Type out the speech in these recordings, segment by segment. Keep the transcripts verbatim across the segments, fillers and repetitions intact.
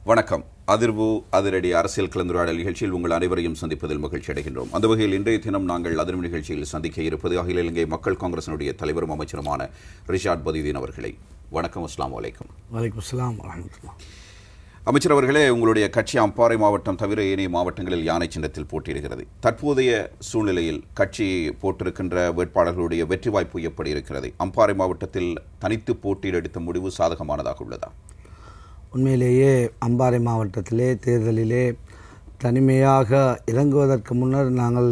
வணக்கம். அதிர்வு அதிரடி அரசியல் கலந்துரையாடல் நிகழ்ச்சியில் உங்கள் அனைவரையும் சந்திப்பதில் மகிழ்ச்சி அடைகின்றோம். அந்த வகையில் இன்றைய தினம் நாங்கள் அதிர்வு நிகழ்ச்சியில் சந்திக்க இருப்பது அகில இலங்கை மக்கள் காங்கிரசினுடைய தலைவரும் அமைச்சருமான ரிஷாட் பதியுதீன் அவர்களை. வணக்கம். அஸ்ஸலாமு அலைக்கும். வலைக்கும் அஸ்ஸலாம் வரஹ்மத்துல்லாஹ். அமைச்சர் அவர்களே, உங்களுடைய கட்சி அம்பாறை மாவட்டம் தவிர ஏனைய மாவட்டங்களில் யானை சின்னத்தில் போட்டியிடுகிறது. தற்போதைய சூழ்நிலையில் கட்சி போட்டிருக்கின்ற வேட்பாளர்களுடைய வெற்றி வாய்ப்பு எப்படி இருக்கிறது? அம்பாறை மாவட்டத்தில் தனித்து போட்டியிட எடுத்த முடிவு சாதகமானதாக உள்ளதா? உண்மையிலேயே அம்பாறை மாவட்டத்திலே தேர்தலிலே தனிமையாக இறங்குவதற்கு முன்னர் நாங்கள்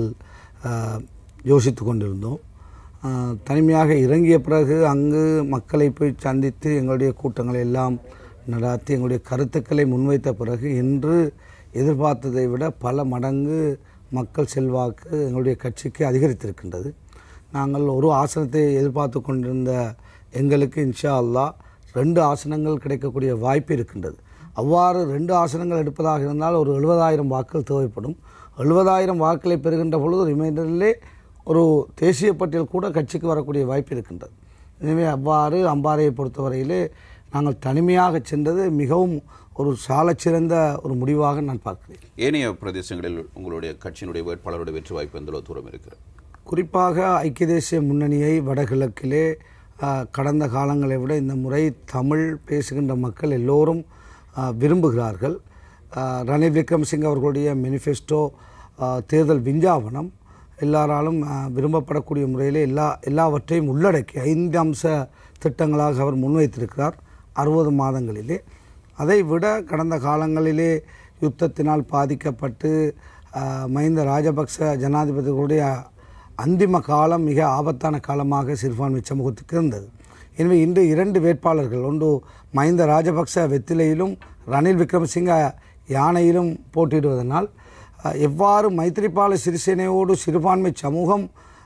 யோசித்து கொண்டிருந்தோம். தனிமையாக இறங்கிய பிறகு அங்கு மக்களை போய் சந்தித்து எங்களுடைய கூட்டங்களை எல்லாம் நடாத்தி எங்களுடைய கருத்துக்களை முன்வைத்த பிறகு இன்று எதிர்பார்த்ததை விட பல மடங்கு மக்கள் செல்வாக்கு எங்களுடைய கட்சிக்கு அதிகரித்திருக்கின்றது. நாங்கள் ஒரு ஆசனத்தை எதிர்பார்த்து கொண்டிருந்த எங்களுக்கு இன்ஷா அல்லாஹ் ரெண்டு ஆசனங்கள் கிடைக்கக்கூடிய வாய்ப்பு இருக்கின்றது. அவ்வாறு ரெண்டு ஆசனங்கள் எடுப்பதாக இருந்தால் ஒரு எழுபதாயிரம் வாக்குகள் தேவைப்படும். எழுபதாயிரம் வாக்களை பெறுகின்ற பொழுது ரிமைண்டரிலே ஒரு தேசிய பட்டியல் கூட கட்சிக்கு வரக்கூடிய வாய்ப்பு இருக்கின்றது. எனவே அவ்வாறு அம்பாறையை பொறுத்தவரையிலே நாங்கள் தனிமையாக சென்றது மிகவும் ஒரு சாலச்சிறந்த ஒரு முடிவாக நான் பார்க்கிறேன். ஏனைய பிரதேசங்களில் உங்களுடைய கட்சியினுடைய வேட்பாளருடைய வெற்றி வாய்ப்பு எந்த தூரம் இருக்கிறது? குறிப்பாக ஐக்கிய தேசிய முன்னணியை வடகிழக்கிலே கடந்த காலங்களை விட இந்த முறை தமிழ் பேசுகின்ற மக்கள் எல்லோரும் விரும்புகிறார்கள். ரணில் விக்ரமசிங்க அவர்களுடைய மேனிஃபெஸ்டோ தேர்தல் விஞ்ஞாபனம் எல்லாராலும் விரும்பப்படக்கூடிய முறையிலே எல்லா எல்லாவற்றையும் உள்ளடக்கி ஐந்து அம்ச திட்டங்களாக அவர் முன்வைத்திருக்கிறார் அறுபது மாதங்களிலே. அதை விட கடந்த காலங்களிலே யுத்தத்தினால் பாதிக்கப்பட்டு மஹிந்த ராஜபக்ச ஜனாதிபதிகளுடைய அந்திம காலம் மிக ஆபத்தான காலமாக சிறுபான்மை சமூகத்துக்கு இருந்தது. எனவே இன்று இரண்டு வேட்பாளர்கள், ஒன்று மஹிந்த ராஜபக்ச வெத்திலையிலும் ரணில் விக்ரமசிங்க யானையிலும் போட்டியிடுவதனால் எவ்வாறு மைத்திரிபால சிறிசேனையோடு சிறுபான்மை சமூகம்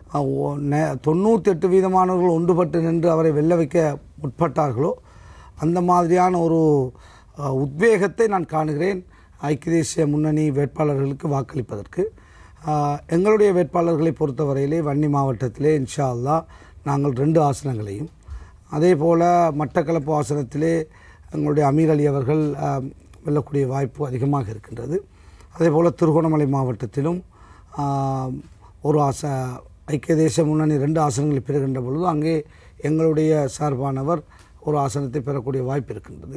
தொண்ணூற்றி எட்டு வீதமானவர்கள் ஒன்றுபட்டு நின்று அவரை வெல்ல வைக்க முற்பட்டார்களோ அந்த மாதிரியான ஒரு உத்வேகத்தை நான் காணுகிறேன் ஐக்கிய தேசிய முன்னணி வேட்பாளர்களுக்கு வாக்களிப்பதற்கு. எங்களுடைய வேட்பாளர்களை பொறுத்தவரையிலே வன்னி மாவட்டத்திலே இன்ஷா அல்லாஹ் நாங்கள் ரெண்டு ஆசனங்களையும், அதே போல் மட்டக்களப்பு ஆசனத்திலே எங்களுடைய அமீர் அலி அவர்கள் வெல்லக்கூடிய வாய்ப்பு அதிகமாக இருக்கின்றது. அதே போல் திருகோணமலை மாவட்டத்திலும் ஒரு ஆச ஐக்கிய தேசிய முன்னணி ரெண்டு ஆசனங்களை பெறுகின்ற பொழுது அங்கே எங்களுடைய சார்பானவர் ஒரு ஆசனத்தை பெறக்கூடிய வாய்ப்பு இருக்கின்றது.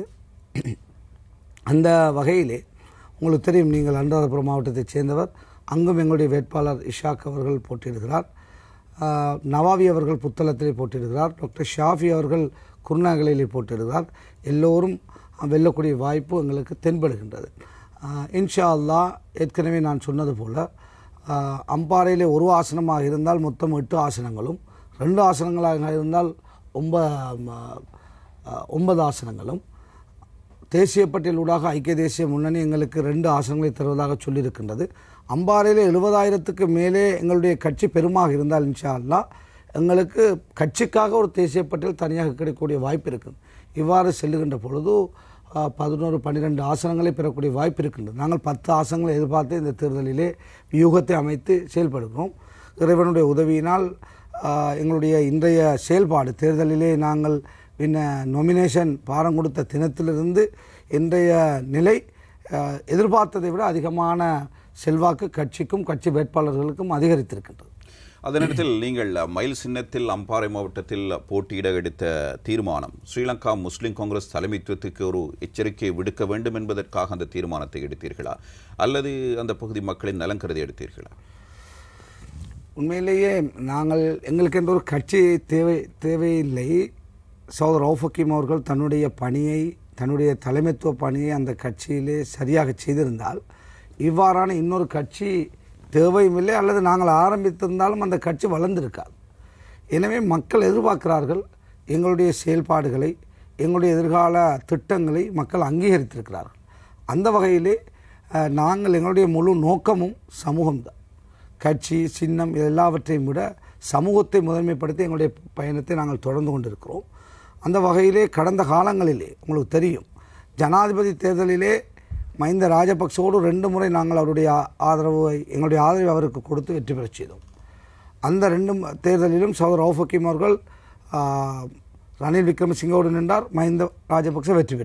அந்த வகையிலே உங்களுக்கு தெரியும், நீங்கள் அனுராதபுரம் மாவட்டத்தைச் சேர்ந்தவர். அங்கும் எங்களுடைய வேட்பாளர் இஷாக் அவர்கள் போட்டியிடுகிறார். நவாவி அவர்கள் புத்தளத்திலே போட்டியிடுகிறார். டாக்டர் ஷாஃபி அவர்கள் குருநாகலிலே போட்டியிடுகிறார். எல்லோரும் வெல்லக்கூடிய வாய்ப்பு எங்களுக்கு தென்படுகின்றது. இன்ஷா அல்லாஹ் ஏற்கனவே நான் சொன்னது போல் அம்பாறையிலே ஒரு ஆசனமாக இருந்தால் மொத்தம் எட்டு ஆசனங்களும், ரெண்டு ஆசனங்களாக இருந்தால் ஒன்ப ஒன்பது ஆசனங்களும், தேசிய பட்டியலூடாக ஐக்கிய தேசிய முன்னணி எங்களுக்கு ரெண்டு ஆசனங்களை தருவதாக சொல்லியிருக்கின்றது. அம்பாறையில் எழுபதாயிரத்துக்கு மேலே எங்களுடைய கட்சி பெருமாக இருந்தால் இன்ஷா அல்லாஹ் எங்களுக்கு கட்சிக்காக ஒரு தேசிய பட்டியல் தனியாக கிடைக்கக்கூடிய வாய்ப்பு இருக்குது. இவ்வாறு செல்லுகின்ற பொழுது பதினோரு பன்னிரெண்டு ஆசனங்களை பெறக்கூடிய வாய்ப்பு இருக்கின்றது. நாங்கள் பத்து ஆசனங்களை எதிர்பார்த்து இந்த தேர்தலிலே வியூகத்தை அமைத்து செயல்படுகிறோம். இறைவனுடைய உதவியினால் எங்களுடைய இன்றைய செயல்பாடு தேர்தலிலே நாங்கள் பின்ன நொமினேஷன் பாரம் கொடுத்த தினத்திலிருந்து இன்றைய நிலை எதிர்பார்த்ததை விட அதிகமான செல்வாக்கு கட்சிக்கும் கட்சி வேட்பாளர்களுக்கும் அதிகரித்திருக்கின்றது. அதே நேரத்தில் நீங்கள் மயில் சின்னத்தில் அம்பாறை மாவட்டத்தில் போட்டியிட எடுத்த தீர்மானம் ஸ்ரீலங்கா முஸ்லிம் காங்கிரஸ் தலைமைத்துவத்துக்கு ஒரு எச்சரிக்கை விடுக்க வேண்டும் என்பதற்காக அந்த தீர்மானத்தை எடுத்தீர்களா, அல்லது அந்த பகுதி மக்களின் நலன் கருதி எடுத்தீர்களா? உண்மையிலேயே நாங்கள் எங்களுக்கு என்ற ஒரு கட்சி தேவை தேவையில்லை. சகோதரர் ரவுஃப் ஹக்கீம் அவர்கள் தன்னுடைய பணியை, தன்னுடைய தலைமைத்துவ பணியை அந்த கட்சியிலே சரியாக செய்திருந்தால் இவ்வாறான இன்னொரு கட்சி தேவையும் இல்லை, அல்லது நாங்கள் ஆரம்பித்திருந்தாலும் அந்த கட்சி வளர்ந்திருக்காது. எனவே மக்கள் எதிர்பார்க்கிறார்கள் எங்களுடைய செயல்பாடுகளை, எங்களுடைய எதிர்கால திட்டங்களை மக்கள் அங்கீகரித்திருக்கிறார்கள். அந்த வகையிலே நாங்கள் எங்களுடைய முழு நோக்கமும் சமூகம்தான். கட்சி சின்னம் எல்லாவற்றையும் விட சமூகத்தை முதன்மைப்படுத்தி எங்களுடைய பயணத்தை நாங்கள் தொடர்ந்து கொண்டிருக்கிறோம். அந்த வகையிலே கடந்த காலங்களிலே உங்களுக்கு தெரியும், ஜனாதிபதி தேர்தலிலே மஹிந்த ராஜபக்சோடு ரெண்டு முறை நாங்கள் அவருடைய ஆதரவு எங்களுடைய ஆதரவை அவருக்கு கொடுத்து வெற்றி பெறச் செய்தோம். அந்த ரெண்டு தேர்தலிலும் சகோதரர் ரவுஃப் ஹக்கீம் அவர்கள் ரணில் விக்ரமசிங்கோடு நின்றார், மஹிந்த ராஜபக்ச வெற்றி பெற்றார்.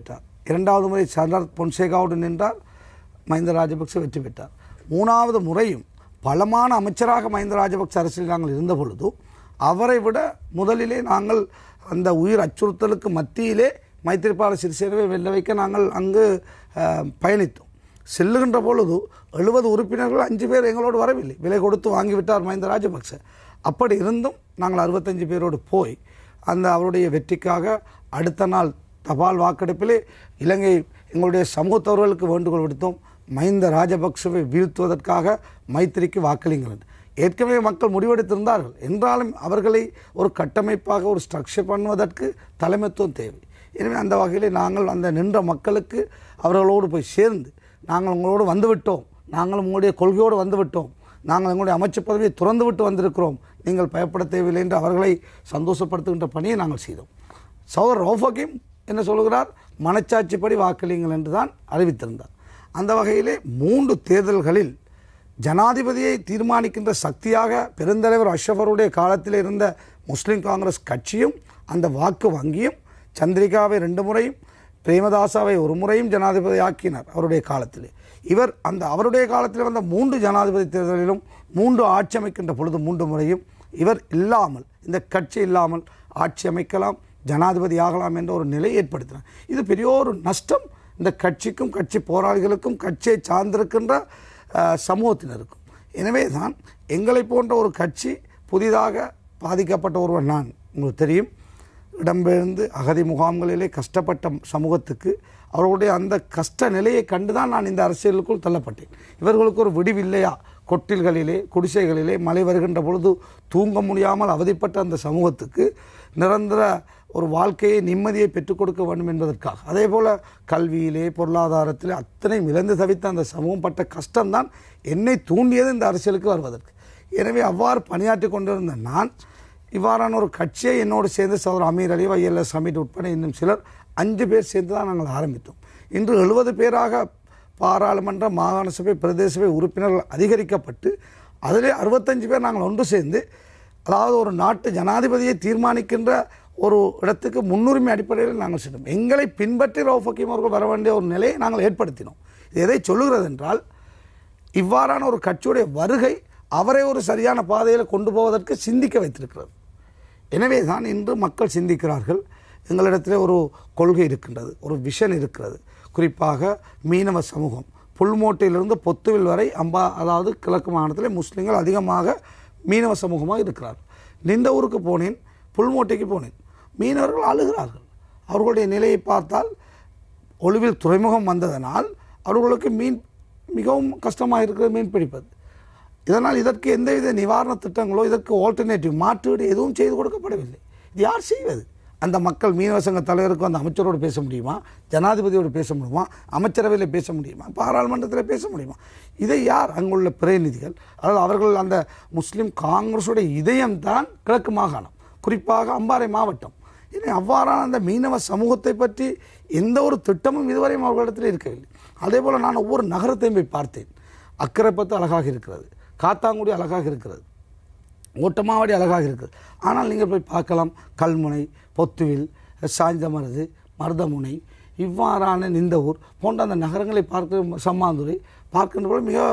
இரண்டாவது முறை சரத் பொன்சேகாவோடு நின்றார், மஹிந்த ராஜபக்ச வெற்றி பெற்றார். மூணாவது முறையும் பலமான அமைச்சராக மஹிந்த ராஜபக்ச அரசியல் நாங்கள் இருந்த பொழுதும் அவரை விட முதலிலே நாங்கள் அந்த உயிர் அச்சுறுத்தலுக்கு மத்தியிலே மைத்திரிபால சிறிசேனவை வெல்ல வைக்க நாங்கள் அங்கு பயணித்தோம். செல்லுகின்ற பொழுது எழுபது உறுப்பினர்கள் அஞ்சு பேர் எங்களோடு வரவில்லை, விலை கொடுத்து வாங்கிவிட்டார் மஹிந்த ராஜபக்ச. அப்படி இருந்தும் நாங்கள் அறுபத்தஞ்சு பேரோடு போய் அந்த அவருடைய வெற்றிக்காக அடுத்த நாள் தபால் வாக்கெடுப்பிலே இலங்கை எங்களுடைய சமூகத்தவர்களுக்கு வேண்டுகோள் விடுத்தோம், மஹிந்த ராஜபக்சவை வீழ்த்துவதற்காக மைத்திரிக்கு வாக்களிங்கள். ஏற்கனவே மக்கள் முடிவெடுத்திருந்தார்கள் என்றாலும் அவர்களை ஒரு கட்டமைப்பாக ஒரு ஸ்ட்ரக்சர் பண்ணுவதற்கு தலைமைத்துவம் தேவை. எனவே அந்த வகையில் நாங்கள் அந்த நின்ற மக்களுக்கு அவர்களோடு போய் சேர்ந்து நாங்கள் உங்களோடு வந்துவிட்டோம், நாங்கள் உங்களுடைய கொள்கையோடு வந்துவிட்டோம், நாங்கள் எங்களுடைய அமைச்சு பதவியை துறந்து விட்டு வந்திருக்கிறோம், நீங்கள் பயப்பட தேவையில்லை என்று அவர்களை சந்தோஷப்படுத்துகின்ற பணியை நாங்கள் செய்தோம். சௌர் ரௌஃபகீம் என்ன சொல்கிறார், மனச்சாட்சிப்படி வாக்களிங்கள் என்று தான் அறிவித்திருந்தார். அந்த வகையிலே மூன்று தேர்தல்களில் ஜனாதிபதியை தீர்மானிக்கின்ற சக்தியாக பெருந்தலைவர் அஷ்ரஃபருடைய காலத்தில் இருந்த முஸ்லிம் காங்கிரஸ் கட்சியும் அந்த வாக்கு வங்கியும் சந்திரிகாவை ரெண்டு முறையும் பிரேமதாசாவை ஒரு முறையும் ஜனாதிபதி ஆக்கினார் அவருடைய காலத்திலே. இவர் அந்த அவருடைய காலத்தில் வந்த மூன்று ஜனாதிபதி தேர்தலிலும் மூன்று ஆட்சி அமைக்கின்ற பொழுது மூன்று முறையும் இவர் இல்லாமல், இந்த கட்சி இல்லாமல் ஆட்சி அமைக்கலாம், ஜனாதிபதி ஆகலாம் என்ற ஒரு நிலை ஏற்படுத்தினார். இது பெரிய ஒரு நஷ்டம் இந்த கட்சிக்கும் கட்சி போராளிகளுக்கும் கட்சியை சார்ந்திருக்கின்ற சமூகத்தினருக்கும். எனவே தான் எங்களை போன்ற ஒரு கட்சி புதிதாக பாதிக்கப்பட்ட ஒருவர் நான், உங்களுக்கு தெரியும், இடம்பெயர்ந்து அகதி முகாம்களிலே கஷ்டப்பட்ட சமூகத்துக்கு அவர்களுடைய அந்த கஷ்ட நிலையை கண்டுதான் நான் இந்த அரசியலுக்குள் தள்ளப்பட்டேன். இவர்களுக்கு ஒரு விடிவில்லையா, கொட்டில்களிலே குடிசைகளிலே மழை வருகின்ற பொழுது தூங்க முடியாமல் அவதிப்பட்ட அந்த சமூகத்துக்கு நிரந்தர ஒரு வாழ்க்கையை நிம்மதியை பெற்றுக் கொடுக்க வேண்டும் என்பதற்காக, அதே போல் கல்வியிலே பொருளாதாரத்திலே அத்தனையும் இழந்து தவித்த அந்த சமூகம் பட்ட கஷ்டம்தான் என்னை தூண்டியது இந்த அரசியலுக்கு வருவதற்கு. எனவே அவ்வாறு பணியாற்றி கொண்டிருந்த நான் இவ்வாறான ஒரு கட்சியை என்னோடு சேர்ந்து சௌர் அமீர் அலி, வைஎல்எஸ் ஹமீட் உட்பட இன்னும் சிலர் அஞ்சு பேர் சேர்ந்து தான் நாங்கள் ஆரம்பித்தோம். இன்று எழுபது பேராக பாராளுமன்ற மாகாண சபை பிரதேச சபை உறுப்பினர்கள் அதிகரிக்கப்பட்டு அதிலே அறுபத்தஞ்சு பேர் நாங்கள் ஒன்று சேர்ந்து, அதாவது ஒரு நாட்டு ஜனாதிபதியை தீர்மானிக்கின்ற ஒரு இடத்துக்கு முன்னுரிமை அடிப்படையில் நாங்கள் சென்றோம். எங்களை பின்பற்றி ரவுஃப் ஹக்கீம் அவர்கள் வர வேண்டிய ஒரு நிலையை நாங்கள் ஏற்படுத்தினோம். இது எதை சொல்லுகிறது என்றால், இவ்வாறான ஒரு கட்சியுடைய வருகை அவரை ஒரு சரியான பாதையில் கொண்டு போவதற்கு சிந்திக்க வைத்திருக்கிறது. எனவே தான் இன்று மக்கள் சிந்திக்கிறார்கள், எங்களிடத்தில் ஒரு கொள்கை இருக்கின்றது, ஒரு விஷன் இருக்கிறது. குறிப்பாக மீனவ சமூகம் புல்மோட்டையிலிருந்து பொத்துவில் வரை அம்பா, அதாவது கிழக்கு மாகாணத்தில் முஸ்லீம்கள் அதிகமாக மீனவ சமூகமாக இருக்கிறார்கள். நின்ற ஊருக்கு போனேன், புல்மோட்டைக்கு போனேன், மீனவர்கள் அழுகிறார்கள். அவர்களுடைய நிலையை பார்த்தால் ஒளிவில் துறைமுகம் வந்ததனால் அவர்களுக்கு மீன் மிகவும் கஷ்டமாக இருக்கிறது மீன் பிடிப்பது. இதனால் இதற்கு எந்தவித நிவாரண திட்டங்களோ இதற்கு ஆல்டர்னேட்டிவ் மாற்றீடு எதுவும் செய்து கொடுக்கப்படவில்லை. இது யார் செய்வது? அந்த மக்கள் மீனவ சங்க தலைவருக்கு அந்த அமைச்சரோடு பேச முடியுமா, ஜனாதிபதியோடு பேச முடியுமா, அமைச்சரவையில் பேச முடியுமா, பாராளுமன்றத்தில் பேச முடியுமா? இதை யார்? அங்குள்ள பிரதிநிதிகள், அதாவது அவர்கள் அந்த முஸ்லீம் காங்கிரஸுடைய இதயம்தான் கிழக்கு மாகாணம், குறிப்பாக அம்பாறை மாவட்டம். இனி அவ்வாறான அந்த மீனவ சமூகத்தை பற்றி எந்த ஒரு திட்டமும் இதுவரையும் அவர்களிடத்தில் இருக்கவில்லை. அதே போல் நான் ஒவ்வொரு நகரத்தையும் போய் பார்த்தேன். அக்கரைப்பத்து அழகாக இருக்கிறது, காத்தாங்குடி அழகாக இருக்கிறது, ஓட்டமாவடி அழகாக இருக்கிறது. ஆனால் நீங்கள் போய் பார்க்கலாம், கல்முனை, பொத்துவில், சாய்ந்தமருது, மருதமுனை, இவ்வாறான இந்த ஊர் போன்ற அந்த நகரங்களை பார்க்க, சம்மாந்துறை பார்க்கின்ற போது மிக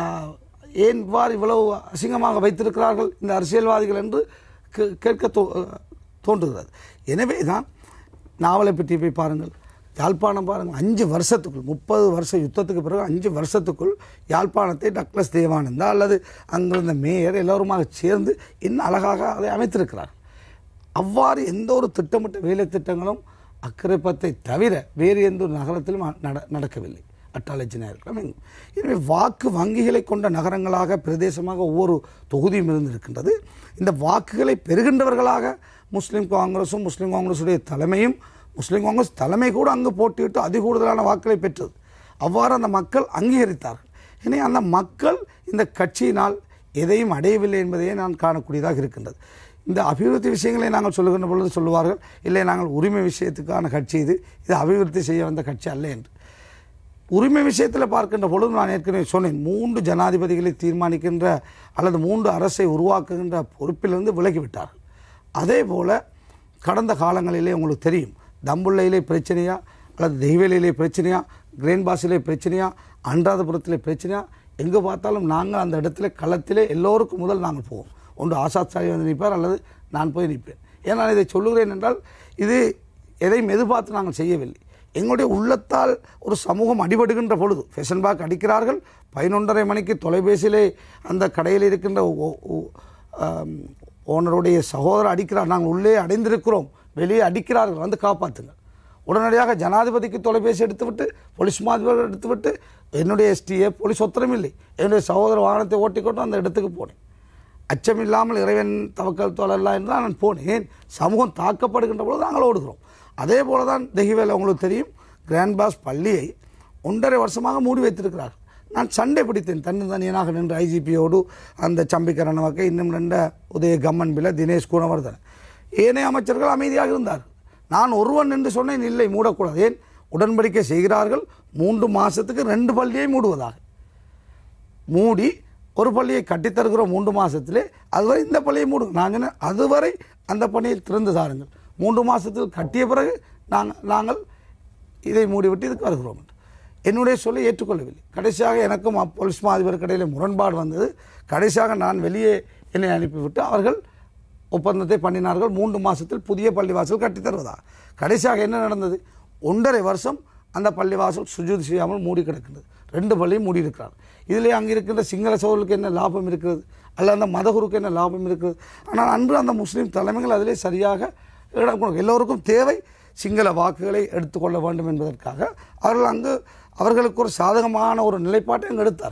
ஏன் இவ்வாறு இவ்வளவு அசிங்கமாக வைத்திருக்கிறார்கள் இந்த அரசியல்வாதிகள் என்று கேட்க தோ தோன்றுகிறது. எனவே தான் நாவலை பற்றி போய் பாருங்கள், யாழ்ப்பாணம் பாருங்கள், அஞ்சு வருஷத்துக்குள், முப்பது வருஷ யுத்தத்துக்கு பிறகு அஞ்சு வருஷத்துக்குள் யாழ்ப்பாணத்தை டக்ளஸ் தேவானந்தா அல்லது அங்கிருந்த மேயர் எல்லோருமாக சேர்ந்து இன்னும் அழகாக அதை அமைத்திருக்கிறார். அவ்வாறு எந்த ஒரு திட்டமிட்ட வேலை திட்டங்களும் அக்கரைப்பத்தை தவிர வேறு எந்த ஒரு நகரத்திலும் நட நடக்கவில்லை. அட்டாலஜினா இருக்கலாம் எங்கும். எனவே வாக்கு வங்கிகளை கொண்ட நகரங்களாக பிரதேசமாக ஒவ்வொரு தொகுதியும் இருந்திருக்கின்றது. இந்த வாக்குகளை பெறுகின்றவர்களாக முஸ்லீம் காங்கிரஸும் முஸ்லீம் காங்கிரஸுடைய தலைமையும், முஸ்லீம் காங்கிரஸ் தலைமை கூட அங்கு போட்டியிட்டு அதி கூடுதலான வாக்குகளை பெற்றது. அவ்வாறு அந்த மக்கள் அங்கீகரித்தார்கள். எனவே அந்த மக்கள் இந்த கட்சியினால் எதையும் அடையவில்லை என்பதையே நான் காணக்கூடியதாக இருக்கின்றது. இந்த அபிவிருத்தி விஷயங்களை நாங்கள் சொல்லுகின்ற பொழுது சொல்லுவார்கள், இல்லை நாங்கள் உரிமை விஷயத்துக்கான கட்சி இது, இது அபிவிருத்தி செய்ய வந்த கட்சி அல்ல என்று. உரிமை விஷயத்தில் பார்க்கின்ற பொழுது நான் ஏற்கனவே சொன்னேன், மூன்று ஜனாதிபதிகளை தீர்மானிக்கின்ற அல்லது மூன்று அரசை உருவாக்குகின்ற பொறுப்பிலிருந்து விலகிவிட்டார்கள். அதே போல் கடந்த காலங்களிலே உங்களுக்கு தெரியும், தம்புள்ளையிலே பிரச்சனையா, அல்லது தெய்வேலியிலே பிரச்சனையா, கிரேன் பாஸிலே பிரச்சனையா, அனுராதபுரத்திலே பிரச்சனையா, எங்கே பார்த்தாலும் நாங்கள் அந்த இடத்துல களத்திலே எல்லோருக்கும் முதல் நாங்கள் போவோம். ஒன்று ஆசாத் சாஹிப் வந்து நிற்பார் அல்லது நான் போய் நிற்பேன். ஏன் நான் இதை சொல்லுகிறேன் என்றால் இது எதையும் எதிர்பார்த்து நாங்கள் செய்யவில்லை. எங்களுடைய உள்ளத்தால் ஒரு சமூகம் அடிபடுகின்ற பொழுது ஃபேஷன் பாக் அடிக்கிறார்கள். பதினொன்றரை மணிக்கு தொலைபேசியிலே அந்த கடையில் இருக்கின்ற ஓனருடைய சகோதரர் அடிக்கிறார், நாங்கள் உள்ளே அடைந்திருக்கிறோம், வெளியே அடிக்கிறார்கள், வந்து காப்பாற்றுங்கள். உடனடியாக ஜனாதிபதிக்கு தொலைபேசி எடுத்துவிட்டு, போலீஸ் மாதிபர் எடுத்துவிட்டு, என்னுடைய எஸ்டிஏ போலீஸ் உத்தரவில்லை, என்னுடைய சகோதர வாகனத்தை ஓட்டிக்கொண்டு அந்த இடத்துக்கு போனேன். அச்சமில்லாமல் இறைவன் தவக்கல் தொழலாம் என்று நான் போனேன். சமூகம் தாக்கப்படுகின்ற பொழுது நாங்கள் ஓடுகிறோம். அதே போல தான் தெஹிவேல உங்களுக்கு தெரியும், கிராண்ட் பாஸ் பள்ளியை ஒன்றரை வருஷமாக மூடி வைத்திருக்கிறார்கள். நான் சண்டை பிடித்தேன் தன்னு தனியனாக நின்று ஐஜிபியோடு, அந்த சம்பிக்கரணவக்க, இன்னும் ரெண்ட உதய கம்மன்பில, தினேஷ் குணவர்தன, ஏனைய அமைச்சர்கள் அமைதியாக இருந்தார்கள். நான் ஒருவன் என்று சொன்னேன், இல்லை மூடக்கூடாது. ஏன் உடன்படிக்கை செய்கிறார்கள், மூன்று மாதத்துக்கு ரெண்டு பள்ளியை மூடுவதாக மூடி ஒரு பள்ளியை கட்டித்தருகிறோம் மூன்று மாதத்திலே, அதுவரை இந்த பள்ளியை மூடுங்க. நான் சொன்னேன், அதுவரை அந்த பணியை திறந்து தாருங்கள், மூன்று மாதத்தில் கட்டிய பிறகு நாங்கள் நாங்கள் இதை மூடிவிட்டு இதுக்கு வருகிறோம் என்று என்னுடைய சொல்லை ஏற்றுக்கொள்ளவில்லை. கடைசியாக எனக்கும் போலீஸ் மாதிபர் கடையில் முரண்பாடு வந்தது. கடைசியாக நான் வெளியே என்னை அனுப்பிவிட்டு அவர்கள் ஒப்பந்தத்தை பண்ணினார்கள், மூன்று மாதத்தில் புதிய பள்ளிவாசல் கட்டித்தருவதாக. கடைசியாக என்ன நடந்தது? ஒன்றரை வருஷம் அந்த பள்ளிவாசல் சுஜூத் செய்யாமல் மூடி கிடக்கின்றது. ரெண்டு பள்ளியும் மூடி இருக்கிறார். இதிலே அங்கே இருக்கின்ற சிங்கள சோழர்களுக்கு என்ன லாபம் இருக்கிறது, அல்ல அந்த மதகுருக்கு என்ன லாபம் இருக்கிறது? ஆனால் அன்று அந்த முஸ்லீம் தலைமைகள் அதிலே சரியாக இடம் கொடுக்கும். எல்லோருக்கும் தேவை சிங்கள வாக்குகளை எடுத்துக்கொள்ள வேண்டும் என்பதற்காக அவர்கள் அங்கு அவர்களுக்கு ஒரு சாதகமான ஒரு நிலைப்பாட்டை அங்கு எடுத்தார்.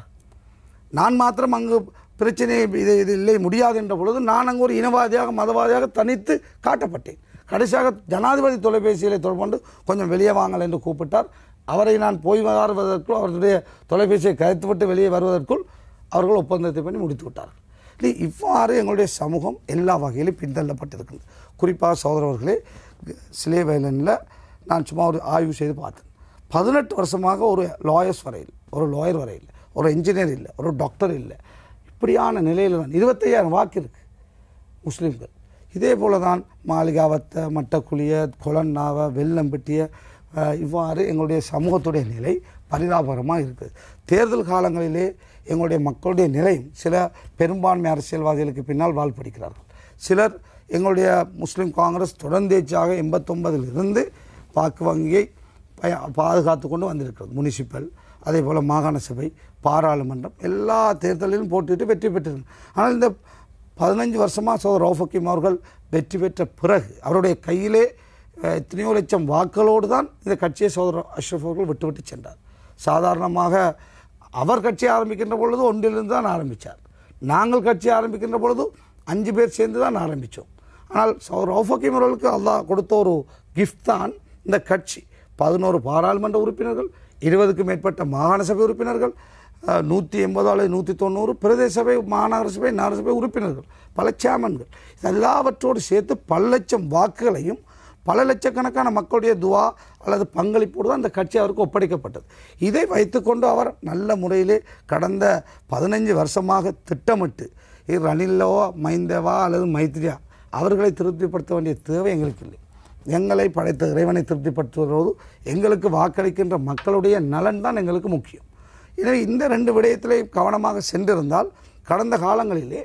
நான் மாத்திரம் அங்கு பிரச்சனை இது இது இல்லை முடியாது என்ற பொழுது நான் அங்கு ஒரு இனவாதியாக மதவாதியாக தனித்து காட்டப்பட்டேன். கடைசியாக ஜனாதிபதி தொலைபேசியில் தொடர்பு கொஞ்சம் வெளியே வாங்கல் என்று கூப்பிட்டார். அவரை நான் போய் வருவதற்குள், அவருடைய தொலைபேசியை கருத்துவிட்டு வெளியே வருவதற்குள் அவர்கள் ஒப்பந்தத்தை பண்ணி முடித்து விட்டார்கள். இவ்வாறு எங்களுடைய சமூகம் எல்லா வகையிலும் பின்தள்ளப்பட்டிருக்கிறது. குறிப்பாக சகோதரர்களே, சிலே வயலனில் நான் சும்மா ஒரு ஆய்வு செய்து பார்த்தேன். பதினெட்டு வருஷமாக ஒரு லாயர்ஸ் வரையில், ஒரு லாயர் வரையில், ஒரு இன்ஜினியர் இல்லை, ஒரு டாக்டர் இல்லை, இப்படியான நிலையில் தான் இருபத்தையாயிரம் வாக்கு இருக்குது முஸ்லீம்கள். இதே போல தான் மாளிகாவத்தை, மட்டக்குழிய, கொலன்னாவ, வெள்ளம்பட்டிய, இவ்வாறு எங்களுடைய சமூகத்துடைய நிலை பரிதாபகரமாக இருக்குது. தேர்தல் காலங்களிலே எங்களுடைய மக்களுடைய நிலையும், சில பெரும்பான்மை அரசியல்வாதிகளுக்கு பின்னால் வாழ் படிக்கிறார்கள். சிலர் எங்களுடைய முஸ்லீம் காங்கிரஸ் தொடர்ந்தேச்சாக எண்பத்தொன்பதில் இருந்து வாக்கு வங்கியை பாதுகாத்து கொண்டு வந்திருக்கிறது. முனிசிபல், அதே போல் மாகாண சபை, பாராளுமன்றம் எல்லா தேர்தலிலும் போட்டிட்டு வெற்றி பெற்றிருக்கிறார். ஆனால் இந்த பதினஞ்சு வருஷமாக சோதர் ரவுஃப் ஹக்கீம் அவர்கள் வெற்றி பெற்ற பிறகு அவருடைய கையிலே எத்தனையோ லட்சம் வாக்குகளோடு தான் இந்த கட்சியை சோதர் அஷ்ரஃப் அவர்கள் விட்டு விட்டு சென்றார். சாதாரணமாக அவர் கட்சி ஆரம்பிக்கின்ற பொழுது ஒன்றிலிருந்து தான் ஆரம்பித்தார். நாங்கள் கட்சி ஆரம்பிக்கின்ற பொழுது அஞ்சு பேர் சேர்ந்து தான் ஆரம்பித்தோம். ஆனால் சோதர் ரவுஃப் ஹக்கீம் அவர்களுக்கு அல்லாஹ் கொடுத்த ஒரு கிஃப்ட் தான் இந்த கட்சி. பதினோரு பாராளுமன்ற உறுப்பினர்கள், இருபதுக்கும் மேற்பட்ட மாகாண சபை உறுப்பினர்கள், நூற்றி எண்பது அல்லது நூற்றி தொண்ணூறு பிரதேச சபை, மாநகர சபை, நகர சபை உறுப்பினர்கள், பல சேர்மன்கள், எல்லாவற்றோடு சேர்த்து பல லட்சம் வாக்குகளையும் பல லட்சக்கணக்கான மக்களுடைய துவா அல்லது பங்களிப்போடு தான் அந்த கட்சி அவருக்கு ஒப்படைக்கப்பட்டது. இதை வைத்துக்கொண்டு அவர் நல்ல முறையிலே கடந்த பதினைஞ்சு வருஷமாக திட்டமிட்டு இது ரணிலவா, மைந்தவா அல்லது மைத்ரியா அவர்களை திருப்திப்படுத்த வேண்டிய தேவை எங்களுக்கு இல்லை. எங்களை படைத்த இறைவனை திருப்திப்படுத்துவதோடு எங்களுக்கு வாக்களிக்கின்ற மக்களுடைய நலன் தான் எங்களுக்கு முக்கியம். எனவே இந்த ரெண்டு விடயத்திலே கவனமாக சென்றிருந்தால் கடந்த காலங்களிலே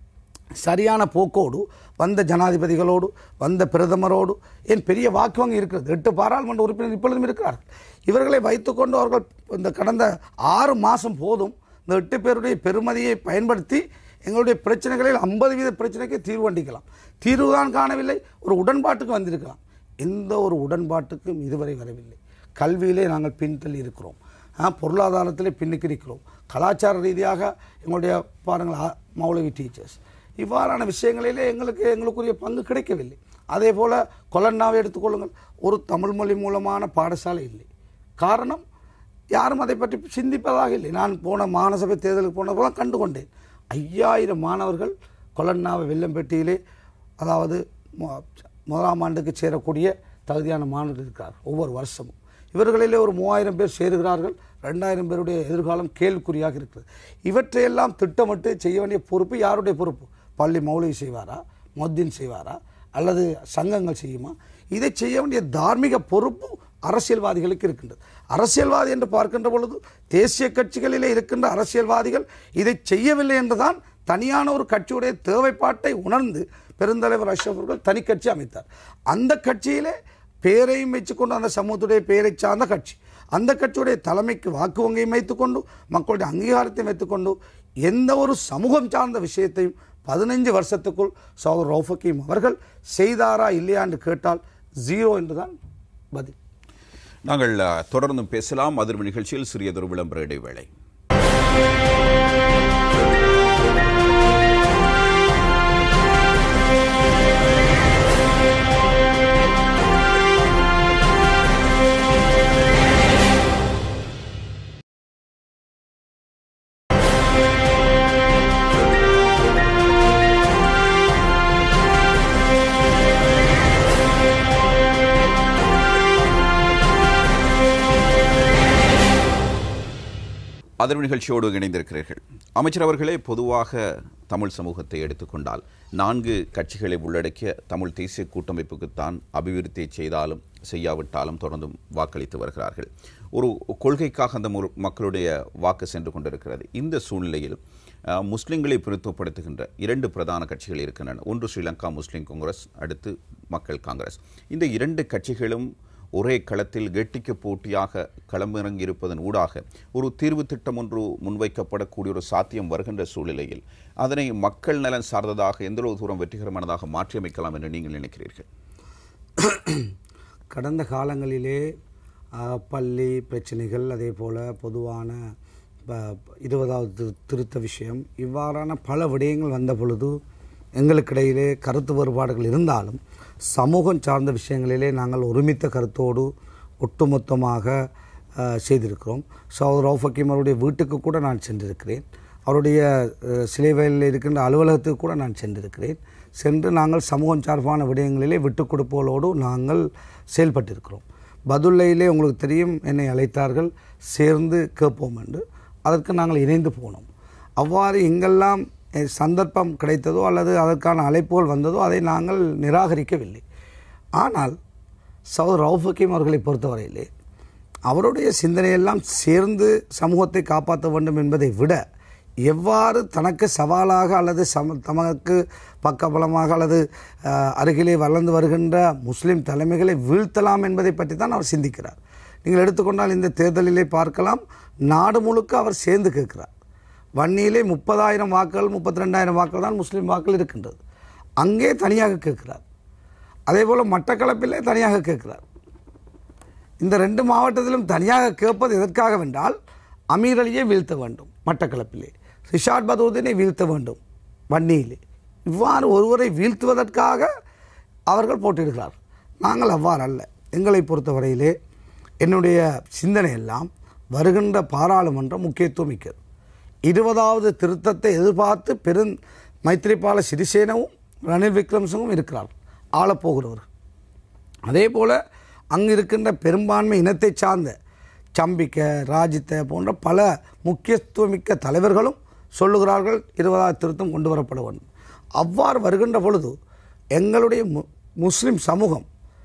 சரியான போக்கோடு வந்த ஜனாதிபதிகளோடு, வந்த பிரதமரோடு, ஏன் பெரிய வாக்கு வங்கி இருக்கிறது, எட்டு பாராளுமன்ற உறுப்பினர் இப்பொழுதும் இருக்கிறார்கள். இவர்களை வைத்துக்கொண்டு அவர்கள் இந்த கடந்த ஆறு மாதம் போதும் இந்த எட்டு பேருடைய பெருமதியை பயன்படுத்தி எங்களுடைய பிரச்சனைகளில் ஐம்பது வீத பிரச்சனைக்கு தீர்வு கண்டிக்கலாம். தீர்வு தான் காணவில்லை, ஒரு உடன்பாட்டுக்கு வந்திருக்கலாம். எந்த ஒரு உடன்பாட்டுக்கும் இதுவரை வரவில்லை. கல்வியிலே நாங்கள் பின்தள்ளி இருக்கிறோம், பொருளாதாரத்திலே பின்னுக்கு இருக்கிறோம், கலாச்சார ரீதியாக எங்களுடைய பாருங்கள் மௌலவி டீச்சர்ஸ், இவ்வாறான விஷயங்களிலே எங்களுக்கு எங்களுக்குரிய பங்கு கிடைக்கவில்லை. அதே போல் கொலன்னாவை எடுத்துக்கொள்ளுங்கள், ஒரு தமிழ் மொழி மூலமான பாடசாலை இல்லை. காரணம், யாரும் அதை பற்றி சிந்திப்பதாக இல்லை. நான் போன மாநசபை தேர்தலுக்கு போன போல கண்டு கொண்டேன். ஐயாயிரம் மாணவர்கள் கொலன்னாவை வெள்ளம்பெட்டியிலே, அதாவது முதலாம் ஆண்டுக்கு சேரக்கூடிய தகுதியான மாணவர்கள் இருக்கிறார் ஒவ்வொரு வருஷமும். இவர்களிலே ஒரு மூவாயிரம் பேர் சேருகிறார்கள். ரெண்டாயிரம் பேருடைய எதிர்காலம் கேள்விக்குறியாக இருக்கிறது. இவற்றையெல்லாம் திட்டமிட்டு செய்ய வேண்டிய பொறுப்பு யாருடைய பொறுப்பு? பள்ளி மௌலவி செய்வாரா, மொத்தின் செய்வாரா, அல்லது சங்கங்கள் செய்யுமா? இதை செய்ய வேண்டிய தார்மீக பொறுப்பு அரசியல்வாதிகளுக்கு இருக்கின்றது. அரசியல்வாதி என்று பார்க்கின்ற பொழுது தேசிய கட்சிகளிலே இருக்கின்ற அரசியல்வாதிகள் இதை செய்யவில்லை என்றுதான் தனியான ஒரு கட்சியுடைய தேவைப்பாட்டை உணர்ந்து பெருந்தலைவர் அஷ்ரஃப் அவர்கள் தனி கட்சி அமைத்தார். அந்த கட்சியிலே பேரையும் வச்சுக்கொண்டு, அந்த சமூகத்துடைய பேரை சார்ந்த கட்சி, அந்த கட்சியுடைய தலைமைக்கு வாக்கு வங்கியும் வைத்துக்கொண்டு, மக்களுடைய அங்கீகாரத்தையும் வைத்துக்கொண்டு, எந்த ஒரு சமூகம் சார்ந்த விஷயத்தையும் பதினைஞ்சு வருஷத்துக்குள் சௌதர் ரவுஃப் ஹக்கீம் அவர்கள் செய்தாரா இல்லையா என்று கேட்டால் ஜீரோ என்றுதான் பதில். நாங்கள் தொடர்ந்து பேசலாம். அதிர்வு நிகழ்ச்சியில் சிறியதொரு விளம்பர இடைவேளை. அதிர்வு நிகழ்ச்சியோடு இணைந்திருக்கிறீர்கள். அமைச்சர் அவர்களே, பொதுவாக தமிழ் சமூகத்தை எடுத்துக்கொண்டால் நான்கு கட்சிகளை உள்ளடக்கிய தமிழ் தேசிய கூட்டமைப்புக்குத்தான் அபிவிருத்தியை செய்தாலும் செய்யாவிட்டாலும் தொடர்ந்தும் வாக்களித்து வருகிறார்கள். ஒரு கொள்கைக்காக அந்த மக்களுடைய வாக்கு சென்று கொண்டிருக்கிறது. இந்த சூழ்நிலையில் முஸ்லிம்களை பிரதித்துவப்படுத்துகின்ற இரண்டு பிரதான கட்சிகள் இருக்கின்றன. ஒன்று ஸ்ரீலங்கா முஸ்லிம் காங்கிரஸ், அடுத்து மக்கள் காங்கிரஸ். இந்த இரண்டு கட்சிகளும் ஒரே களத்தில் கெட்டிக்கு போட்டியாக களமிறங்கி இருப்பதன் ஊடாக ஒரு தீர்வு திட்டம் ஒன்று முன்வைக்கப்படக்கூடிய ஒரு சாத்தியம் வருகின்ற சூழ்நிலையில் அதனை மக்கள் நலன் சார்ந்ததாக எந்தளவு தூரம் வெற்றிகரமானதாக மாற்றியமைக்கலாம் என்று நீங்கள் நினைக்கிறீர்கள்? கடந்த காலங்களிலே பள்ளி பிரச்சனைகள், அதே போல் பொதுவான இருபதாவது திருத்த விஷயம், இவ்வாறான பல விடயங்கள் வந்த பொழுது எங்களுக்கிடையிலே கருத்து வேறுபாடுகள் இருந்தாலும் சமூகம் சார்ந்த விஷயங்களிலே நாங்கள் ஒருமித்த கருத்தோடு ஒட்டுமொத்தமாக செய்திருக்கிறோம். சௌதர் ரவுஃப் ஹக்கீம் அவருடைய வீட்டுக்கு கூட நான் சென்றிருக்கிறேன். அவருடைய சிலை வயலில் இருக்கின்ற அலுவலகத்துக்கு கூட நான் சென்றிருக்கிறேன். சென்று நாங்கள் சமூகம் சார்பான விடயங்களிலே விட்டுக் கொடுப்போலோடு நாங்கள் செயல்பட்டிருக்கிறோம். பதுல்லையிலே உங்களுக்கு தெரியும், என்னை அழைத்தார்கள், சேர்ந்து கேட்போம் என்று. அதற்கு நாங்கள் இணைந்து போனோம். அவ்வாறு எங்கெல்லாம் சந்தர்ப்பம் கிடைத்ததோ அல்லது அதற்கான அழைப்புகள் வந்ததோ அதை நாங்கள் நிராகரிக்கவில்லை. ஆனால் சௌதர் ரவுஃப் ஹக்கீம் அவர்களை பொறுத்தவரையிலே அவருடைய சிந்தனையெல்லாம் சேர்ந்து சமூகத்தை காப்பாற்ற வேண்டும் என்பதை விட எவ்வாறு தனக்கு சவாலாக அல்லது சம தமக்கு பக்கபலமாக அல்லது அருகிலே வளர்ந்து வருகின்ற முஸ்லிம் தலைமைகளை வீழ்த்தலாம் என்பதை பற்றி தான் அவர் சிந்திக்கிறார். நீங்கள் எடுத்துக்கொண்டால் இந்த தேர்தலிலே பார்க்கலாம், நாடு முழுக்க அவர் சேர்ந்து கேட்கிறார். வன்னியிலே முப்பதாயிரம் வாக்குகள் முப்பத்தி ரெண்டாயிரம் வாக்குகள் தான் முஸ்லீம் வாக்குகள் இருக்கின்றது. அங்கே தனியாக கேட்கிறார். அதே போல் மட்டக்களப்பிலே தனியாக கேட்கிறார். இந்த ரெண்டு மாவட்டத்திலும் தனியாக கேட்பது எதற்காக வென்றால், அமீர் அலியை வீழ்த்த வேண்டும் மட்டக்களப்பிலே, ரிஷாட் பதூதினை வீழ்த்த வேண்டும் வன்னியிலே. இவ்வாறு ஒருவரை வீழ்த்துவதற்காக அவர்கள் போட்டியிடுகிறார். நாங்கள் அவ்வாறு அல்ல. எங்களை பொறுத்தவரையிலே என்னுடைய சிந்தனை எல்லாம் வருகின்ற பாராளுமன்றம் முக்கியத்துவம் மிக்கது. இருபதாவது திருத்தத்தை எதிர்பார்த்து பெரும் மைத்ரிபால சிறிசேனவும் ரணில் விக்ரமசிங்கவும் இருக்கிறார், ஆளப்போகிறவர்கள். அதே போல் அங்கு இருக்கின்ற பெரும்பான்மை இனத்தை சார்ந்த சம்பிக்க, ராஜித்த போன்ற பல முக்கியத்துவமிக்க தலைவர்களும் சொல்லுகிறார்கள் இருபதாவது திருத்தம் கொண்டு வரப்பட வேண்டும். அவ்வாறு வருகின்ற பொழுது எங்களுடைய மு முஸ்லிம் சமூகம்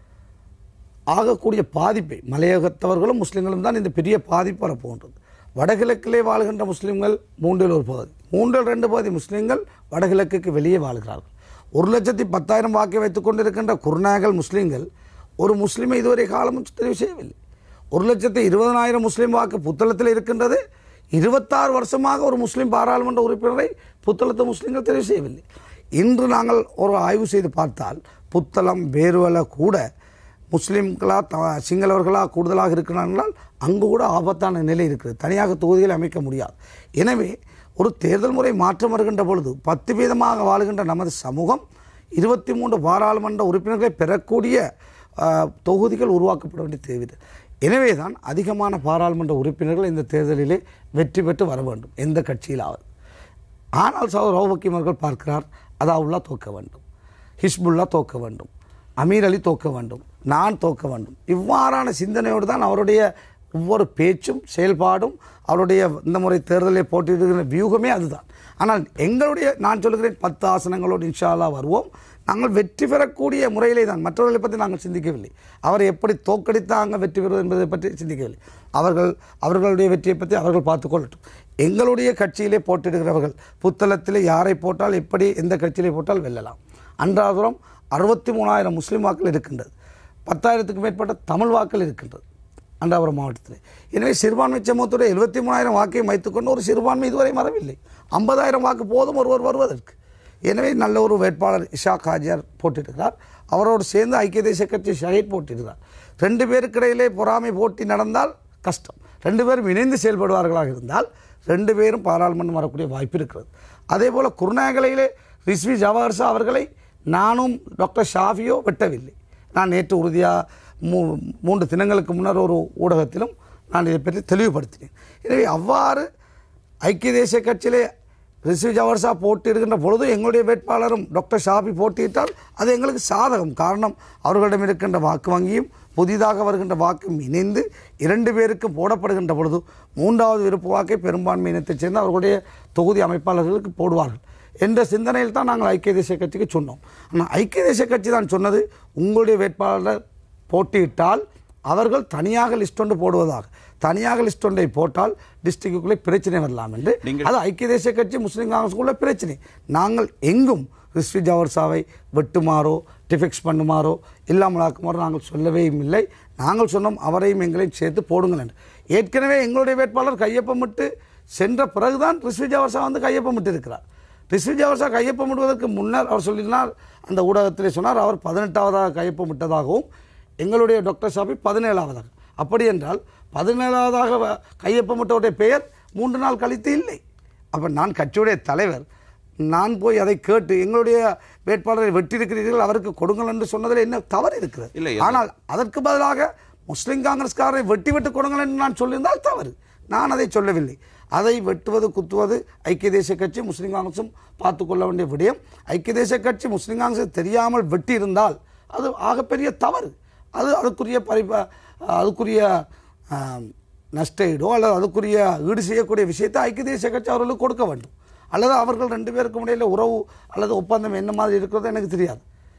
ஆகக்கூடிய பாதிப்பை, மலையகத்தவர்களும் முஸ்லிம்களும் தான் இந்த பெரிய பாதிப்பு வரப்போன்றது. வடகிழக்கிலே வாழ்கின்ற முஸ்லீம்கள் மூன்றில் ஒரு பகுதி, மூன்றில் ரெண்டு பகுதி முஸ்லீம்கள் வடகிழக்குக்கு வெளியே வாழ்கிறார்கள். ஒரு லட்சத்தி பத்தாயிரம் வாக்கை வைத்துக் கொண்டிருக்கின்ற குர்நாகல் முஸ்லீம்கள் ஒரு முஸ்லீமை இதுவரை காலமும் தெரிவு செய்யவில்லை. ஒரு லட்சத்தி இருபதனாயிரம் முஸ்லீம் வாக்கு புத்தளத்தில் இருக்கின்றது. இருபத்தாறு வருஷமாக ஒரு முஸ்லீம் பாராளுமன்ற உறுப்பினரை புத்தளத்து முஸ்லீம்கள் தெரிவு செய்யவில்லை. இன்று நாங்கள் ஒரு ஆய்வு செய்து பார்த்தால் புத்தளம், வேறுவல கூட முஸ்லீம்களா சிங்களவர்களா கூடுதலாக இருக்கிறார்கள். அங்கு கூட ஆபத்தான நிலை இருக்கிறது. தனியாக தொகுதிகளை அமைக்க முடியாது. எனவே ஒரு தேர்தல் முறை மாற்றம் வருகின்ற பொழுது பத்து வீதமாக வாழ்கின்ற நமது சமூகம் இருபத்தி மூன்று பாராளுமன்ற உறுப்பினர்களை பெறக்கூடிய தொகுதிகள் உருவாக்கப்பட வேண்டிய தேவை. எனவே தான் அதிகமான பாராளுமன்ற உறுப்பினர்கள் இந்த தேர்தலிலே வெற்றி பெற்று வர வேண்டும், எந்த கட்சியிலாவது. ஆனால் சௌதர் ரவுஃப் ஹக்கீம் அவர்கள் பார்க்கிறார், அதாவுல்லா தோக்க வேண்டும், ஹிஸ்புல்லா தோக்க வேண்டும், அமீர் அலி தோக்க வேண்டும், நான் தோக்க வேண்டும். இவ்வாறான சிந்தனையோடு தான் அவருடைய ஒவ்வொரு பேச்சும் செயல்பாடும் அவருடைய இந்த முறை தேர்தலில் போட்டியிடுகிற வியூகமே அதுதான். ஆனால் எங்களுடைய நான் சொல்லுகிறேன் பத்து ஆசனங்களோடு இன்ஷா அல்லாஹ் வருவோம். நாங்கள் வெற்றி பெறக்கூடிய முறையிலே தான், மற்றவர்களை பற்றி நாங்கள் சிந்திக்கவில்லை. அவரை எப்படி தோற்கடித்தாங்க வெற்றி பெறுவது என்பதை பற்றி சிந்திக்கவில்லை. அவர்கள் அவர்களுடைய வெற்றியை பற்றி அவர்கள் பார்த்துக் கொள்ளட்டும். எங்களுடைய கட்சியிலே போட்டியிடுகிறவர்கள் புத்தளத்தில் யாரை போட்டால் எப்படி எந்த கட்சியிலே போட்டால் வெல்லலாம். அன்றாபுரம் அறுபத்தி மூணாயிரம் முஸ்லீம் வாக்கள் இருக்கின்றது. பத்தாயிரத்துக்கு மேற்பட்ட தமிழ் வாக்கள் இருக்கின்றது அன்றாபுரம் மாவட்டத்தில். எனவே சிறுபான்மை சமூகத்துடைய எழுபத்தி மூணாயிரம் வாக்கையும் வைத்துக்கொண்டு ஒரு சிறுபான்மை இதுவரை வரவில்லை. ஐம்பதாயிரம் வாக்கு போதும் ஒருவர் வருவதற்கு. எனவே நல்ல ஒரு வேட்பாளர் இஷாக் ஹாஜியார் போட்டியிடுகிறார். அவரோடு சேர்ந்து ஐக்கிய தேசிய கட்சி ஷஹீத் போட்டியிடுகிறார். ரெண்டு பேருக்கு இடையிலே பொறாமை போட்டி நடந்தால் கஷ்டம். ரெண்டு பேரும் இணைந்து செயல்படுவார்களாக இருந்தால் ரெண்டு பேரும் பாராளுமன்றம் வரக்கூடிய வாய்ப்பு இருக்கிறது. அதே போல் குருநாகலையிலே ரிஸ்வி ஜவாஹர்ஷா அவர்களை நானும் டாக்டர் ஷாஃபியோ வெட்டவில்லை. நான் நேற்று உறுதியாக மூ மூன்று தினங்களுக்கு முன்னர் ஒரு ஊடகத்திலும் நான் இதை பற்றி தெளிவுபடுத்தினேன். எனவே அவ்வாறு ஐக்கிய தேசிய கட்சியிலே ரிஸ்வி ஜவாஹர்ஷா போட்டியிடுகின்ற பொழுது எங்களுடைய வேட்பாளரும் டாக்டர் ஷாஃபி போட்டியிட்டால் அது எங்களுக்கு சாதகம். காரணம், அவர்களிடம் இருக்கின்ற வாக்கு வங்கியும் புதிதாக வருகின்ற வாக்கும் இணைந்து இரண்டு பேருக்கும் போடப்படுகின்ற பொழுது மூன்றாவது விருப்பு வாக்கை பெரும்பான்மை இனத்தைச் சேர்ந்து அவர்களுடைய தொகுதி அமைப்பாளர்களுக்கு போடுவார்கள் என்ற சிந்தனையில் தான் நாங்கள் ஐக்கிய தேசிய கட்சிக்கு சொன்னோம். ஆனால் ஐக்கிய தேசிய கட்சி தான் சொன்னது, உங்களுடைய வேட்பாளர் போட்டியிட்டால் அவர்கள் தனியாக லிஸ்ட் ஒன்று போடுவதாக. தனியாக லிஸ்ட் ஒன்றை போட்டால் டிஸ்ட்ரிக்டுக்குள்ளே பிரச்சனை வரலாம் என்று. அது ஐக்கிய தேசிய கட்சி முஸ்லீம் காங்கிரஸுக்குள்ள பிரச்சனை. நாங்கள் எங்கும் ரிஸ்வி ஜவாஹர்ஷாவை வெட்டுமாறோ டிஃபெக்ஸ் பண்ணுமாறோ இல்லாமலாக்குமாறோ நாங்கள் சொல்லவே இல்லை. நாங்கள் சொன்னோம் அவரையும் எங்களையும் சேர்த்து போடுங்கள் என்று. ஏற்கனவே எங்களுடைய வேட்பாளர் கையொப்பமிட்டு சென்ற பிறகுதான் ரிஸ்வி ஜவாஹர்ஷா வந்து கையொப்பமிட்டு இருக்கிறார். ரிஸ்வி ஜவாஹர்ஷா கையொப்பமிடுவதற்கு முன்னர் அவர் சொல்லினார், அந்த ஊடகத்திலே சொன்னார், அவர் பதினெட்டாவதாக கையொப்பமிட்டதாகவும் எங்களுடைய டாக்டர் ஷாஃபி பதினேழாவதாக. அப்படி என்றால் பதினேழாவதாக கையொப்பமிட்டவருடைய பெயர் மூன்று நாள் கழித்து இல்லை. அப்போ நான் கட்சியுடைய தலைவர், நான் போய் அதை கேட்டு எங்களுடைய வேட்பாளரை வெட்டியிருக்கிறீர்கள் அவருக்கு கொடுங்கள் என்று சொன்னதில் என்ன தவறு இருக்கிறது? இல்லை. ஆனால் அதற்கு பதிலாக முஸ்லீம் காங்கிரஸ்காரரை வெட்டி வெட்டு கொடுங்கள் என்று நான் சொல்லியிருந்தால் தவறு. நான் அதை சொல்லவில்லை. அதை வெட்டுவது குத்துவது ஐக்கிய தேசிய கட்சி முஸ்லீம் காங்கிரஸும் பார்த்து கொள்ள வேண்டிய விடயம். ஐக்கிய தேசிய கட்சி முஸ்லீம் காங்கிரஸ் தெரியாமல் வெட்டி இருந்தால் அது ஆகப்பெரிய தவறு. அது அதுக்குரிய பரிப அதுக்குரிய நஷ்டஈடோ அல்லது அதுக்குரிய ஈடு செய்யக்கூடிய விஷயத்தை ஐக்கிய தேசிய கட்சி அவர்களுக்கு கொடுக்க வேண்டும். அல்லது அவர்கள் ரெண்டு பேருக்கும் இடையில உறவு அல்லது ஒப்பந்தம் என்ன மாதிரி இருக்கிறதோ எனக்கு தெரியாது.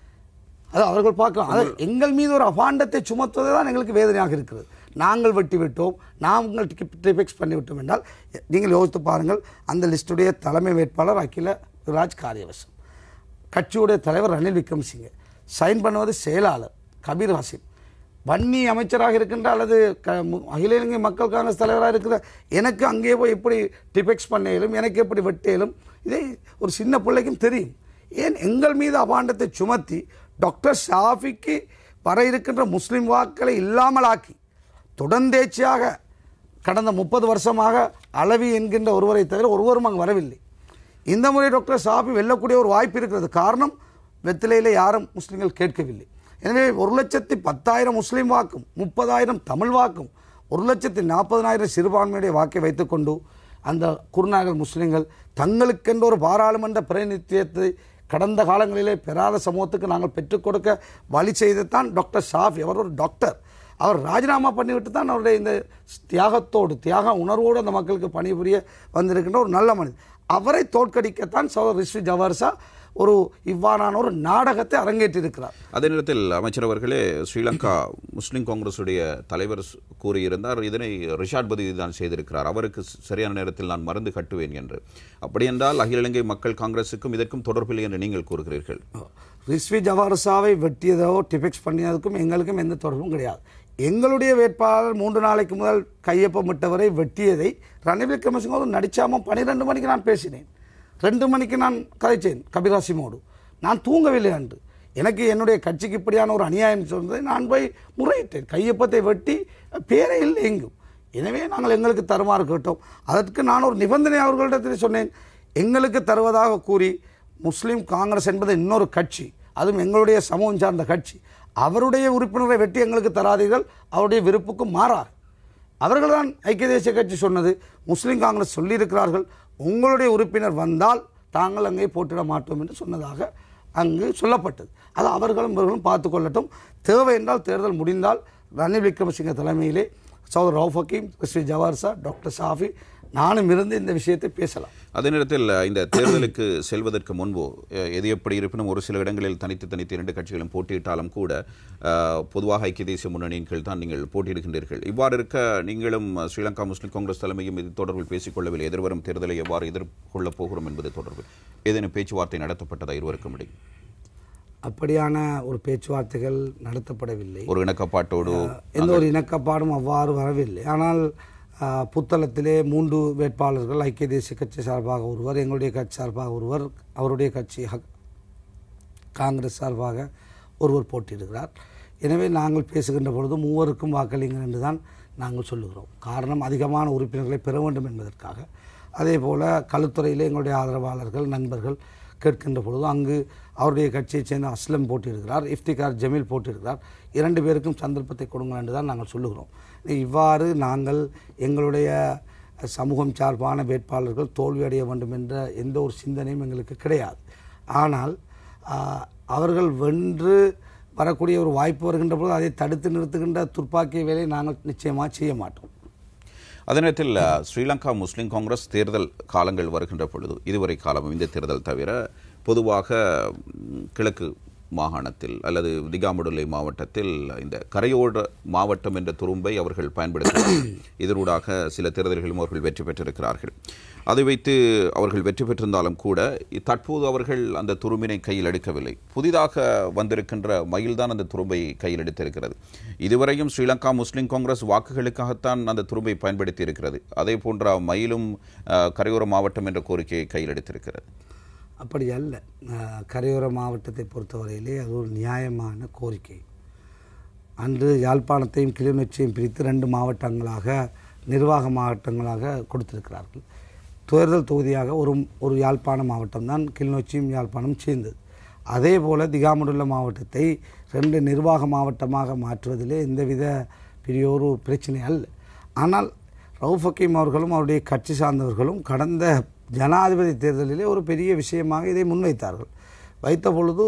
அது அவர்கள் பார்க்கலாம். அது எங்கள் மீது ஒரு அபாண்டத்தை சுமத்துவதே தான் எங்களுக்கு வேதனையாக இருக்கிறது. நாங்கள் வெட்டி விட்டோம், நாங்கள் டிஃபெக்ஸ் பண்ணிவிட்டோம் என்றால் நீங்கள் யோசித்து பாருங்கள். அந்த லிஸ்டுடைய தலைமை வேட்பாளர் அகில ராஜ் காரியவசம், கட்சியுடைய தலைவர் ரணில் விக்ரமசிங்கே, சைன் பண்ணுவது செயலாளர் கபீர் ஹாசிம், வன்னி அமைச்சராக இருக்கின்ற அல்லது க அகில இலங்கை மக்கள் காங்கிரஸ் தலைவராக இருக்கிற எனக்கு அங்கே போய் எப்படி டிஃபெக்ஸ் பண்ணையிலும் எனக்கு எப்படி வெட்டையிலும் இதை ஒரு சின்ன பிள்ளைக்கும் தெரியும். ஏன் எங்கள் மீது அபாண்டத்தை சுமத்தி டாக்டர் ஷாஃபிக்கு வர இருக்கின்ற முஸ்லீம் வாக்களை இல்லாமலாக்கி தொடர்ந்தேச்சியாக கடந்த முப்பது வருஷமாக அளவி என்கின்ற ஒருவரை தவிர ஒருவரும் அங்கு வரவில்லை. இந்த முறை டாக்டர் ஷாஃபி வெல்லக்கூடிய ஒரு வாய்ப்பு இருக்கிறது. காரணம், வெத்திலையில் யாரும் முஸ்லீம்கள் கேட்கவில்லை. எனவே ஒரு லட்சத்தி பத்தாயிரம் முஸ்லீம் வாக்கும் முப்பதாயிரம் தமிழ் வாக்கும் ஒரு லட்சத்தி நாற்பதனாயிரம் சிறுபான்மையுடைய வாக்கை வைத்துக்கொண்டு அந்த குருநாகல் முஸ்லீம்கள் தங்களுக்கென்ற ஒரு பாராளுமன்ற பிரதிநிதித்துவத்தை கடந்த காலங்களிலே பெறாத சமூகத்துக்கு நாங்கள் பெற்றுக் கொடுக்க வழி செய்துத்தான் டாக்டர் ஷாஃபி. அவர் ஒரு டாக்டர். அவர் ராஜினாமா பண்ணிவிட்டு தான் அவருடைய இந்த தியாகத்தோடு தியாக உணர்வோடு அந்த மக்களுக்கு பணிபுரிய வந்திருக்கின்ற ஒரு நல்ல மனிதர். அவரை தோற்கடிக்கத்தான் சகோதரர் ரிஸ்வி ஜவாஹர்ஷா ஒரு இவ்வாறான ஒரு நாடகத்தை அரங்கேற்றிருக்கிறார். அதே நேரத்தில் அமைச்சர் அவர்களே, ஸ்ரீலங்கா முஸ்லீம் காங்கிரசுடைய தலைவர் கூறியிருந்தார், இதனை ரிஷாட் பதி தான் செய்திருக்கிறார், அவருக்கு சரியான நேரத்தில் நான் மருந்து கட்டுவேன் என்று. அப்படி என்றால் அகில இலங்கை மக்கள் காங்கிரசுக்கும் இதற்கும் தொடர்பில்லை என்று நீங்கள் கூறுகிறீர்கள். ரிஸ்வி ஜவாஹர்ஷாவை வெட்டியதோ டிஃபெக்ஸ் பண்ணியதற்கும் எங்களுக்கும் எந்த தொடர்பும் கிடையாது. எங்களுடைய வேட்பாளர் மூன்று நாளைக்கு முதல் கையொப்பமிட்டவரை வெட்டியதை ரணில் விக்ரமசிங்கோடு நடிச்சாமல் பன்னிரெண்டு மணிக்கு நான் பேசினேன். ரெண்டு மணிக்கு நான் கதைச்சேன் கபிராசிமோடு. நான் தூங்கவில்லை அன்று. எனக்கு என்னுடைய கட்சிக்கு இப்படியான ஒரு அநியாயம் சொன்னதை நான் போய் முறையிட்டேன். கையொப்பத்தை வெட்டி பேரே இல்லை எங்கும். எனவே நாங்கள் எங்களுக்கு தருமாறு கேட்டோம். அதற்கு நான் ஒரு நிபந்தனை அவர்களிடத்தில் சொன்னேன். எங்களுக்கு தருவதாக கூறி முஸ்லீம் காங்கிரஸ் என்பது இன்னொரு கட்சி, அதுவும் எங்களுடைய சமூகம் சார்ந்த கட்சி, அவருடைய உறுப்பினரை வெட்டி எங்களுக்கு தராதீர்கள், அவருடைய விருப்புக்கு மாறார். அவர்கள் தான் ஐக்கிய தேசிய கட்சி சொன்னது. முஸ்லீம் காங்கிரஸ் சொல்லியிருக்கிறார்கள், உங்களுடைய உறுப்பினர் வந்தால் தாங்கள் அங்கே போட்டிட மாட்டோம் என்று சொன்னதாக அங்கு சொல்லப்பட்டது. அது அவர்களும் இவர்களும் பார்த்து கொள்ளட்டும். தேவை என்றால் தேர்தல் முடிந்தால் ரணில் விக்ரமசிங்க தலைமையிலே சௌதர் ரவுஃப் ஹக்கீம், ஸ்ரீ ஜவார் சார், டாக்டர் ஷாஃபி, நானும் இருந்து இந்த விஷயத்தை பேசலாம். அதே நேரத்தில் இந்த தேர்தலுக்கு செல்வதற்கு முன்பு எது எப்படி இருப்பினும் ஒரு சில இடங்களில் தனித்து தனித்து இரண்டு கட்சிகளும் போட்டியிட்டாலும் கூட பொதுவாக ஐக்கிய தேசிய முன்னணியின் கீழ் தான் நீங்கள் போட்டியிடுகின்றீர்கள். இவ்வாறு இருக்க நீங்களும் ஸ்ரீலங்கா முஸ்லிம் காங்கிரஸ் தலைமையும் இது தொடர்பில் பேசிக்கொள்ளவில்லை. எதிர்வரும் தேர்தலை எவ்வாறு எதிர்கொள்ளப் போகிறோம் என்பது தொடர்பில் ஏதேனும் பேச்சுவார்த்தை நடத்தப்பட்டதா இருவருக்கும் இடையே? அப்படியான ஒரு பேச்சுவார்த்தைகள் நடத்தப்படவில்லை. ஒரு இணக்கப்பாட்டோடு எந்த ஒரு இணக்கப்பாடும் அவ்வாறு வரவில்லை. ஆனால் புத்தளத்திலே மூன்று வேட்பாளர்கள், ஐக்கிய தேசிய கட்சி சார்பாக ஒருவர், எங்களுடைய கட்சி சார்பாக ஒருவர், அவருடைய கட்சி காங்கிரஸ் சார்பாக ஒருவர் போட்டியிடுகிறார். எனவே நாங்கள் பேசுகின்ற பொழுது மூவருக்கும் வாக்களிங்கள் என்று தான் நாங்கள் சொல்லுகிறோம். காரணம், அதிகமான உறுப்பினர்களை பெற வேண்டும் என்பதற்காக. அதே போல் களுத்துறையில் எங்களுடைய ஆதரவாளர்கள் நண்பர்கள் கேட்கின்ற பொழுது அங்கு அவருடைய கட்சியைச் சேர்ந்த அஸ்லம் போட்டியிருக்கிறார், இஃப்திகார் ஜமீல் போட்டியிருக்கிறார். இரண்டு பேருக்கும் சந்தர்ப்பத்தை கொடுங்கள் என்று தான் நாங்கள் சொல்லுகிறோம். இவ்வாறு நாங்கள் எங்களுடைய சமூகம் சார்பான வேட்பாளர்கள் தோல்வியடைய வேண்டும் என்ற எந்த ஒரு சிந்தனையும் எங்களுக்கு கிடையாது. ஆனால் அவர்கள் வென்று வரக்கூடிய ஒரு வாய்ப்பு வருகின்ற பொழுது அதை தடுத்து நிறுத்துகின்ற துப்பாக்கிய வேலையை நாங்கள் நிச்சயமாக செய்ய மாட்டோம். அதே நேரத்தில் ஸ்ரீலங்கா முஸ்லிம் காங்கிரஸ் தேர்தல் காலங்கள் வருகின்ற பொழுது இதுவரை காலமும் இந்த தேர்தல் தவிர பொதுவாக கிழக்கு மாகாணத்தில் அல்லது திகாமடுல்லை மாவட்டத்தில் இந்த கரையோட மாவட்டம் என்ற துரும்பை அவர்கள் பயன்படுத்துகிறார்கள். இதனூடாக சில தேர்தல்களும் அவர்கள் வெற்றி பெற்றிருக்கிறார்கள். அதை வைத்து அவர்கள் வெற்றி பெற்றிருந்தாலும் கூட தற்போது அவர்கள் அந்த துரும்பினை கையில் எடுக்கவில்லை. புதிதாக வந்திருக்கின்ற மயில்தான் அந்த துரும்பை கையில் எடுத்திருக்கிறது. இதுவரையும் ஸ்ரீலங்கா முஸ்லிம் காங்கிரஸ் வாக்குகளுக்காகத்தான் அந்த துரும்பை பயன்படுத்தி இருக்கிறது. அதே போன்ற மயிலும் கரையோர மாவட்டம் என்ற கோரிக்கையை கையில் எடுத்திருக்கிறது. அப்படி அல்ல. கரையோர மாவட்டத்தை பொறுத்தவரையிலே அது ஒரு நியாயமான கோரிக்கை. அன்று யாழ்ப்பாணத்தையும் கிளிநொச்சியையும் பிரித்து ரெண்டு மாவட்டங்களாக நிர்வாக மாவட்டங்களாக கொடுத்திருக்கிறார்கள். தேர்தல் தொகுதியாக ஒரு ஒரு யாழ்ப்பாண மாவட்டம்தான் கிளிநொச்சியும் யாழ்ப்பாணம் சேர்ந்தது. அதே போல் திகாமடுல்ல மாவட்டத்தை ரெண்டு நிர்வாக மாவட்டமாக மாற்றுவதிலே எந்தவித பெரிய ஒரு பிரச்சனை அல்ல. ஆனால் ரவுஃப் ஹக்கீம் அவர்களும் அவருடைய கட்சி சார்ந்தவர்களும் கடந்த ஜனாதிபதி தேர்தலிலே ஒரு பெரிய விஷயமாக இதை முன்வைத்தார்கள். வைத்த பொழுது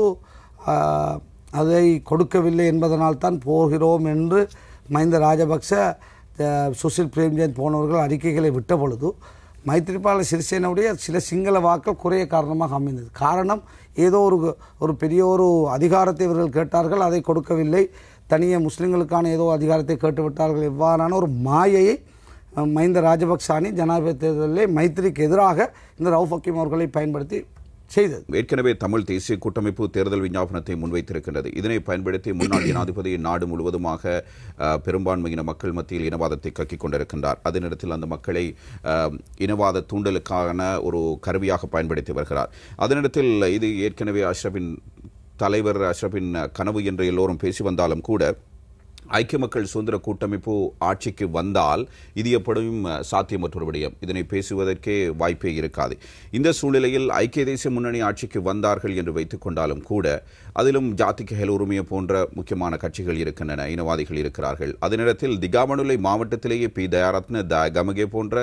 அதை கொடுக்கவில்லை என்பதனால்தான் போகிறோம் என்று மஹிந்த ராஜபக்ச, சுசில் பிரேம்சந்த் போனவர்கள் அறிக்கைகளை விட்ட பொழுது மைத்ரிபால சிறிசேனவுடைய சில சிங்கள வாக்கள் குறைய காரணமாக அமைந்தது. காரணம், ஏதோ ஒரு ஒரு பெரிய ஒரு அதிகாரத்தை இவர்கள் கேட்டார்கள், அதை கொடுக்கவில்லை. தனியே முஸ்லிம்களுக்கான ஏதோ அதிகாரத்தை கேட்டுவிட்டார்கள். எவ்வாறான ஒரு மாயையை மஹிந்த ராஜபக்சானி ஜனாதிபதி தேர்தலிலே மைத்திரிக்கு எதிராக இந்த ரவுஃப் ஹக்கீம் அவர்களை பயன்படுத்தி செய்தது. ஏற்கனவே தமிழ் தேசிய கூட்டமைப்பு தேர்தல் விஞ்ஞாபனத்தை முன்வைத்திருக்கின்றது. இதனை பயன்படுத்தி முன்னாள் ஜனாதிபதி நாடு முழுவதுமாக பெரும்பான்மையின மக்கள் மத்தியில் இனவாதத்தை கக்கிக் கொண்டிருக்கின்றார். அதே நேரத்தில் அந்த மக்களை இனவாத தூண்டலுக்கான ஒரு கருவியாக பயன்படுத்தி வருகிறார். அதே நேரத்தில் இது ஏற்கனவே அஷ்ரஃபின் தலைவர் அஷ்ரஃபின் கனவு என்று எல்லோரும் பேசி வந்தாலும் கூட ஐக்கிய மக்கள் சுதந்திர கூட்டமைப்பு ஆட்சிக்கு வந்தால் இது எப்படியும் சாத்தியமற்ற விடயம். இதனை பேசுவதற்கே வாய்ப்பே இருக்காது. இந்த சூழ்நிலையில் ஐக்கிய தேசிய முன்னணி ஆட்சிக்கு வந்தார்கள் என்று வைத்துக் கொண்டாலும் கூட அதிலும் ஜாதிக ஹெல் உரிமையை போன்ற முக்கியமான கட்சிகள் இருக்கின்றன, இனவாதிகள் இருக்கிறார்கள். அதே நேரத்தில் திகாமடுல்லை மாவட்டத்திலேயே பி தயாரத்ன த கமகே போன்ற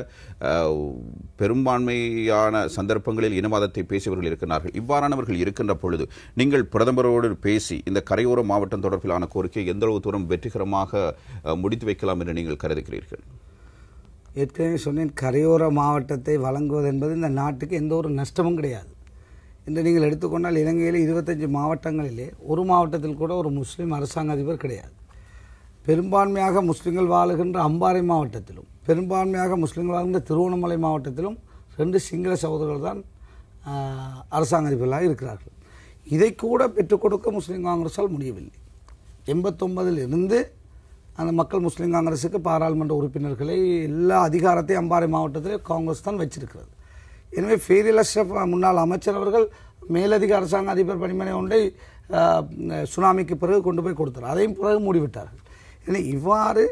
பெரும்பான்மையான சந்தர்ப்பங்களில் இனவாதத்தை பேசியவர்கள் இருக்கிறார்கள். இவ்வாறானவர்கள் இருக்கின்ற பொழுது நீங்கள் பிரதமரோடு பேசி இந்த கரையோர மாவட்டம் தொடர்பிலான கோரிக்கை எந்த அளவு தூரம் வெற்றிகரமாக முடித்து வைக்கலாம் என்று நீங்கள் கருதுகிறீர்கள்? ஏற்கனவே சொன்னேன், கரையோர மாவட்டத்தை வழங்குவது என்பது இந்த நாட்டுக்கு எந்த ஒரு நஷ்டமும் கிடையாது. இன்று நீங்கள் எடுத்துக்கொண்டால் இலங்கையில் இருபத்தஞ்சு மாவட்டங்களிலே ஒரு மாவட்டத்தில் கூட ஒரு முஸ்லீம் அரசாங்க அதிபர் கிடையாது. பெரும்பான்மையாக முஸ்லீம்கள் வாழுகின்ற அம்பாறை மாவட்டத்திலும் பெரும்பான்மையாக முஸ்லீம்கள் வாழ்கின்ற திருவண்ணாமலை மாவட்டத்திலும் ரெண்டு சிங்கள சகோதரர்கள் தான் அரசாங்க அதிபர்களாக இருக்கிறார்கள். இதை கூட பெற்றுக் கொடுக்க முஸ்லீம் காங்கிரஸால் முடியவில்லை. எண்பத்தொன்பதில் இருந்து அந்த மக்கள் முஸ்லீம் காங்கிரஸுக்கு பாராளுமன்ற உறுப்பினர்களை எல்லா அதிகாரத்தையும் அம்பாறை மாவட்டத்திலே காங்கிரஸ் தான் வச்சிருக்கிறது. எனவே ஃபேரில் அஷ்ரஃப் முன்னாள் அமைச்சர் அவர்கள் மேலதிக அரசாங்க அதிபர் பணிமனை ஒன்றை சுனாமிக்கு பிறகு கொண்டு போய் கொடுத்தார். அதையும் பிறகு மூடிவிட்டார்கள். எனவே இவ்வாறு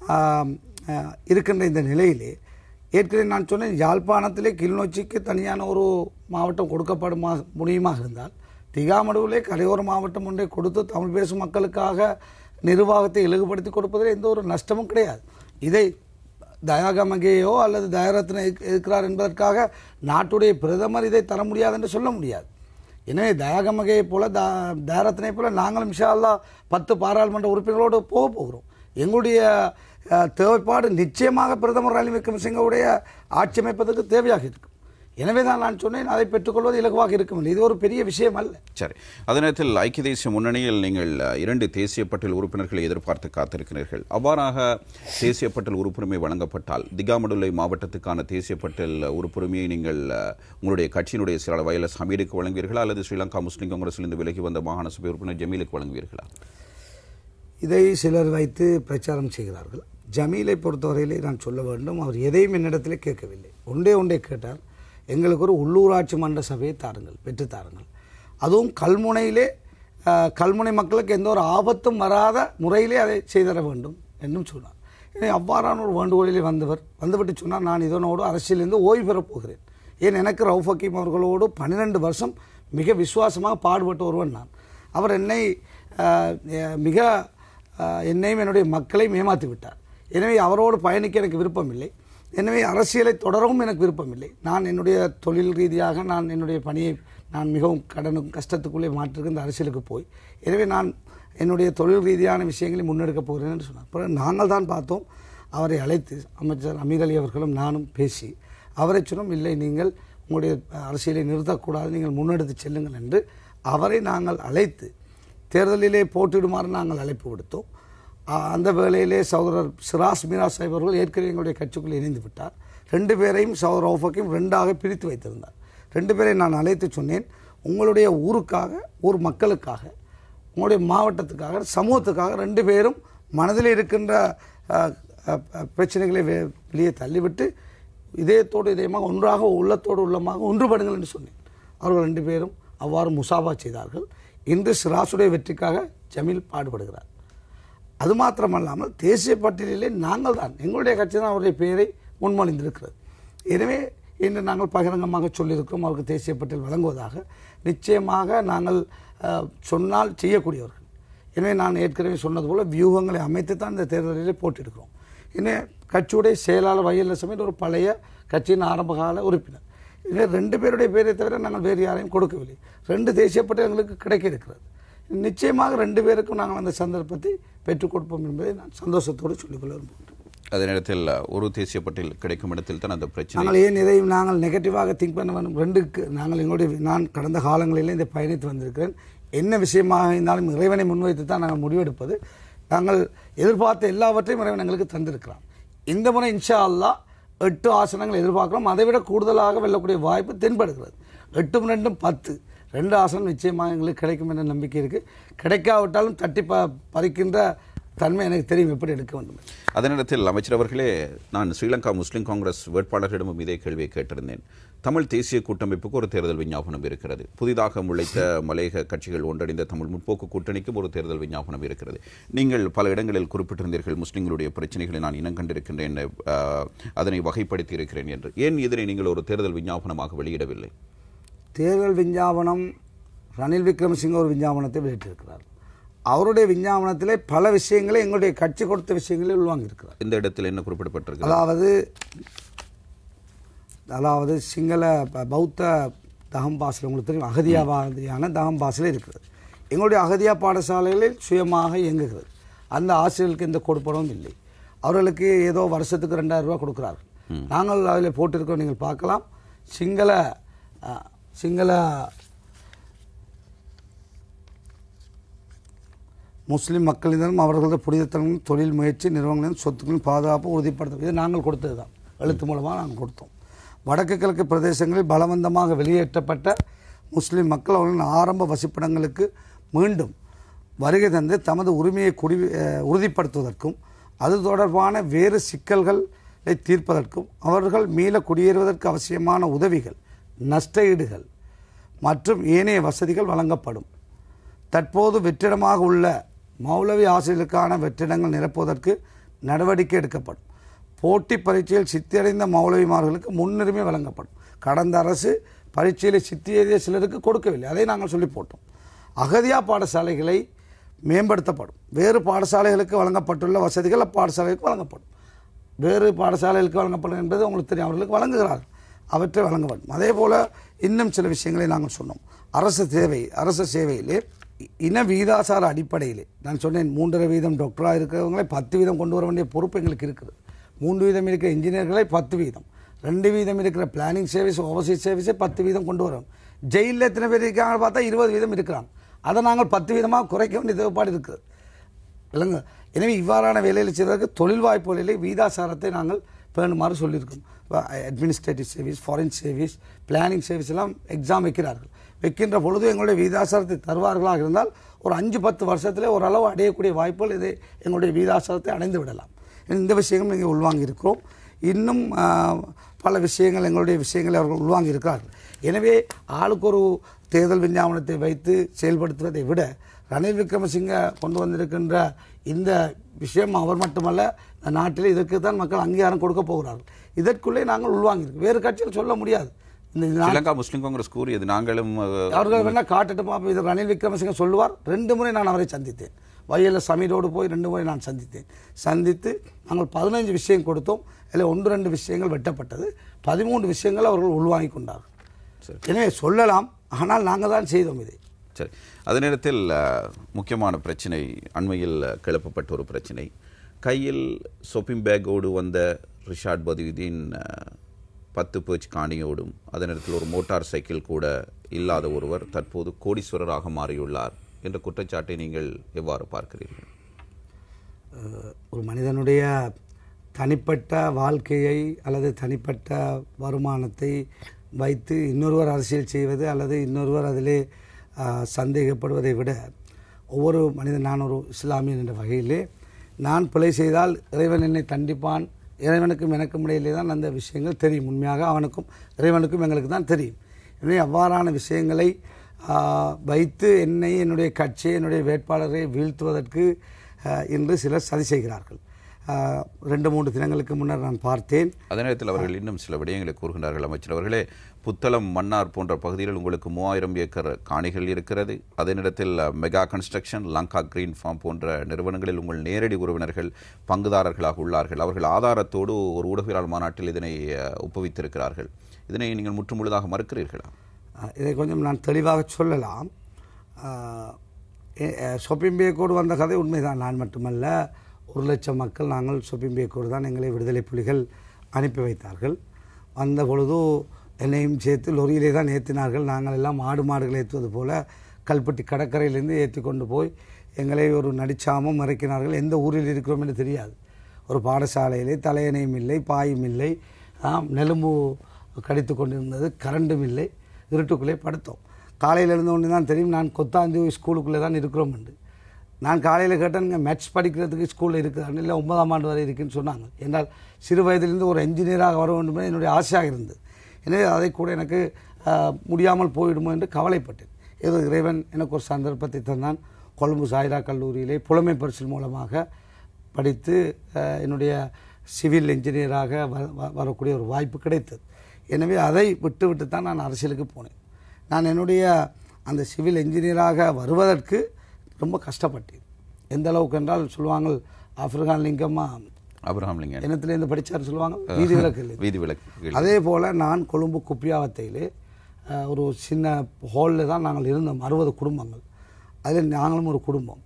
இருக்கின்ற இந்த நிலையிலே ஏற்கனவே நான் சொன்னேன், யாழ்ப்பாணத்திலே கிளிநொச்சிக்கு தனியான ஒரு மாவட்டம் கொடுக்கப்படுமா முடியுமாக இருந்தால் திகாமடுவிலே கரையோர மாவட்டம் ஒன்றை கொடுத்து தமிழ் பேசும் மக்களுக்காக நிர்வாகத்தை இலகுபடுத்தி கொடுப்பதில் எந்த ஒரு நஷ்டமும் கிடையாது. இதை தயாகமகேயோ அல்லது தயாரத்ன இருக்கிறார் என்பதற்காக நாட்டுடைய பிரதமர் இதை தர முடியாது என்று சொல்ல முடியாது. எனவே தயாகமகையை போல த தயாரத்னை போல நாங்களும் இன்ஷா அல்லாஹ் பத்து பாராளுமன்ற உறுப்பினர்களோடு போக போகிறோம். எங்களுடைய தேவைப்பாடு நிச்சயமாக பிரதமர் ரணில் விக்ரமசிங்கவுடைய ஆட்சி அமைப்பதற்கு தேவையாக இருக்கும். எனவே தான் நான் சொன்னேன், அதை பெற்றுக்கொள்வது இலகுவாக இருக்கும். இது ஒரு பெரிய விஷயம் அல்ல. சரி, அதே நேரத்தில் ஐக்கிய தேசிய முன்னணியில் நீங்கள் இரண்டு தேசிய பட்டியல் உறுப்பினர்களை எதிர்பார்த்து காத்திருக்கிறீர்கள். அவ்வாறாக தேசிய பட்டியல் உறுப்புரிமை வழங்கப்பட்டால் திகாமடுல்லை மாவட்டத்துக்கான தேசிய பட்டியல் உறுப்புரிமையை நீங்கள் உங்களுடைய கட்சியினுடைய செயலாளர் வயலஸ் ஹமீதுக்கு வழங்குவீர்களா அல்லது ஸ்ரீலங்கா முஸ்லிம் காங்கிரஸிலிருந்து விலகி வந்த மாகாண சபை உறுப்பினர் ஜமீலுக்கு வழங்குவீர்களா? இதை சிலர் வைத்து பிரச்சாரம் செய்கிறார்கள். ஜமீலை பொறுத்தவரையிலே நான் சொல்ல வேண்டும், அவர் எதையும் என்னிடத்திலே கேட்கவில்லை. ஒன்றே ஒன்றே கேட்டார், எங்களுக்கு ஒரு உள்ளூராட்சி மன்ற சபையை தாருங்கள், பெற்று தாருங்கள், அதுவும் கல்முனையிலே கல்முனை மக்களுக்கு எந்த ஒரு ஆபத்தும் வராத முறையிலே அதை செய்தர வேண்டும் என்றும் சொன்னார். எனவே அவ்வாறான ஒரு வேண்டுகோளிலே வந்தவர் வந்துவிட்டு சொன்னார், நான் இதனோடு அரசியலிருந்து ஓய்வு பெறப் போகிறேன். ஏன் எனக்கு ரவுஃப் ஹக்கீம் அவர்களோடு பன்னிரெண்டு வருஷம் மிக விசுவாசமாக பாடுபட்டு ஒருவன் நான். அவர் என்னை மிக என்னையும் என்னுடைய மக்களையும் ஏமாற்றி விட்டார். எனவே அவரோடு பயணிக்க எனக்கு விருப்பம் இல்லை. எனவே அரசியலை தொடரவும் எனக்கு விருப்பமில்லை. நான் என்னுடைய தொழில் ரீதியாக நான் என்னுடைய பணியை நான் மிகவும் கடனும் கஷ்டத்துக்குள்ளே மாற்றிருக்கு இந்த அரசியலுக்கு போய், எனவே நான் என்னுடைய தொழில் ரீதியான விஷயங்களை முன்னெடுக்கப் போகிறேன் என்று சொன்னார். அப்புறம் நாங்கள் தான் பார்த்தோம், அவரை அழைத்து அமைச்சர் அமீர் அலி அவர்களும் நானும் பேசி அவரை சொன்னோம், இல்லை நீங்கள் உங்களுடைய அரசியலை நிறுத்தக்கூடாது, நீங்கள் முன்னெடுத்து செல்லுங்கள் என்று அவரை நாங்கள் அழைத்து தேர்தலிலே போட்டியிடுமாறு நாங்கள் அழைப்பு விடுத்தோம். அந்த வேளையிலே சகோதரர் சிராஸ் மீரா சாஹிப் அவர்கள் ஏற்கனவே எங்களுடைய கட்சிக்குள் இணைந்து விட்டார். ரெண்டு பேரையும் சகோதரர் ரவுஃப் ஹக்கீம் ரெண்டாக பிரித்து வைத்திருந்தார். ரெண்டு பேரை நான் அழைத்து சொன்னேன், உங்களுடைய ஊருக்காக, ஊர் மக்களுக்காக, உங்களுடைய மாவட்டத்துக்காக, சமூகத்துக்காக ரெண்டு பேரும் மனதில் இருக்கின்ற பிரச்சனைகளை வெளியே தள்ளிவிட்டு இதயத்தோடு இதயமாக ஒன்றாக உள்ளத்தோடு உள்ளமாக ஒன்றுபடுங்கள் என்று சொன்னேன். அவர்கள் ரெண்டு பேரும் அவ்வாறு முசாபா செய்தார்கள். இன்று சிராசுடைய வெற்றிக்காக ஜமீல் பாடுபடுகிறார். அது மாத்திரமல்லாமல் தேசிய பட்டியலிலே நாங்கள் தான், எங்களுடைய கட்சி தான் அவருடைய பெயரை முன்மொழிந்திருக்கிறது. எனவே இன்று நாங்கள் பகிரங்கமாக சொல்லியிருக்கிறோம், அவருக்கு தேசிய பட்டியல் வழங்குவதாக. நிச்சயமாக நாங்கள் சொன்னால் செய்யக்கூடியவர்கள். எனவே நான் ஏற்கனவே சொன்னது போல வியூகங்களை அமைத்து தான் இந்த தேர்தலிலே போட்டிருக்கிறோம். எனவே கட்சியுடைய செயலாளர் வயல் சமயம் ஒரு பழைய கட்சியின் ஆரம்பகால உறுப்பினர். எனவே ரெண்டு பேருடைய பேரை தவிர நாங்கள் வேறு யாரையும் கொடுக்கவில்லை. ரெண்டு தேசிய பட்டியல் எங்களுக்கு கிடைக்க இருக்கிறது. நிச்சயமாக ரெண்டு பேருக்கும் நாங்கள் அந்த சந்தர்ப்பத்தை பெற்றுக் கொடுப்போம் என்பதை நான் சந்தோஷத்தோடு சொல்லிக்கொள்ள விரும்புகிறேன். அதே நேரத்தில் ஒரு தேசிய பட்டியல் கிடைக்கும் இடத்தில் தான் அந்த பிரச்சனை. நாங்கள் ஏன் இதையும் நாங்கள் நெகட்டிவாக திங்க் பண்ண வேண்டும். ரெண்டுக்கு நாங்கள் எங்களுடைய நான் கடந்த காலங்களில் இந்த பயணித்து வந்திருக்கிறேன். என்ன விஷயமாக இருந்தாலும் இறைவனை முன்வைத்து தான் நாங்கள் முடிவெடுப்பது. நாங்கள் எதிர்பார்த்த எல்லாவற்றையும் இறைவன் எங்களுக்கு தந்திருக்கிறான். இந்த முறை இன்ஷா அல்லாஹ் எட்டு ஆசனங்கள் எதிர்பார்க்கிறோம். அதை விட கூடுதலாக வெல்லக்கூடிய வாய்ப்பு தென்படுகிறது. எட்டும் ரெண்டும் பத்து, ரெண்டு ஆசனம் நிச்சயமாக எங்களுக்கு கிடைக்கும் என்ற நம்பிக்கை இருக்குது. கிடைக்காவிட்டாலும் தட்டி ப பறிக்கின்ற தன்மை எனக்கு தெரியும் எப்படி எடுக்க வேண்டும். அதே நேரத்தில் அமைச்சர் அவர்களே, நான் ஸ்ரீலங்கா முஸ்லிம் காங்கிரஸ் வேட்பாளர்களிடமும் இதே கேள்வியை கேட்டிருந்தேன். தமிழ் தேசிய கூட்டமைப்புக்கு ஒரு தேர்தல் விஞ்ஞாபனம் இருக்கிறது. புதிதாக முளைத்த மலையக கட்சிகள் ஒன்றிணைந்த தமிழ் முற்போக்கு கூட்டணிக்கும் ஒரு தேர்தல் விஞ்ஞாபனம் இருக்கிறது. நீங்கள் பல இடங்களில் குறிப்பிட்டிருந்தீர்கள், முஸ்லிம்களுடைய பிரச்சனைகளை நான் இனம் கண்டிருக்கின்றேன், அதனை வகைப்படுத்தி இருக்கிறேன் என்று. ஏன் இதனை நீங்கள் ஒரு தேர்தல் விஞ்ஞாபனமாக வெளியிடவில்லை? தேர்தல் விஞ்ஞாபனம் ரணில் விக்ரமசிங்க ஒரு விஞ்ஞாபனத்தை வெளியிட்டிருக்கிறார். அவருடைய விஞ்ஞாபனத்திலே பல விஷயங்களை எங்களுடைய கட்சி கொடுத்த விஷயங்களை உள்வாங்கியிருக்கிறார். இந்த இடத்தில் என்ன குறிப்பிடப்பட்டிருக்கு? அதாவது அதாவது சிங்கள பௌத்த தகம் பாசல் உங்களுக்கு தெரியும், அகதியாவாதியான தகம் பாசல் இருக்கிறது. எங்களுடைய அகதியா பாடசாலைகளில் சுயமாக இயங்குகிறது. அந்த ஆசிரியர்களுக்கு எந்த கொடுப்பனவும் இல்லை. அவர்களுக்கு ஏதோ வருஷத்துக்கு ரெண்டாயிரம் ரூபாய் கொடுக்குறார்கள். நாங்கள் அதில் போட்டிருக்கிறோம், நீங்கள் பார்க்கலாம். சிங்கள சிங்கள முஸ்லீம் மக்களிடம் அவர்களது புனிதத்தனமும் தொழில் முயற்சி நிறுவனங்களின் சொத்துக்களின் பாதுகாப்பு உறுதிப்படுத்தும். இது நாங்கள் கொடுத்தது தான், எழுத்து மூலமாக நாங்கள் கொடுத்தோம். வடக்கு கிழக்கு பிரதேசங்களில் பலவந்தமாக வெளியேற்றப்பட்ட முஸ்லீம் மக்கள் அவர்களின் ஆரம்ப வசிப்பிடங்களுக்கு மீண்டும் வருகை தந்து தமது உரிமையை குடி உறுதிப்படுத்துவதற்கும் அது தொடர்பான வேறு சிக்கல்களை தீர்ப்பதற்கும் அவர்கள் மீள குடியேறுவதற்கு அவசியமான உதவிகள், நஷ்டஈடுகள் மற்றும் ஏனைய வசதிகள் வழங்கப்படும். தற்போது வெற்றிடமாக உள்ள மௌலவி ஆசிரியர்களுக்கான வெற்றிடங்கள் நிரப்புவதற்கு நடவடிக்கை எடுக்கப்படும். போட்டி பரீட்சையில் சித்தியடைந்த மௌலவிமார்களுக்கு முன்னுரிமை வழங்கப்படும். கடந்த அரசு பரீட்சையில் சித்தியடைய சிலருக்கு கொடுக்கவில்லை, அதை நாங்கள் சொல்லி போட்டோம். அகதியா பாடசாலைகளை மேம்படுத்தப்படும். வேறு பாடசாலைகளுக்கு வழங்கப்பட்டுள்ள வசதிகள் அப்பாடசாலைகளுக்கு வழங்கப்படும். வேறு பாடசாலைகளுக்கு வழங்கப்படும் என்பது உங்களுக்கு தெரியும், அவர்களுக்கு வழங்குகிறார்கள், அவற்றை வழங்கப்படும். அதே போல் இன்னும் சில விஷயங்களை நாங்கள் சொன்னோம். அரசு தேவை அரசு சேவையிலே இன வீதாசார அடிப்படையிலே நான் சொன்னேன் மூன்றரை வீதம் டாக்டராக இருக்கிறவங்களே பத்து வீதம் கொண்டு வர வேண்டிய பொறுப்பு எங்களுக்கு இருக்குது. மூன்று வீதம் இருக்கிற இன்ஜினியர்களை பத்து வீதம், ரெண்டு வீதம் இருக்கிற பிளானிங் சர்வீஸ் ஓவர்சீஸ் சர்வீஸை பத்து வீதம் கொண்டு வரோம். ஜெயிலில் எத்தனை பேர் இருக்காங்க பார்த்தா இருபது வீதம் இருக்கிறாங்க. அதை நாங்கள் பத்து வீதமாக குறைக்க வேண்டிய தேவைப்பாடு இருக்குது இல்லைங்க. எனவே இவ்வாறான வேலையில் செய்வதற்கு தொழில் வாய்ப்புகளிலே வீதாசாரத்தை நாங்கள் பேணுமாறு சொல்லியிருக்கோம். Administrative service, foreign service, planning service எல்லாம் எக்ஸாம் வைக்கிறார்கள். வைக்கின்ற பொழுது எங்களுடைய வீதாசாரத்தை தருவார்களாக இருந்தால் ஒரு அஞ்சு பத்து வருஷத்திலே ஓரளவு அடையக்கூடிய வாய்ப்புகள் இது எங்களுடைய வீதாசாரத்தை அடைந்து விடலாம். இந்த விஷயங்கள் நீங்கள் உள்வாங்கி இருக்கிறோம். இன்னும் பல விஷயங்கள் எங்களுடைய விஷயங்களை அவர்கள் உள்வாங்கி இருக்கிறார்கள். எனவே ஆளுக்கு ஒரு தேர்தல் விஞ்ஞாபனத்தை வைத்து செயல்படுத்துவதை விட ரணில் விக்ரமசிங்க கொண்டு வந்திருக்கின்ற இந்த விஷயம் அவர் மட்டுமல்ல, இந்த நாட்டில் இதற்கு தான் மக்கள் அங்கீகாரம் கொடுக்க போகிறார்கள். இதற்குள்ளே நாங்கள் உள்வாங்கியிருக்கோம். வேறு கட்சியில் சொல்ல முடியாது. ஸ்ரீலங்கா முஸ்லிம் காங்கிரஸ் கூறியது நாங்களும் அவர்கள் வேணா காட்டட்டுமா? இது ரணில் விக்ரமசிங்க சொல்லுவார். ரெண்டு முறை நான் அவரை சந்தித்தேன். வையல சமீரோடு போய் ரெண்டு முறை நான் சந்தித்தேன். சந்தித்து நாங்கள் பதினைஞ்சு விஷயம் கொடுத்தோம். அதில் ஒன்று ரெண்டு விஷயங்கள் வெட்டப்பட்டது. பதிமூன்று விஷயங்கள் அவர்கள் உள்வாங்கி கொண்டார்கள். எனவே சொல்லலாம், ஆனால் நாங்கள் தான் செய்தோம் இதை. சரி, அதே நேரத்தில் முக்கியமான பிரச்சனை, அண்மையில் கிளப்பப்பட்ட ஒரு பிரச்சனை, கையில் ஷாப்பிங் பேக்கோடு வந்த ரிஷாட் பதியுதீன் பத்து பேச்சு காணியோடும் அதே நேரத்தில் ஒரு மோட்டார் சைக்கிள் கூட இல்லாத ஒருவர் தற்போது கோடீஸ்வரராக மாறியுள்ளார் என்ற குற்றச்சாட்டை நீங்கள் எவ்வாறு பார்க்கிறீர்கள்? ஒரு மனிதனுடைய தனிப்பட்ட வாழ்க்கையை அல்லது தனிப்பட்ட வருமானத்தை வைத்து இன்னொருவர் அரசியல் செய்வது அல்லது இன்னொருவர் அதிலே சந்தேகப்படுவதை விட, ஒவ்வொரு மனிதன், நான் ஒரு இஸ்லாமியன் என்ற வகையிலே நான் பிழை செய்தால் இறைவன் என்னை தண்டிப்பான், இறைவனுக்கும் எனக்கும் இடையிலே தான் அந்த விஷயங்கள் தெரியும். உண்மையாக அவனுக்கும் இறைவனுக்கும் எங்களுக்கு தான் தெரியும். எனவே அவ்வாறான விஷயங்களை வைத்து என்னை, என்னுடைய கட்சியை, என்னுடைய வேட்பாளரை வீழ்த்துவதற்கு இன்று சிலர் சதி செய்கிறார்கள். ரெண்டு மூன்று தினங்களுக்கு முன்னர் நான் பார்த்தேன். அதே நேரத்தில் அவர்கள் இன்னும் சில விடயங்களை கூறுகின்றார்கள். அமைச்சர் அவர்களே, புத்தளம், மன்னார் போன்ற பகுதிகளில் உங்களுக்கு மூவாயிரம் ஏக்கர் காணிகள் இருக்கிறது. அதே நேரத்தில் mega construction, Lanka green farm போன்ற நிறுவனங்களில் உங்கள் நேரடி உறவினர்கள் பங்குதாரர்களாக உள்ளார்கள். அவர்கள் ஆதாரத்தோடு ஒரு ஊடகவியலாளர் மாநாட்டில் இதனை ஒப்புவித்திருக்கிறார்கள். இதனை நீங்கள் முற்றுமுழுதாக மறுக்கிறீர்களா? இதை கொஞ்சம் நான் தெளிவாக சொல்லலாம். ஷாப்பிங் பேக்கோடு வந்த கதை உண்மைதான். நான் மட்டுமல்ல, ஒரு லட்சம் மக்கள் நாங்கள் ஷாப்பிங் பேக்கோடு தான் எங்களை விடுதலை புலிகள் அனுப்பி வைத்தார்கள். வந்த பொழுது என்னையும் சேர்த்து லொரியிலே தான் ஏற்றினார்கள். நாங்கள் எல்லாம் ஆடு மாடுகளை ஏற்றுவது போல கல்பட்டி கடற்கரையிலேருந்து ஏற்றி கொண்டு போய் எங்களை ஒரு நடிச்சாமம் இறக்கினார்கள். எந்த ஊரில் இருக்கிறோம் என்று தெரியாது. ஒரு பாடசாலையிலே தலையணையும் இல்லை, பாயும் இல்லை, நெலும்பு கடித்து கொண்டிருந்தது, கரண்டும் இல்லை, இருட்டுக்குள்ளே படுத்தோம். காலையில் இருந்த ஒன்று தான் தெரியும், நான் கொத்தாந்தி ஸ்கூலுக்குள்ளே தான் இருக்கிறோம் என்று. நான் காலையில் கேட்டேன், நீங்கள் மேத்ஸ் படிக்கிறதுக்கு ஸ்கூலில் இருக்குதான்னு. இல்லை, ஒன்பதாம் ஆண்டு வரை இருக்குன்னு சொன்னாங்க. என்றால் சிறு வயதிலிருந்து ஒரு என்ஜினியராக வர வேண்டும் என்று என்னுடைய ஆசையாக இருந்தது. எனவே அதை கூட எனக்கு முடியாமல் போயிடுமோ என்று கவலைப்பட்டேன். ஏதோ இறைவன் எனக்கு ஒரு சந்தர்ப்பத்தை தந்தான். கொழும்பு சாய்ரா கல்லூரியிலே புலமை பரிசில் மூலமாக படித்து என்னுடைய சிவில் என்ஜினியராக வரக்கூடிய ஒரு வாய்ப்பு கிடைத்தது. எனவே அதை விட்டு விட்டு தான் நான் அரசியலுக்கு போனேன். நான் என்னுடைய அந்த சிவில் என்ஜினியராக வருவதற்கு ரொம்ப கஷ்டப்பட்டேன். எந்த அளவுக்கு என்றால் சொல்லுவாங்க, ஆப்ரஹாம் லிங்கம்மா அப்ரஹாம் லிங்கம் இனத்திலேருந்து படித்தார் சொல்லுவாங்க, வீதி விளக்கு வீதி விளக்கு. அதே போல் நான் கொழும்பு குப்பியாவத்தையிலே ஒரு சின்ன ஹாலில் தான் நாங்கள் இருந்தோம், அறுபது குடும்பங்கள். அதில் நாங்களும் ஒரு குடும்பம்.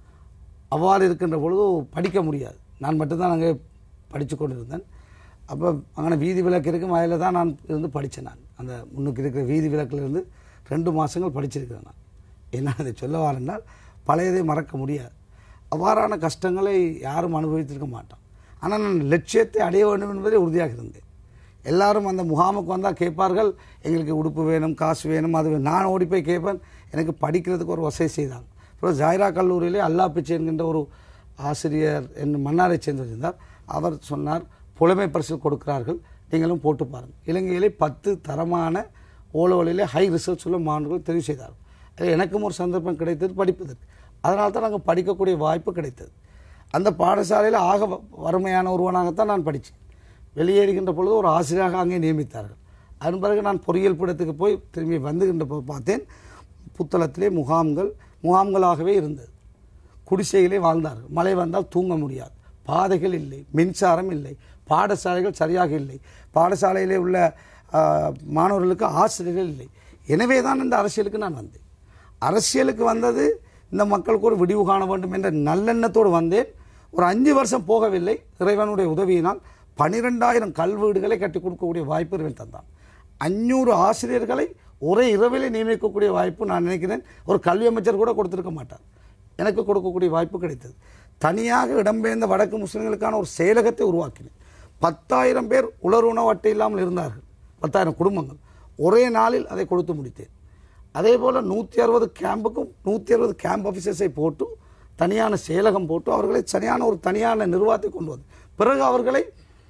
அவ்வாறு இருக்கின்ற பொழுது படிக்க முடியாது. நான் மட்டும்தான் அங்கே படித்து கொண்டு இருந்தேன். அப்போ அங்கே வீதி விளக்கு இருக்கும், அதில் தான் நான் இருந்து படித்தேன். நான் அந்த முன்னுக்கு இருக்கிற வீதி விளக்கிலிருந்து ரெண்டு மாதங்கள் படிச்சிருக்கிறேன். நான் என்ன அதை சொல்ல வாரென்றால், பழையதை மறக்க முடியாது. அவ்வாறான கஷ்டங்களை யாரும் அனுபவித்திருக்க மாட்டோம். ஆனால் நான் லட்சியத்தை அடைய வேண்டும் என்பதே உறுதியாக இருந்தேன். எல்லாரும் அந்த முகாமுக்கு வந்தால் கேட்பார்கள், எங்களுக்கு உடுப்பு வேணும், காசு வேணும், அது வேணும். நான் ஓடி போய் கேட்பேன், எனக்கு படிக்கிறதுக்கு ஒரு வசதி செய்தாங்க. அப்புறம் ஜாயிரா கல்லூரியிலே அல்லா பிச்சை என்கின்ற ஒரு ஆசிரியர் என் மன்னாரை சேர்ந்திருந்தார். அவர் சொன்னார், புலமை பரிசு கொடுக்கிறார்கள், நீங்களும் போட்டு பாருங்கள். இலங்கையிலே பத்து தரமான ஓலோலிலே ஹை ரிசல்ட்ஸ் உள்ள மாணவர்கள் தெரிவு செய்தார்கள். எனக்கும் ஒரு சந்தர்ப்பம் கிடைத்தது படிப்பதற்கு. அதனால தான் நாங்கள் படிக்கக்கூடிய வாய்ப்பு கிடைத்தது. அந்த பாடசாலையில் ஆக வறுமையான ஒருவனாகத்தான் நான் படித்தேன். வெளியேறுகின்ற பொழுது ஒரு ஆசிரியராக அங்கே நியமித்தார்கள். அதன் பிறகு நான் பொறியியல் பீடத்துக்கு போய் திரும்பி வந்துகின்ற போது பார்த்தேன், புத்தளத்திலே முகாம்கள் முகாம்களாகவே இருந்தது. குடிசையிலே வாழ்ந்தார்கள். மழை வந்தால் தூங்க முடியாது, பாதைகள் இல்லை, மின்சாரம் இல்லை, பாடசாலைகள் சரியாக இல்லை, பாடசாலையிலே உள்ள மாணவர்களுக்கு ஆசிரியர்கள் இல்லை. எனவே தான் இந்த அரசியலுக்கு நான் வந்தேன். அரசியலுக்கு வந்தது இந்த மக்களுக்கு ஒரு விடிவு காண வேண்டும் என்ற நல்லெண்ணத்தோடு வந்தேன். ஒரு அஞ்சு வருஷம் போகவில்லை. இறைவனுடைய உதவியினால் பனிரெண்டாயிரம் கல்வீடுகளை கட்டி கொடுக்கக்கூடிய வாய்ப்பு இறைவன் தந்தான். அஞ்சூறு ஆசிரியர்களை ஒரே இரவிலே நியமிக்கக்கூடிய வாய்ப்பு நான் நினைக்கிறேன் ஒரு கல்வி அமைச்சர் கூட கொடுத்திருக்க மாட்டார். எனக்கு கொடுக்கக்கூடிய வாய்ப்பு கிடைத்தது. தனியாக இடம்பெயர்ந்த வடக்கு முஸ்லிம்களுக்கான ஒரு செயலகத்தை உருவாக்கினேன். பத்தாயிரம் பேர் உலருணவு அட்டை இல்லாமல் இருந்தார்கள். பத்தாயிரம் குடும்பங்கள் ஒரே நாளில் அதை கொடுத்து முடித்தேன். அதே போல் நூற்றி அறுபது கேம்புக்கும் நூற்றி அறுபது கேம்ப் ஆஃபீஸர்ஸை போட்டு தனியான செயலகம் போட்டு அவர்களை சரியான ஒரு தனியான நிர்வாகத்தை கொண்டு வந்து பிறகு அவர்களை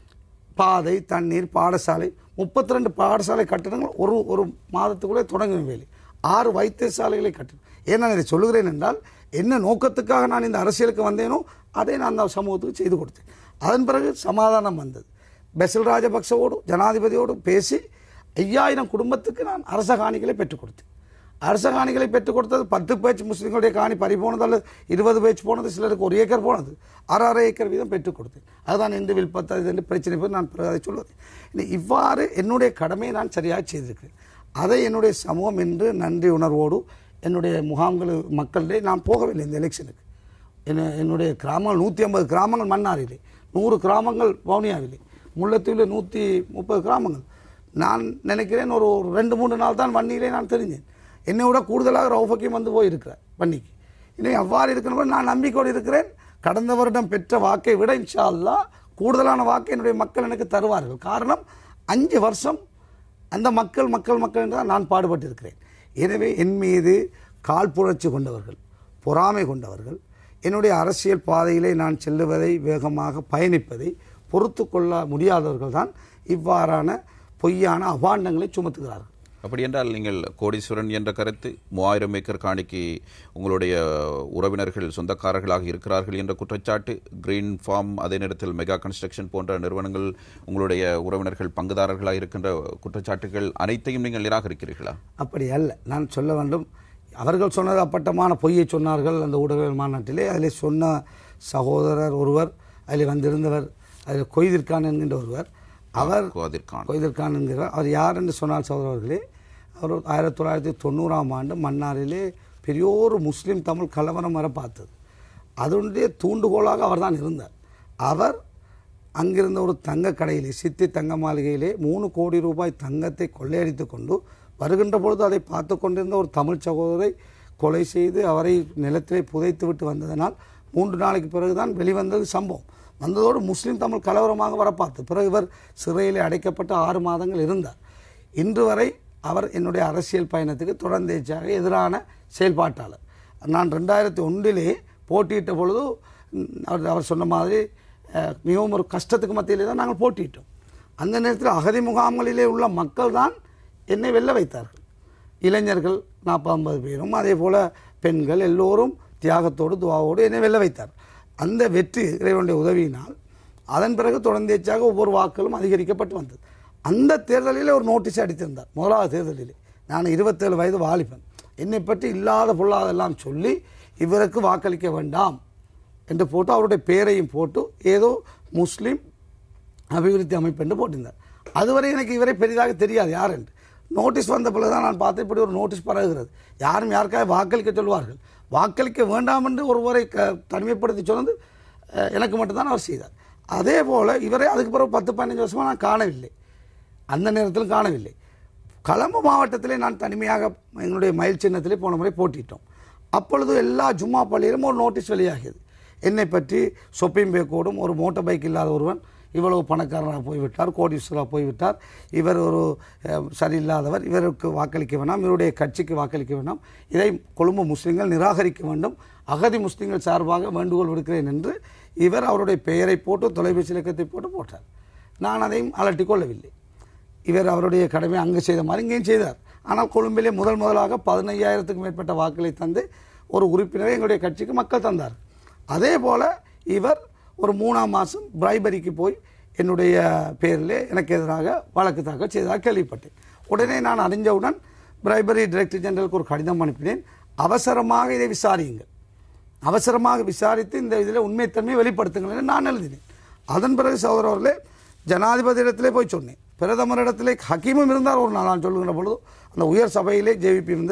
பாதை, தண்ணீர், பாடசாலை, முப்பத்தி ரெண்டு பாடசாலை கட்டிடங்கள் ஒரு ஒரு மாதத்துக்குள்ளே தொடங்கும் வேலை, ஆறு வைத்தியசாலைகளை கட்டணும். ஏன் நான் இதை சொல்லுகிறேன் என்றால் என்ன நோக்கத்துக்காக நான் இந்த அரசியலுக்கு வந்தேனோ அதை நான் அந்த சமூகத்துக்கு செய்து கொடுத்தேன். அதன் பிறகு சமாதானம் வந்தது. பெசில் ராஜபக்சவோடு ஜனாதிபதியோடு பேசி ஐயாயிரம் குடும்பத்துக்கு நான் அரச காணிகளை பெற்றுக் கொடுத்தேன். அரச காணிகளை பெற்றுக் கொடுத்தது பத்து பேச்சு முஸ்லீம்களுடைய காணி பறி போனது அல்லது இருபது பேச்சு போனது, சிலருக்கு ஒரு ஏக்கர் போனது, அரை அரை ஏக்கர் வீதம் பெற்றுக் கொடுத்தேன். அதுதான் இன்று வில்பத்து என்று பிரச்சனை போய் நான் அதை சொல்வது. இவ்வாறு என்னுடைய கடமையை நான் சரியாக செய்திருக்கிறேன். அதை என்னுடைய சமூகம் என்று நன்றி உணர்வோடு என்னுடைய முகாம்கள் மக்களிலே நான் போகவில்லை. இந்த எலெக்ஷனுக்கு என்ன என்னுடைய கிராமங்கள் நூற்றி ஐம்பது கிராமங்கள் மன்னாரிலே, நூறு கிராமங்கள் வவுனியாவிலே, முல்லைத்தீவில் நூற்றி முப்பது கிராமங்கள். நான் நினைக்கிறேன் ஒரு ரெண்டு மூணு நாள் தான் வன்னியிலே நான் தெரிஞ்சேன். என்னை விட கூடுதலாக ரவுஃபக்கியும் வந்து போயிருக்கிறேன் வன்னிக்கு. இன்னும் அவ்வாறு இருக்கிறபோது நான் நம்பிக்கையோடு இருக்கிறேன். கடந்த வருடம் பெற்ற வாக்கை விட இன்ஷா அல்லாஹ் கூடுதலான வாக்கை என்னுடைய மக்கள் எனக்கு தருவார்கள். காரணம் அஞ்சு வருஷம் அந்த மக்கள் மக்கள் மக்கள் என்று தான் நான் பாடுபட்டிருக்கிறேன். எனவே என் மீது காழ்ப்புணர்ச்சி கொண்டவர்கள், பொறாமை கொண்டவர்கள், என்னுடைய அரசியல் பாதையிலே நான் செல்லுவதை வேகமாக பயணிப்பதை பொறுத்து கொள்ள முடியாதவர்கள் தான் இவ்வாறான பொய்யான அபாண்டங்களை சுமத்துகிறார்கள். அப்படி என்றால் நீங்கள் கோடீஸ்வரன் என்ற கருத்து, மூவாயிரம் ஏக்கர் காணிக்கு உங்களுடைய உறவினர்கள் சொந்தக்காரர்களாக இருக்கிறார்கள் என்ற குற்றச்சாட்டு, கிரீன் ஃபார்ம், அதே நேரத்தில் மெகா கன்ஸ்ட்ரக்ஷன் போன்ற நிறுவனங்கள் உங்களுடைய உறவினர்கள் பங்குதாரர்களாக இருக்கின்ற குற்றச்சாட்டுகள் அனைத்தையும் நீங்கள் நிராகரிக்கிறீர்களா? அப்படி அல்ல. நான் சொல்ல வேண்டும், அவர்கள் சொன்னது அப்பட்டமான பொய்யை சொன்னார்கள் அந்த ஊடக மாநாட்டிலே. அதில் சொன்ன சகோதரர் ஒருவர், அதில் வந்திருந்தவர், அதில் கொய்திர்கான் என்கின்ற ஒருவர், அவர் கொய்திர்கான் என்கிறார். அவர் யார் என்று சொன்னால் சகோதரர்களே, அவர் ஆயிரத்தி தொள்ளாயிரத்தி தொண்ணூறாம் ஆண்டு மன்னாரிலே பெரியோரு முஸ்லீம் தமிழ் கலவரம் வர பார்த்தது. அதனுடைய தூண்டுகோலாக அவர் தான் இருந்தார். அவர் அங்கிருந்த ஒரு தங்க கடையிலே, சித்தி தங்க மாளிகையிலே மூணு கோடி ரூபாய் தங்கத்தை கொள்ளையடித்து கொண்டு வருகின்ற பொழுது அதை பார்த்து கொண்டிருந்த ஒரு தமிழ் சகோதரை கொலை செய்து அவரை நிலத்திலே புதைத்து விட்டு வந்ததனால் மூன்று நாளைக்கு பிறகுதான் வெளிவந்தது சம்பவம். வந்ததோடு முஸ்லீம் தமிழ் கலவரமாக வர பார்த்து பிறகு இவர் சிறையிலே அடைக்கப்பட்டு ஆறு மாதங்கள் இருந்தார். இன்று வரை அவர் என்னுடைய அரசியல் பயணத்துக்கு தொடர்ந்தேச்சாக எதிரான செயல்பாட்டாளர். நான் ரெண்டாயிரத்தி ஒன்றிலே போட்டியிட்ட பொழுது அவர் அவர் சொன்ன மாதிரி மிகவும் ஒரு கஷ்டத்துக்கு மத்தியிலே தான் நாங்கள் போட்டியிட்டோம். அந்த நேரத்தில் அகதி முகாம்களிலே உள்ள மக்கள் தான் என்னை வெல்ல வைத்தார்கள். இளைஞர்கள் நாற்பது ஐம்பது பேரும், அதே போல் பெண்கள் எல்லோரும் தியாகத்தோடு துவாவோடு என்னை வெல்ல வைத்தார். அந்த வெற்றி இறைவனுடைய உதவியினால் அதன் பிறகு தொடர்ந்தேச்சாக ஒவ்வொரு வாக்குகளும் அதிகரிக்கப்பட்டு வந்தது. அந்த தேர்தலிலே ஒரு நோட்டீஸ் அடித்திருந்தார். முதலாவது தேர்தலிலே நான் இருபத்தேழு வயது வாலிபன், என்னை பற்றி இல்லாத பொல்லாதெல்லாம் சொல்லி இவருக்கு வாக்களிக்க வேண்டாம் என்று போட்டு அவருடைய பெயரையும் போட்டு ஏதோ முஸ்லீம் அபிவிருத்தி அமைப்பு என்று போட்டிருந்தார். அதுவரை எனக்கு இவரை பெரிதாக தெரியாது யார் என்று. நோட்டீஸ் வந்த பிறகு தான் நான் பார்த்து இப்படி ஒரு நோட்டீஸ் பரவுகிறது. யாரும் யாருக்காக வாக்களிக்க சொல்வார்கள். வாக்களிக்க வேண்டாம் என்று ஒருவரை க தனிமைப்படுத்தி சொன்னது எனக்கு மட்டும்தான் அவர் செய்தார். அதே போல் இவரை அதுக்கு பிறகு பத்து பதினஞ்சு வருஷமாக நான் காணவில்லை. அந்த நேரத்தில் காணவில்லை. கொழும்பு மாவட்டத்திலே நான் தனிமையாக எங்களுடைய மயில் சின்னத்திலே போன முறை போட்டிட்டோம். அப்பொழுது எல்லா ஜும்மா பள்ளியிலும் ஒரு நோட்டீஸ் வெளியாகியது. என்னை பற்றி சொப்பிங் பேக்கோடும் ஒரு மோட்டார் பைக் இல்லாத ஒருவன் இவ்வளவு பணக்காரராக போய்விட்டார், கோடீஸ்வராக போய்விட்டார், இவர் ஒரு சரியில்லாதவர், இவருக்கு வாக்களிக்க வேண்டாம், இவருடைய கட்சிக்கு வாக்களிக்க வேண்டாம், இதை கொழும்பு முஸ்லீம்கள் நிராகரிக்க வேண்டும், அகதி முஸ்லீம்கள் சார்பாக வேண்டுகோள் விடுக்கிறேன் என்று இவர் அவருடைய பெயரை போட்டு தொலைபேசி இலக்கத்தை போட்டு போட்டார். நான் அதையும் அலட்டிக் கொள்ளவில்லை. இவர் அவருடைய கடமை அங்கே செய்த மாதிரி இங்கேயும் செய்தார். ஆனால் கொழும்பிலே முதல் முதலாக பதினையாயிரத்துக்கும் மேற்பட்ட வாக்களை தந்து ஒரு உறுப்பினரை எங்களுடைய கட்சிக்கு மக்கள் தந்தார். அதே போல் இவர் ஒரு மூணாம் மாதம் பிரைபரிக்கு போய் என்னுடைய பேரில் எனக்கு எதிராக வழக்கு தாக்கல் செய்ததாக கேள்விப்பட்டேன். உடனே நான் அறிஞ்சவுடன் பிரைபரி டைரக்டர் ஜெனரலுக்கு ஒரு கடிதம் அனுப்பினேன். அவசரமாக இதை விசாரியுங்கள், அவசரமாக விசாரித்து இந்த இதில் உண்மைத்தன்மையை வெளிப்படுத்துங்கள் என்று நான் எழுதினேன். அதன் பிறகு சகோதரர்களே ஜனாதிபதி இடத்திலே போய் சொன்னேன். பிரதமரிடத்திலே ஹக்கீமும் இருந்தார். ஒரு நாள் நான் சொல்லுகின்ற பொழுது அந்த உயர் சபையிலே ஜேவிபி இருந்தது.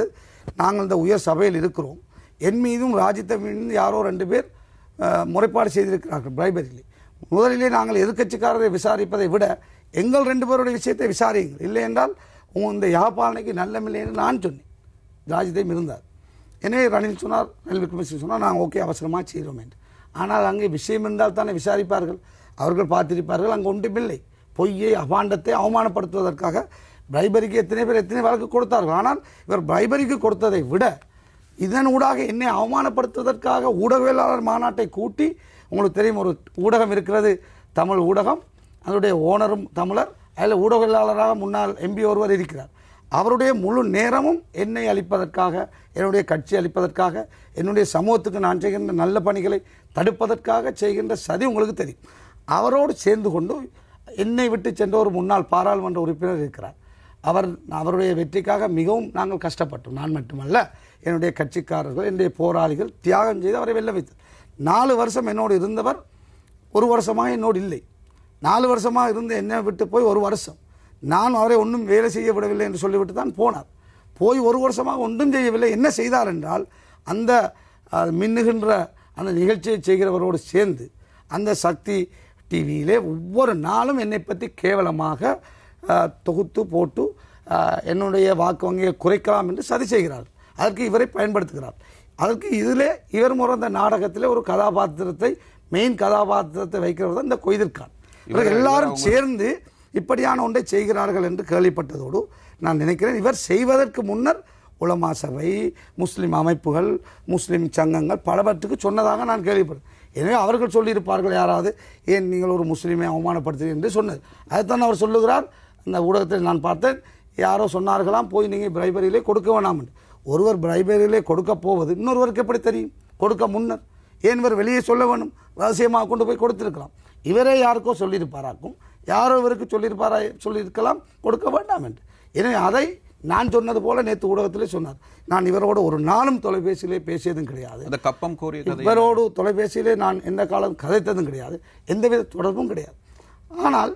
நாங்கள் இந்த உயர் சபையில் இருக்கிறோம், என் மீதும் ராஜித்த மீதும் யாரோ ரெண்டு பேர் முறைப்பாடு செய்திருக்கிறார்கள் பிரைபரியிலே. முதலிலே நாங்கள் எதிர்க்கட்சிக்காரரை விசாரிப்பதை விட எங்கள் ரெண்டு பேருடைய விஷயத்தை விசாரியுங்கள், இல்லை என்றால் இந்த யாழ்ப்பாணனைக்கு நல்லமில்லை என்று நான் சொன்னேன். ராஜித்தையும் இருந்தார். எனவே ரணில் சொன்னார், ரணில் விக்ரமசிங்கே சொன்னார், நாங்கள் ஓகே அவசரமாக செய்கிறோம் என்று. ஆனால் அங்கே விஷயம் இருந்தால் தானே விசாரிப்பார்கள், அவர்கள் பார்த்திருப்பார்கள். அங்கே ஒன்றுமில்லை. பொய்யை அபாண்டத்தை அவமானப்படுத்துவதற்காக பிரைபரிக்கு எத்தனை பேர் எத்தனை வழக்கு கொடுத்தார்கள். ஆனால் இவர் பிரைபரிக்கு கொடுத்ததை விட இதன் ஊடாக என்னை அவமானப்படுத்துவதற்காக ஊடகவியலாளர் மாநாட்டை கூட்டி, உங்களுக்கு தெரியும் ஒரு ஊடகம் இருக்கிறது, தமிழ் ஊடகம், அதனுடைய ஓனரும் தமிழர், அதில் ஊடகவியலாளராக முன்னாள் எம்பி ஒருவர் இருக்கிறார். அவருடைய முழு நேரமும் என்னை அளிப்பதற்காக, என்னுடைய கட்சி அளிப்பதற்காக, என்னுடைய சமூகத்துக்கு நான் செய்கின்ற நல்ல பணிகளை தடுப்பதற்காக செய்கின்ற சதி உங்களுக்கு தெரியும். அவரோடு சேர்ந்து கொண்டு என்னை விட்டு சென்ற ஒரு முன்னாள் பாராளுமன்ற உறுப்பினர் இருக்கிறார். அவர் அவருடைய வெற்றிக்காக மிகவும் நாங்கள் கஷ்டப்பட்டோம். நான் மட்டுமல்ல, என்னுடைய கட்சிக்காரர்கள், என்னுடைய போராளிகள் தியாகம் செய்து அவரை வெல்ல வைத்தார். நாலு வருஷம் என்னோடு இருந்தவர் ஒரு வருஷமாக என்னோடு இல்லை. நாலு வருஷமாக இருந்து என்னை விட்டு போய் ஒரு வருஷம் நான் அவரை ஒன்றும் வேலை செய்ய விடவில்லை என்று சொல்லிவிட்டு தான் போனார். போய் ஒரு வருஷமாக ஒன்றும் செய்யவில்லை. என்ன செய்தார் என்றால், அந்த மின்னுகின்ற அந்த நிகழ்ச்சியை செய்கிறவரோடு சேர்ந்து அந்த சக்தி டிவியிலே ஒவ்வொரு நாளும் என்னை பற்றி கேவலமாக தொகுத்து போட்டு என்னுடைய வாக்கு வங்கியை குறைக்கலாம் என்று சதி செய்கிறார். அதற்கு இவரை பயன்படுத்துகிறார். அதற்கு இதிலே இவர் முறை அந்த நாடகத்திலே ஒரு கதாபாத்திரத்தை, மெயின் கதாபாத்திரத்தை வைக்கிறவர் தான் இந்த கொய்திர்கான். இவர்கள் எல்லாரும் சேர்ந்து இப்படியான ஒன்றை செய்கிறார்கள் என்று கேள்விப்பட்டதோடு நான் நினைக்கிறேன், இவர் செய்வதற்கு முன்னர் உலமா சபை, முஸ்லீம் அமைப்புகள், முஸ்லீம் சங்கங்கள் பலவற்றுக்கு சொன்னதாக நான் கேள்விப்பட்டேன். எனவே அவர்கள் சொல்லியிருப்பார்கள், யாராவது ஏன் நீங்கள் ஒரு முஸ்லீமை அவமானப்படுத்துகிறீர்கள் என்று சொன்னது. அதைத்தான் அவர் சொல்லுகிறார். அந்த ஊடகத்தில் நான் பார்த்தேன், யாரோ சொன்னார்களாம், போய் நீங்கள் பிரைபரியிலே கொடுக்க வேணாம் என்று. ஒருவர் பிரைபரியிலே கொடுக்க போவது இன்னொருவருக்கு எப்படி தெரியும்? கொடுக்க முன்னர் ஏன் இவர் வெளியே சொல்ல வேணும்? ரகசியமாக கொண்டு போய் கொடுத்திருக்கலாம். இவரே யாருக்கோ சொல்லியிருப்பாராக்கும், யாரோ இவருக்கு சொல்லியிருப்பாரா சொல்லியிருக்கலாம் கொடுக்க வேண்டாம் என்று. எனவே அதை நான் சொன்னது போல நேற்று ஊடகத்திலே சொன்னார். நான் இவரோடு ஒரு நாளும் தொலைபேசியிலே பேசியதும் கிடையாது. அந்த கப்பம் கோரிய இவரோடு தொலைபேசியிலே நான் எந்த காலம் கதைத்ததும் கிடையாது, எந்தவித தொடர்பும் கிடையாது. ஆனால்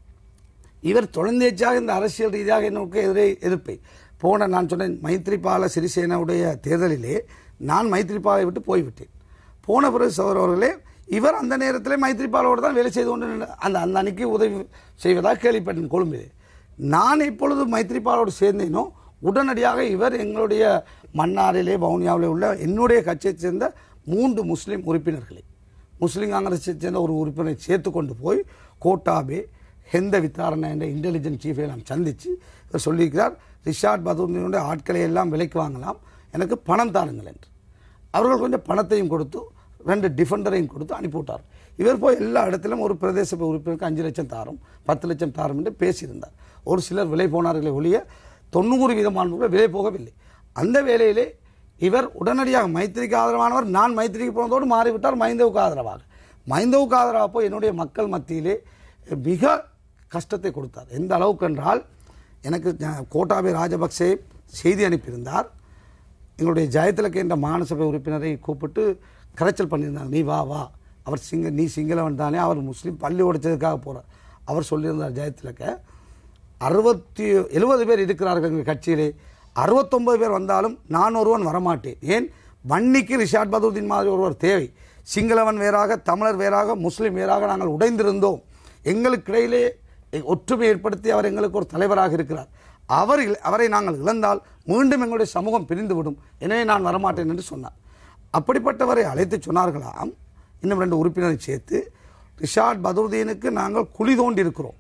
இவர் தொடர்ந்தேச்சாக இந்த அரசியல் ரீதியாக என்னுக்கு எதிரே எதிர்ப்பை போன நான் சொன்னேன், மைத்ரிபால சிறிசேனாவுடைய தேர்தலிலே நான் மைத்ரிபாலை விட்டு போய்விட்டேன். போன பிறகு சகோதரர்களே, இவர் அந்த நேரத்தில் மைத்ரிபாலோடு தான் வேலை செய்து கொண்டு அந்த அந்த அன்னைக்கு உதவி செய்வதாக கேள்விப்பட்டேன் கொழும்பிலே. நான் எப்பொழுது மைத்ரிபாலோடு சேர்ந்தேனோ உடனடியாக இவர் எங்களுடைய மன்னாரிலே வவுனியாவிலே உள்ள என்னுடைய கட்சியைச் சேர்ந்த மூன்று முஸ்லீம் உறுப்பினர்களை, முஸ்லீம் காங்கிரஸை சேர்ந்த ஒரு உறுப்பினரை சேர்த்து கொண்டு போய் கோட்டாபே, ஹெந்த வித்தாரணை என்ற இன்டெலிஜென்ஸ் சீஃபை எல்லாம் சந்தித்து இவர் சொல்லியிருக்கிறார், ரிஷாட் பதூரினுடைய ஆட்களை எல்லாம் விலைக்கு வாங்கலாம், எனக்கு பணம் தாருங்கள் என்று. அவர்கள் கொஞ்சம் பணத்தையும் கொடுத்து ரெண்டு டிஃபெண்டரையும் கொடுத்து அனுப்பிவிட்டார். இவர் போய் எல்லா இடத்திலும் ஒரு பிரதேச உறுப்பினருக்கு அஞ்சு லட்சம் தாரும், பத்து லட்சம் தாரும் என்று பேசியிருந்தார். ஒரு சிலர் விலை போனார்களே ஒழிய தொண்ணூறு வீதமானவர்கள் விலை போகவில்லை. அந்த வேளையிலே இவர் உடனடியாக மைத்திரிக்கு ஆதரவானவர். நான் மைத்திரிக்கு போனதோடு மாறிவிட்டார் மைந்தவுக்கு ஆதரவாக. மைந்தவுக்கு ஆதரவாக போய் என்னுடைய மக்கள் மத்தியிலே மிக கஷ்டத்தை கொடுத்தார். எந்த அளவுக்கு என்றால், எனக்கு கோட்டாபே ராஜபக்சே செய்தி அனுப்பியிருந்தார். எங்களுடைய ஜெயதிலக என்ற மாநசபை உறுப்பினரை கூப்பிட்டு கரைச்சல் பண்ணியிருந்தார். நீ வா வா, அவர் சிங்க நீ சிங்களவன் தானே, அவர் முஸ்லீம் பள்ளி உடைச்சதுக்காக போகிறார். அவர் சொல்லியிருந்தார் ஜெயதிலக, அறுபத்தி எழுபது பேர் இருக்கிறார்கள் எங்கள் கட்சியிலே, அறுபத்தொம்பது பேர் வந்தாலும் நான் ஒருவன் வரமாட்டேன். ஏன், வன்னிக்கு ரிஷாட் பதூர்தீன் மாதிரி ஒருவர் தேவை. சிங்களவன் வேறாக, தமிழர் வேறாக, முஸ்லீம் வேறாக நாங்கள் உடைந்திருந்தோம். எங்களுக்கு இடையிலே ஒற்றுமை ஏற்படுத்தி அவர் எங்களுக்கு ஒரு தலைவராக இருக்கிறார். அவர் அவரை நாங்கள் இழந்தால் மீண்டும் எங்களுடைய சமூகம் பிரிந்துவிடும். எனவே நான் வரமாட்டேன் என்று சொன்னார். அப்படிப்பட்டவரை அழைத்து சொன்னார்களாம், இன்னும் ரெண்டு உறுப்பினரை சேர்த்து, ரிஷாட் பதூர்தீனுக்கு நாங்கள் குழி தோண்டி இருக்கிறோம்,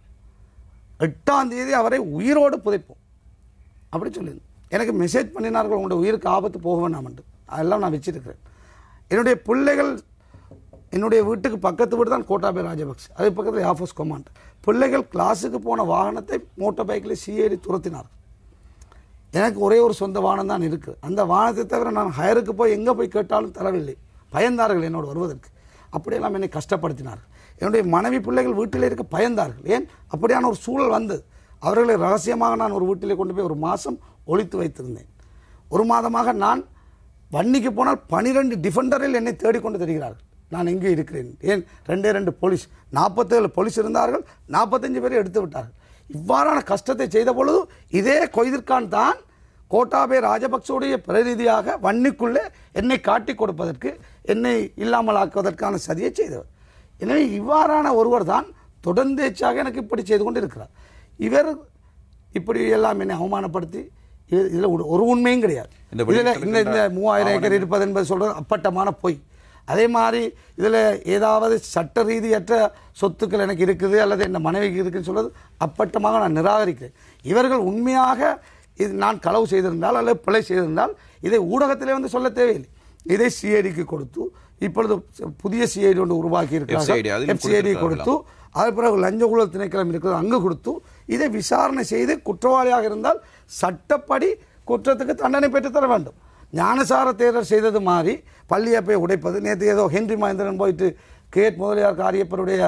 எட்டாம் தேதி அவரை உயிரோடு புதைப்போம் அப்படி சொல்லி எனக்கு மெசேஜ் பண்ணினார்கள், உங்களுடைய உயிருக்கு ஆபத்து போக வேண்டாம் என்று. அதெல்லாம் நான் வச்சிருக்கிறேன். என்னுடைய பிள்ளைகள், என்னுடைய வீட்டுக்கு பக்கத்து வீடு தான் கோட்டாபே ராஜபக்சே, அது பக்கத்தில் ஆஃபோஸ் கொமாண்ட். பிள்ளைகள் கிளாஸுக்கு போன வாகனத்தை மோட்டார் பைக்கில் சிஏறி துரத்தினார்கள். எனக்கு ஒரே ஒரு சொந்த வாகனம் தான் இருக்குது. அந்த வாகனத்தை தவிர நான் ஹயருக்கு போய் எங்கே போய் கேட்டாலும் தரவில்லை. பயந்தார்கள் என்னோடு வருவதற்கு. அப்படியெல்லாம் என்னை கஷ்டப்படுத்தினார்கள். என்னுடைய மனைவி பிள்ளைகள் வீட்டில் இருக்க பயந்தார்கள். ஏன், அப்படியான ஒரு சூழல் வந்தது. அவர்களை ரகசியமாக நான் ஒரு வீட்டிலே கொண்டு போய் ஒரு மாதம் ஒழித்து வைத்திருந்தேன். ஒரு மாதமாக நான் வன்னிக்கு போனால் பனிரெண்டு டிஃபெண்டரில் என்னை தேடிக்கொண்டு தெரிகிறார்கள் நான் எங்கே இருக்கிறேன். ஏன், ரெண்டே ரெண்டு போலீஸ், நாற்பத்தேழு போலீஸ் இருந்தார்கள், நாற்பத்தஞ்சு பேரை எடுத்து விட்டார்கள். இவ்வாறான கஷ்டத்தை செய்த பொழுது இதே கொய்திர்கான் தான் கோட்டாபே ராஜபக்சவுடைய பிரதிநிதியாக வன்னிக்குள்ளே என்னை காட்டி கொடுப்பதற்கு, என்னை இல்லாமல் ஆக்குவதற்கான சதியை செய்தவர். எனவே இவ்வாறான ஒருவர் தான் தொடர்ந்தேச்சாக எனக்கு இப்படி செய்து கொண்டு இருக்கிறார். இவர் இப்படி எல்லாம் என்னை அவமானப்படுத்தி, இதில் ஒரு உண்மையும் கிடையாது. இதில் இந்த இந்த மூவாயிரம் ஏக்கர் இருப்பது என்பது சொல்றது அப்பட்டமான பொய். அதே மாதிரி இதில் ஏதாவது சட்ட ரீதியற்ற சொத்துக்கள் எனக்கு இருக்குது அல்லது என் மனைவிக்கு இருக்குன்னு சொல்றது அப்பட்டமாக நான் நிராகரிக்கிறேன். இவர்கள் உண்மையாக இது நான் களவு செய்திருந்தால் அல்லது பிழை செய்திருந்தால் இதை ஊடகத்திலே வந்து சொல்ல தேவையில்லை. இதை சிஐடிக்கு கொடுத்து, இப்பொழுது புதிய சிஐடி ஒன்று உருவாக்கி இருக்கிறார்கள், எஃப்சிஐடி கொடுத்து, அதன் பிறகு லஞ்ச ஊழல் திணைக்களம் இருக்கிறது அங்கு கொடுத்து இதை விசாரணை செய்து குற்றவாளியாக இருந்தால் சட்டப்படி குற்றத்துக்கு தண்டனை பெற்று தர வேண்டும். ஞானசார தேரர் செய்தது மாதிரி பள்ளியை போய் உடைப்பது, நேற்று ஏதோ ஹென்றி மகேந்திரன் போயிட்டு கேட் முதலியார் காரியப்பருடைய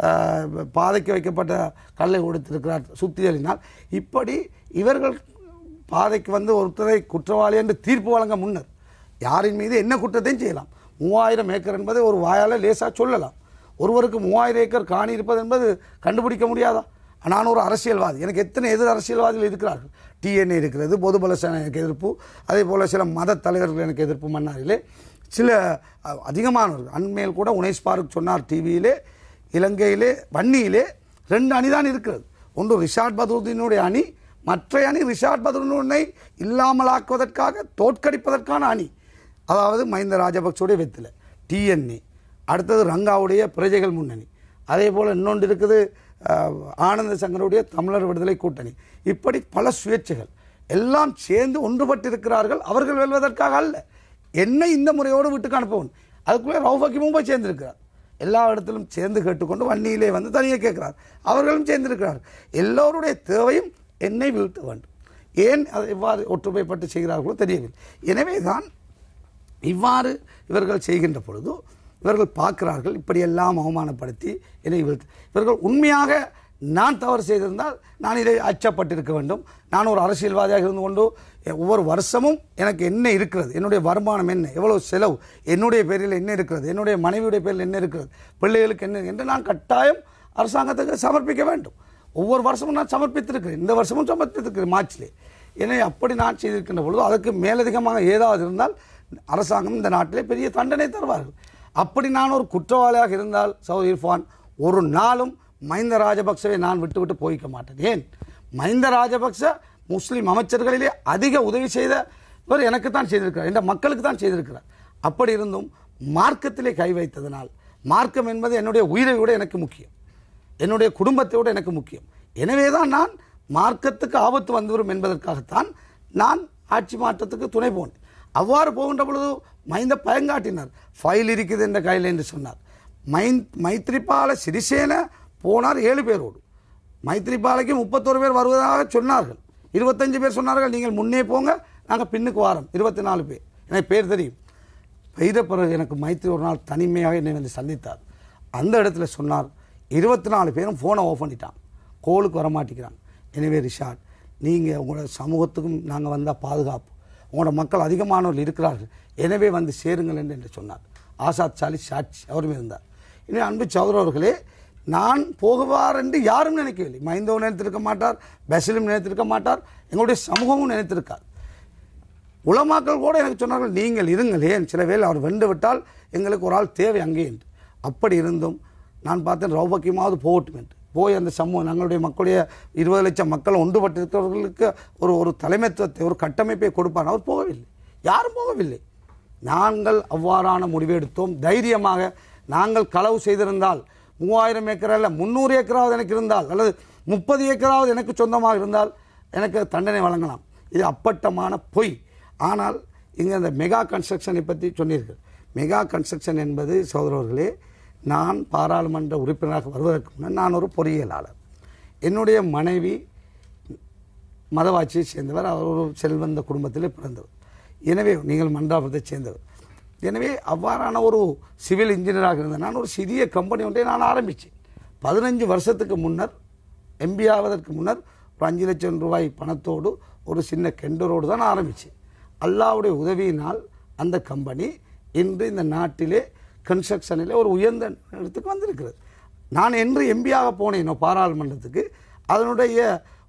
பாதைக்கு வைக்கப்பட்ட கல்லை உடைத்திருக்கிறார் சுத்தியலினால். இப்படி இவர்கள் பாதைக்கு வந்து ஒருத்தரை குற்றவாளி என்று தீர்ப்பு வழங்க முன்னர் யாரின் மீது என்ன குற்றத்தையும் செய்யலாம். மூவாயிரம் ஏக்கர் என்பதை ஒரு வாயால் லேசாக சொல்லலாம். ஒருவருக்கு மூவாயிரம் ஏக்கர் காணி இருப்பது என்பது கண்டுபிடிக்க முடியாதா? நான் ஒரு அரசியல்வாதி, எனக்கு எத்தனை எதிர் அரசியல்வாதிகள் இருக்கிறார்கள். டிஎன்ஏ இருக்கிறது, பொதுபல சேனை எனக்கு எதிர்ப்பு, அதே போல் சில மத தலைவர்கள் எனக்கு எதிர்ப்பு. மன்னாரிலே சில அதிகமானவர்கள், அண்மையில் கூட உனேஷ் பாருக் சொன்னார் டிவியிலே, இலங்கையிலே வன்னியிலே ரெண்டு அணிதான் இருக்கிறது. ஒன்று ரிஷாட் பத்ருதீனுடைய அணி, மற்ற அணி ரிஷாட் பத்ருதீனை இல்லாமலாக்குவதற்காக தோற்கடிப்பதற்கான அணி. அதாவது மஹிந்த ராஜபக்சவுடைய வெத்தில டிஎன்ஏ, அடுத்தது ரங்காவுடைய பிரஜைகள் முன்னணி, அதே போல் இன்னொன்று இருக்குது ஆனந்த சங்கருடைய தமிழர் விடுதலை கூட்டணி. இப்படி பல சுயேட்சைகள் எல்லாம் சேர்ந்து ஒன்றுபட்டிருக்கிறார்கள். அவர்கள் வெல்வதற்காக அல்ல, என்னை இந்த முறையோடு வீட்டுக்கு அனுப்பவும். அதுக்குள்ளே ரவுஃப் ஹக்கீமும் போய் சேர்ந்திருக்கிறார். எல்லா இடத்திலும் சேர்ந்து கேட்டுக்கொண்டு வன்னியிலே வந்து தனியாக கேட்கிறார். அவர்களும் சேர்ந்திருக்கிறார். எல்லோருடைய தேவையும் என்னை வீழ்த்த வேண்டும். ஏன் அதை எவ்வாறு ஒற்றுமைப்பட்டு செய்கிறார்களோ தெரியவில்லை. எனவே தான் இவ்வாறு இவர்கள் செய்கின்ற பொழுது இவர்கள் பார்க்கிறார்கள், இப்படியெல்லாம் அவமானப்படுத்தி என்னை வீழ்த்து. இவர்கள் உண்மையாக நான் தவறு செய்திருந்தால் நான் இதை அச்சப்பட்டிருக்க வேண்டும். நான் ஒரு அரசியல்வாதியாக இருந்து கொண்டு ஒவ்வொரு வருஷமும் எனக்கு என்ன இருக்கிறது, என்னுடைய வருமானம் என்ன, எவ்வளவு செலவு, என்னுடைய பேரில் என்ன இருக்கிறது, என்னுடைய மனைவியுடைய பேரில் என்ன இருக்கிறது, பிள்ளைகளுக்கு என்ன என்று நான் கட்டாயம் அரசாங்கத்துக்கு சமர்ப்பிக்க வேண்டும். ஒவ்வொரு வருஷமும் நான் சமர்ப்பித்திருக்கிறேன், இந்த வருஷமும் சமர்ப்பித்திருக்கிறேன் மார்ச்லே. எனவே அப்படி நான் செய்திருக்கின்ற பொழுது அதற்கு மேலதிகமாக ஏதாவது இருந்தால் அரசாங்கம் இந்த நாட்டிலே பெரிய தண்டனை தருவார்கள். அப்படி நான் ஒரு குற்றவாளியாக இருந்தால் சௌத் இர்ஃபான் ஒரு நாளும் மஹிந்த ராஜபக்சவை நான் விட்டு விட்டு போய்க்க மாட்டேன். ஏன்? மஹிந்த ராஜபக்ச முஸ்லிம் அமைச்சர்களிலே அதிக உதவி செய்த இவர் எனக்கு தான் செய்திருக்கிறார், என்ற மக்களுக்கு தான் செய்திருக்கிறார். அப்படி இருந்தும் மார்க்கத்திலே கை வைத்ததனால், மார்க்கம் என்பது என்னுடைய உயிரை விட எனக்கு முக்கியம், என்னுடைய குடும்பத்தை விட எனக்கு முக்கியம். எனவே தான் நான் மார்க்கத்துக்கு ஆபத்து வந்துவிடும் என்பதற்காகத்தான் நான் ஆட்சி மாற்றத்துக்கு துணை போனேன். அவ்வாறு போகின்ற பொழுது மஹிந்த பயங்காட்டினார். ஃபைல் இருக்குது என்ற கையில் என்று சொன்னார். மைந் மைத்ரிபால சிறிசேன போனார் ஏழு பேரோடு. மைத்ரிபாலைக்கு முப்பத்தோரு பேர் வருவதாக சொன்னார்கள். இருபத்தஞ்சு பேர் சொன்னார்கள், நீங்கள் முன்னே போங்க, நாங்கள் பின்னுக்கு வாரம். இருபத்தி நாலு பேர் எனக்கு பேர் தெரியும். பெய்த பிறகு எனக்கு மைத்ரி ஒரு நாள் தனிமையாக என்னை வந்து சந்தித்தார். அந்த இடத்துல சொன்னார், இருபத்தி நாலு பேரும் ஃபோனை ஆஃப் பண்ணிட்டான், கோலுக்கு வரமாட்டேங்கிறாங்க. எனவே ரிஷாட், நீங்கள் உங்களோட சமூகத்துக்கும் நாங்கள் வந்தால் பாதுகாப்பு, உங்களோட மக்கள் அதிகமானவர்கள் இருக்கிறார்கள், எனவே வந்து சேருங்கள் என்று சொன்னார். ஆசாத் சாலி சாட்சி அவரும் இருந்தார். எனவே அன்பு சகோதரர்களே, நான் போகுவார் என்று யாரும் நினைக்கவில்லை. மஹிந்தவும் நினைத்திருக்க மாட்டார், பசிலும் நினைத்திருக்க மாட்டார், எங்களுடைய சமூகமும் நினைத்திருக்கார். உலமாக்கள் கூட எனக்கு சொன்னார்கள், நீங்கள் இருங்கள், ஏன் சில வேளை அவர் வென்று விட்டால் எங்களுக்கு ஒரு ஆள் தேவை அங்கே என்று. அப்படி இருந்தும் நான் பார்த்தேன், ரவுஃப் ஹக்கீமாவது போகட்டும் என்று போய் அந்த சமூகம், எங்களுடைய மக்களுடைய இருபது லட்சம் மக்கள் ஒன்றுபட்டிருக்கிறவர்களுக்கு ஒரு ஒரு தலைமைத்துவத்தை, ஒரு கட்டமைப்பை கொடுப்பார். அவர் போகவில்லை, யாரும் போகவில்லை. நாங்கள் அவ்வாறான முடிவெடுத்தோம். தைரியமாக நாங்கள் களவு செய்திருந்தால் மூவாயிரம் ஏக்கர் அல்ல முந்நூறு ஏக்கராவது எனக்கு இருந்தால், அல்லது முப்பது ஏக்கராவது எனக்கு சொந்தமாக இருந்தால் எனக்கு தண்டனை வழங்கலாம். இது அப்பட்டமான பொய். ஆனால் இங்கே அந்த மெகா கன்ஸ்ட்ரக்ஷனை பற்றி சொன்னீர்கள். மெகா கன்ஸ்ட்ரக்ஷன் என்பது சகோதரர்களே, நான் பாராளுமன்ற உறுப்பினராக வருவதற்கு முன்னர் நான் ஒரு பொறியியலாளர். என்னுடைய மனைவி மதவாட்சியை சேர்ந்தவர், அவர் ஒரு செல்வந்த குடும்பத்திலே பிறந்தவர். எனவே நீங்கள் மண்டாபத்தை சேர்ந்தவர். எனவே அவ்வாறான ஒரு சிவில் இன்ஜினியராக இருந்த நான் ஒரு சிறிய கம்பெனி ஒன்றை நான் ஆரம்பித்தேன். பதினஞ்சு வருஷத்துக்கு முன்னர், எம்பி ஆவதற்கு முன்னர் ஒரு அஞ்சு லட்சம் ரூபாய் பணத்தோடு ஒரு சின்ன கெண்டரோடு தான் ஆரம்பித்தேன். அல்லாவுடைய உதவியினால் அந்த கம்பெனி இன்று இந்த நாட்டிலே கன்ஸ்ட்ரக்ஷனிலே ஒரு உயர்ந்த இடத்துக்கு வந்திருக்கிறது. நான் என்று எம்பியாக போனேனோ பாராளுமன்றத்துக்கு, அதனுடைய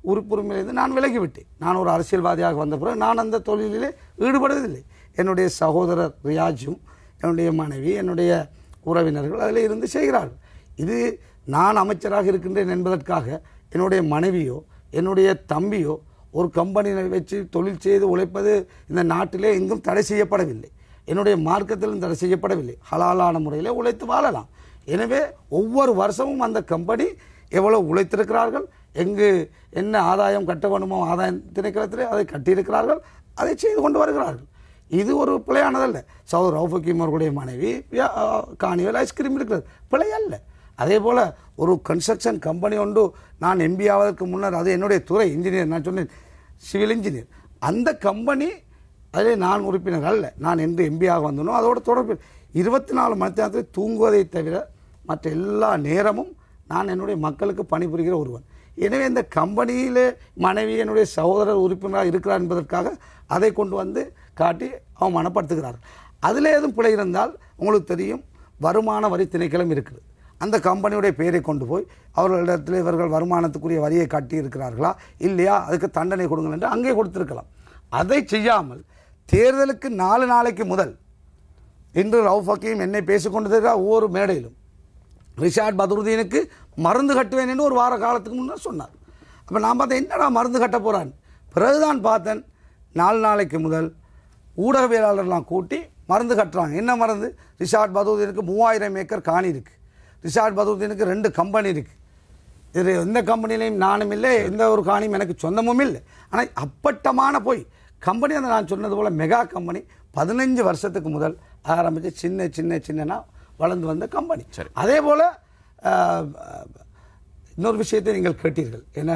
உறுப்புரிமையிலிருந்து நான் விலகிவிட்டேன். நான் ஒரு அரசியல்வாதியாக வந்த பிறகு நான் அந்த தொழிலிலே ஈடுபடுவதில்லை. என்னுடைய சகோதரர் ரியாஜும் என்னுடைய மனைவி என்னுடைய உறவினர்கள் அதில் இருந்து செய்கிறார்கள். இது நான் அமைச்சராக இருக்கின்றேன் என்பதற்காக என்னுடைய மனைவியோ என்னுடைய தம்பியோ ஒரு கம்பெனியை வச்சு தொழில் செய்து உழைப்பது இந்த நாட்டிலே எங்கும் தடை செய்யப்படவில்லை. என்னுடைய மார்க்கத்திலும் தடை செய்யப்படவில்லை. ஹலாலான முறையில் உழைத்து வாழலாம். எனவே ஒவ்வொரு வருஷமும் அந்த கம்பெனி எவ்வளவு உழைத்திருக்கிறார்கள், எங்கு என்ன ஆதாயம் கட்ட வேண்டுமோ ஆதாயம் திணைக்களத்திலே அதை கட்டியிருக்கிறார்கள், அதை செய்து கொண்டு வருகிறார்கள். இது ஒரு பிழையானதல்ல. சௌதர் ரவுஃப் ஹக்கீம் அவர்களுடைய மனைவி காணியில் ஐஸ்கிரீம் இருக்கிறது, பிழை அல்ல. அதே போல் ஒரு கன்ஸ்ட்ரக்ஷன் கம்பெனி ஒன்று நான் எம்பி ஆவதற்கு முன்னர், அது என்னுடைய துறை இன்ஜினியர், நான் சொன்னேன் சிவில் இன்ஜினியர், அந்த கம்பெனி அதில் நான் உறுப்பினர் அல்ல. நான் என்று எம்பியாக வந்தனோ அதோட தொடர்பு இருபத்தி நாலு மணி நேரத்தில் தூங்குவதை தவிர மற்ற எல்லா நேரமும் நான் என்னுடைய மக்களுக்கு பணிபுரிகிற ஒருவன். எனவே இந்த கம்பெனியிலே மனைவி என்னுடைய சகோதரர் உறுப்பினராக இருக்கிறார் என்பதற்காக அதை கொண்டு வந்து காட்டி அவமானப்படுத்துகிறார்கள். அதில் எதுவும் பிழை இருந்தால் உங்களுக்கு தெரியும், வருமான வரி திணைக்களம் இருக்குது. அந்த கம்பெனியுடைய பெயரை கொண்டு போய் அவர்களிடத்தில் இவர்கள் வருமானத்துக்குரிய வரியை காட்டி இருக்கிறார்களா இல்லையா, அதுக்கு தண்டனை கொடுங்கள் என்று அங்கே கொடுத்திருக்கலாம். அதை செய்யாமல் தேர்தலுக்கு நாலு நாளைக்கு முதல் இன்று ரவுஃப் ஹக்கீம் என்னை பேசிக்கொண்டிருக்கிற ஒவ்வொரு மேடையிலும் ரிஷாட் பத்ருதீனுக்கு மருந்து கட்டுவேன் என்று ஒரு வார காலத்துக்கு முன்னர் சொன்னார். அப்போ நான் பார்த்தேன், என்னடா மருந்து கட்ட போகிறான். பிறகுதான் பார்த்தேன், நாலு நாளைக்கு முதல் ஊடகவியலாளர்லாம் கூட்டி மருந்து கட்டுறாங்க. என்ன மருந்து? ரிஷாட் பத்ருதீனுக்கு மூவாயிரம் ஏக்கர் காணி இருக்குது. ரிஷாட் பத்ருதீனுக்கு ரெண்டு கம்பெனி இருக்குது. இது எந்த கம்பெனிலையும் நானும் இல்லை, எந்த ஒரு காணியும் எனக்கு சொந்தமும் இல்லை. ஆனால் அப்பட்டமான போய் கம்பெனி அந்த நான் சொன்னது போல் மெகா கம்பெனி பதினஞ்சு வருஷத்துக்கு முதல் ஆரம்பித்து சின்ன சின்ன சின்னனா வளர்ந்து வந்த கம்பெனி. அதே போல் இன்னொரு விஷயத்தை நீங்கள் கேட்டீர்கள், என்ன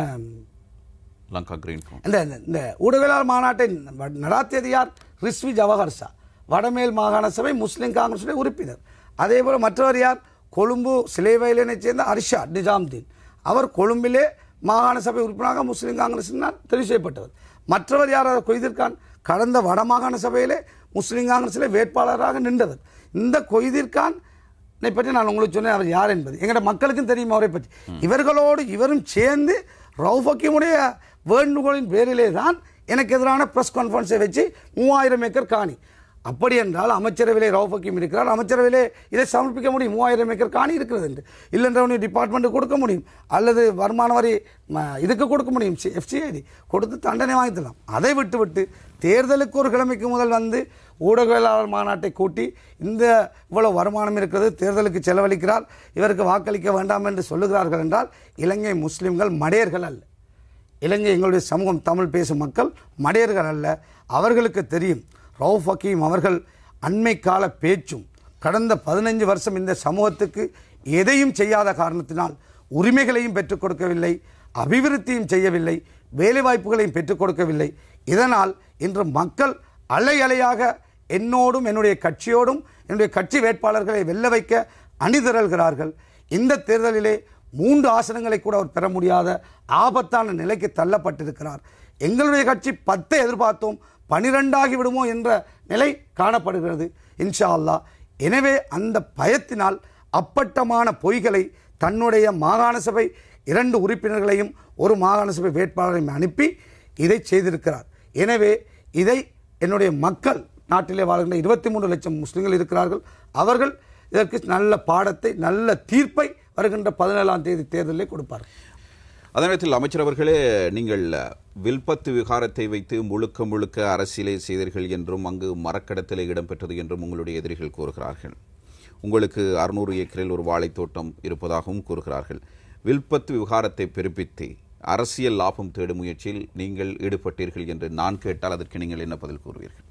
லங்கா கிரீன் இந்த இந்த ஊடகவியலாளர் மாநாட்டை நடாத்தியது யார்? ரிஸ்வி ஜவஹர் ஷா, வடமேல் மாகாண சபை முஸ்லீம் காங்கிரஸுடைய உறுப்பினர். அதே போல் மற்றவர் யார்? கொழும்பு சிலைவயலினை சேர்ந்த அர்ஷாத் நிஜாம்தீன், அவர் கொழும்பிலே மாகாண சபை உறுப்பினராக முஸ்லீம் காங்கிரஸினால் தெரிவு செய்யப்பட்டவர். மற்றவர் யார்? கொய்திர்கான், கடந்த வடமாகாண சபையிலே முஸ்லீம் காங்கிரஸிலே வேட்பாளராக நின்றவர். இந்த கொய்திர்கான் பற்றி நான் உங்களுக்கு சொன்னேன், அவர் யார் என்பது எங்களோட மக்களுக்கும் தெரியும் அவரை பற்றி. இவர்களோடு இவரும் சேர்ந்து ரவுஃப் ஹக்கீமுடைய வேண்டுகோளின் பேரிலே தான் எனக்கு எதிரான பிரஸ் கான்ஃபரன்ஸை வச்சு மூவாயிரம் ஏக்கர் காணி. அப்படி என்றால் அமைச்சரவையிலே ரவுஃப் ஹக்கீம் இருக்கிறார், அமைச்சரவையிலே இதை சமர்ப்பிக்க முடியும், மூவாயிரம் ஏக்கர் காணி இருக்கிறது என்று. இல்லைன்ற டிபார்ட்மெண்ட்டுக்கு கொடுக்க முடியும், அல்லது வருமான வரி இதுக்கு கொடுக்க முடியும், எஃப்சிஐடி கொடுத்து தண்டனை வாங்கித்தலாம். அதை விட்டு விட்டு தேர்தலுக்கு ஒரு கிழமைக்கு முதல் வந்து ஊடகவியலாளர் மாநாட்டை கூட்டி இந்த இவ்வளவு வருமானம் இருக்கிறது, தேர்தலுக்கு செலவழிக்கிறார், இவருக்கு வாக்களிக்க வேண்டாம் என்று சொல்லுகிறார்கள் என்றால் இலங்கை முஸ்லிம்கள் மடையர்கள் அல்ல. இலங்கை எங்களுடைய சமூகம் தமிழ் பேசும் மக்கள் மடையர்கள் அல்ல. அவர்களுக்கு தெரியும் ரவுஃப் ஹக்கீம் அவர்கள் அண்மை கால பேச்சும் கடந்த பதினைஞ்சு வருஷம் இந்த சமூகத்துக்கு எதையும் செய்யாத காரணத்தினால் உரிமைகளையும் பெற்றுக் கொடுக்கவில்லை, அபிவிருத்தியும் செய்யவில்லை, வேலைவாய்ப்புகளையும் பெற்றுக் கொடுக்கவில்லை. இதனால் இன்று மக்கள் அலை அலையாக என்னோடும் என்னுடைய கட்சியோடும் என்னுடைய கட்சி வேட்பாளர்களை வெல்ல வைக்க அணிதிரள்கிறார்கள். இந்த தேர்தலிலே மூன்று ஆசனங்களை கூட அவர் பெற முடியாத ஆபத்தான நிலைக்கு தள்ளப்பட்டிருக்கிறார். எங்களுடைய கட்சி பத்தை எதிர்பார்த்தோம், பனிரெண்டாகி விடுமோ என்ற நிலை காணப்படுகிறது இன்ஷா அல்லாஹ். எனவே அந்த பயத்தினால் அப்பட்டமான பொய்களை தன்னுடைய மாகாண சபை இரண்டு உறுப்பினர்களையும் ஒரு மாகாண சபை வேட்பாளரையும் அனுப்பி இதை செய்திருக்கிறார். எனவே இதை என்னுடைய மக்கள், நாட்டிலே வாழ்கின்ற இருபத்தி மூன்று லட்சம் முஸ்லிம்கள் இருக்கிறார்கள், அவர்கள் இதற்கு நல்ல பாடத்தை நல்ல தீர்ப்பை வருகின்ற பதினேழாம் தேதி தேர்தலில் கொடுப்பார். அதே நேரத்தில் அமைச்சர் அவர்களே, நீங்கள் வில்பத்து விகாரத்தை வைத்து முழுக்க முழுக்க அரசியலை செய்தீர்கள் என்றும் அங்கு மரக்கடத்தலை இடம்பெற்றது என்றும் உங்களுடைய எதிரிகள் கூறுகிறார்கள். உங்களுக்கு அறுநூறு ஏக்கரில் ஒரு வாழைத்தோட்டம் இருப்பதாகவும் கூறுகிறார்கள். வில்பத்து விகாரத்தை பிறப்பித்து அரசியல் லாபம் தேடும் முயற்சியில் நீங்கள் ஈடுபட்டீர்கள் என்று நான் கேட்டால் அதற்கு நீங்கள் என்ன பதில் கூறுவீர்கள்?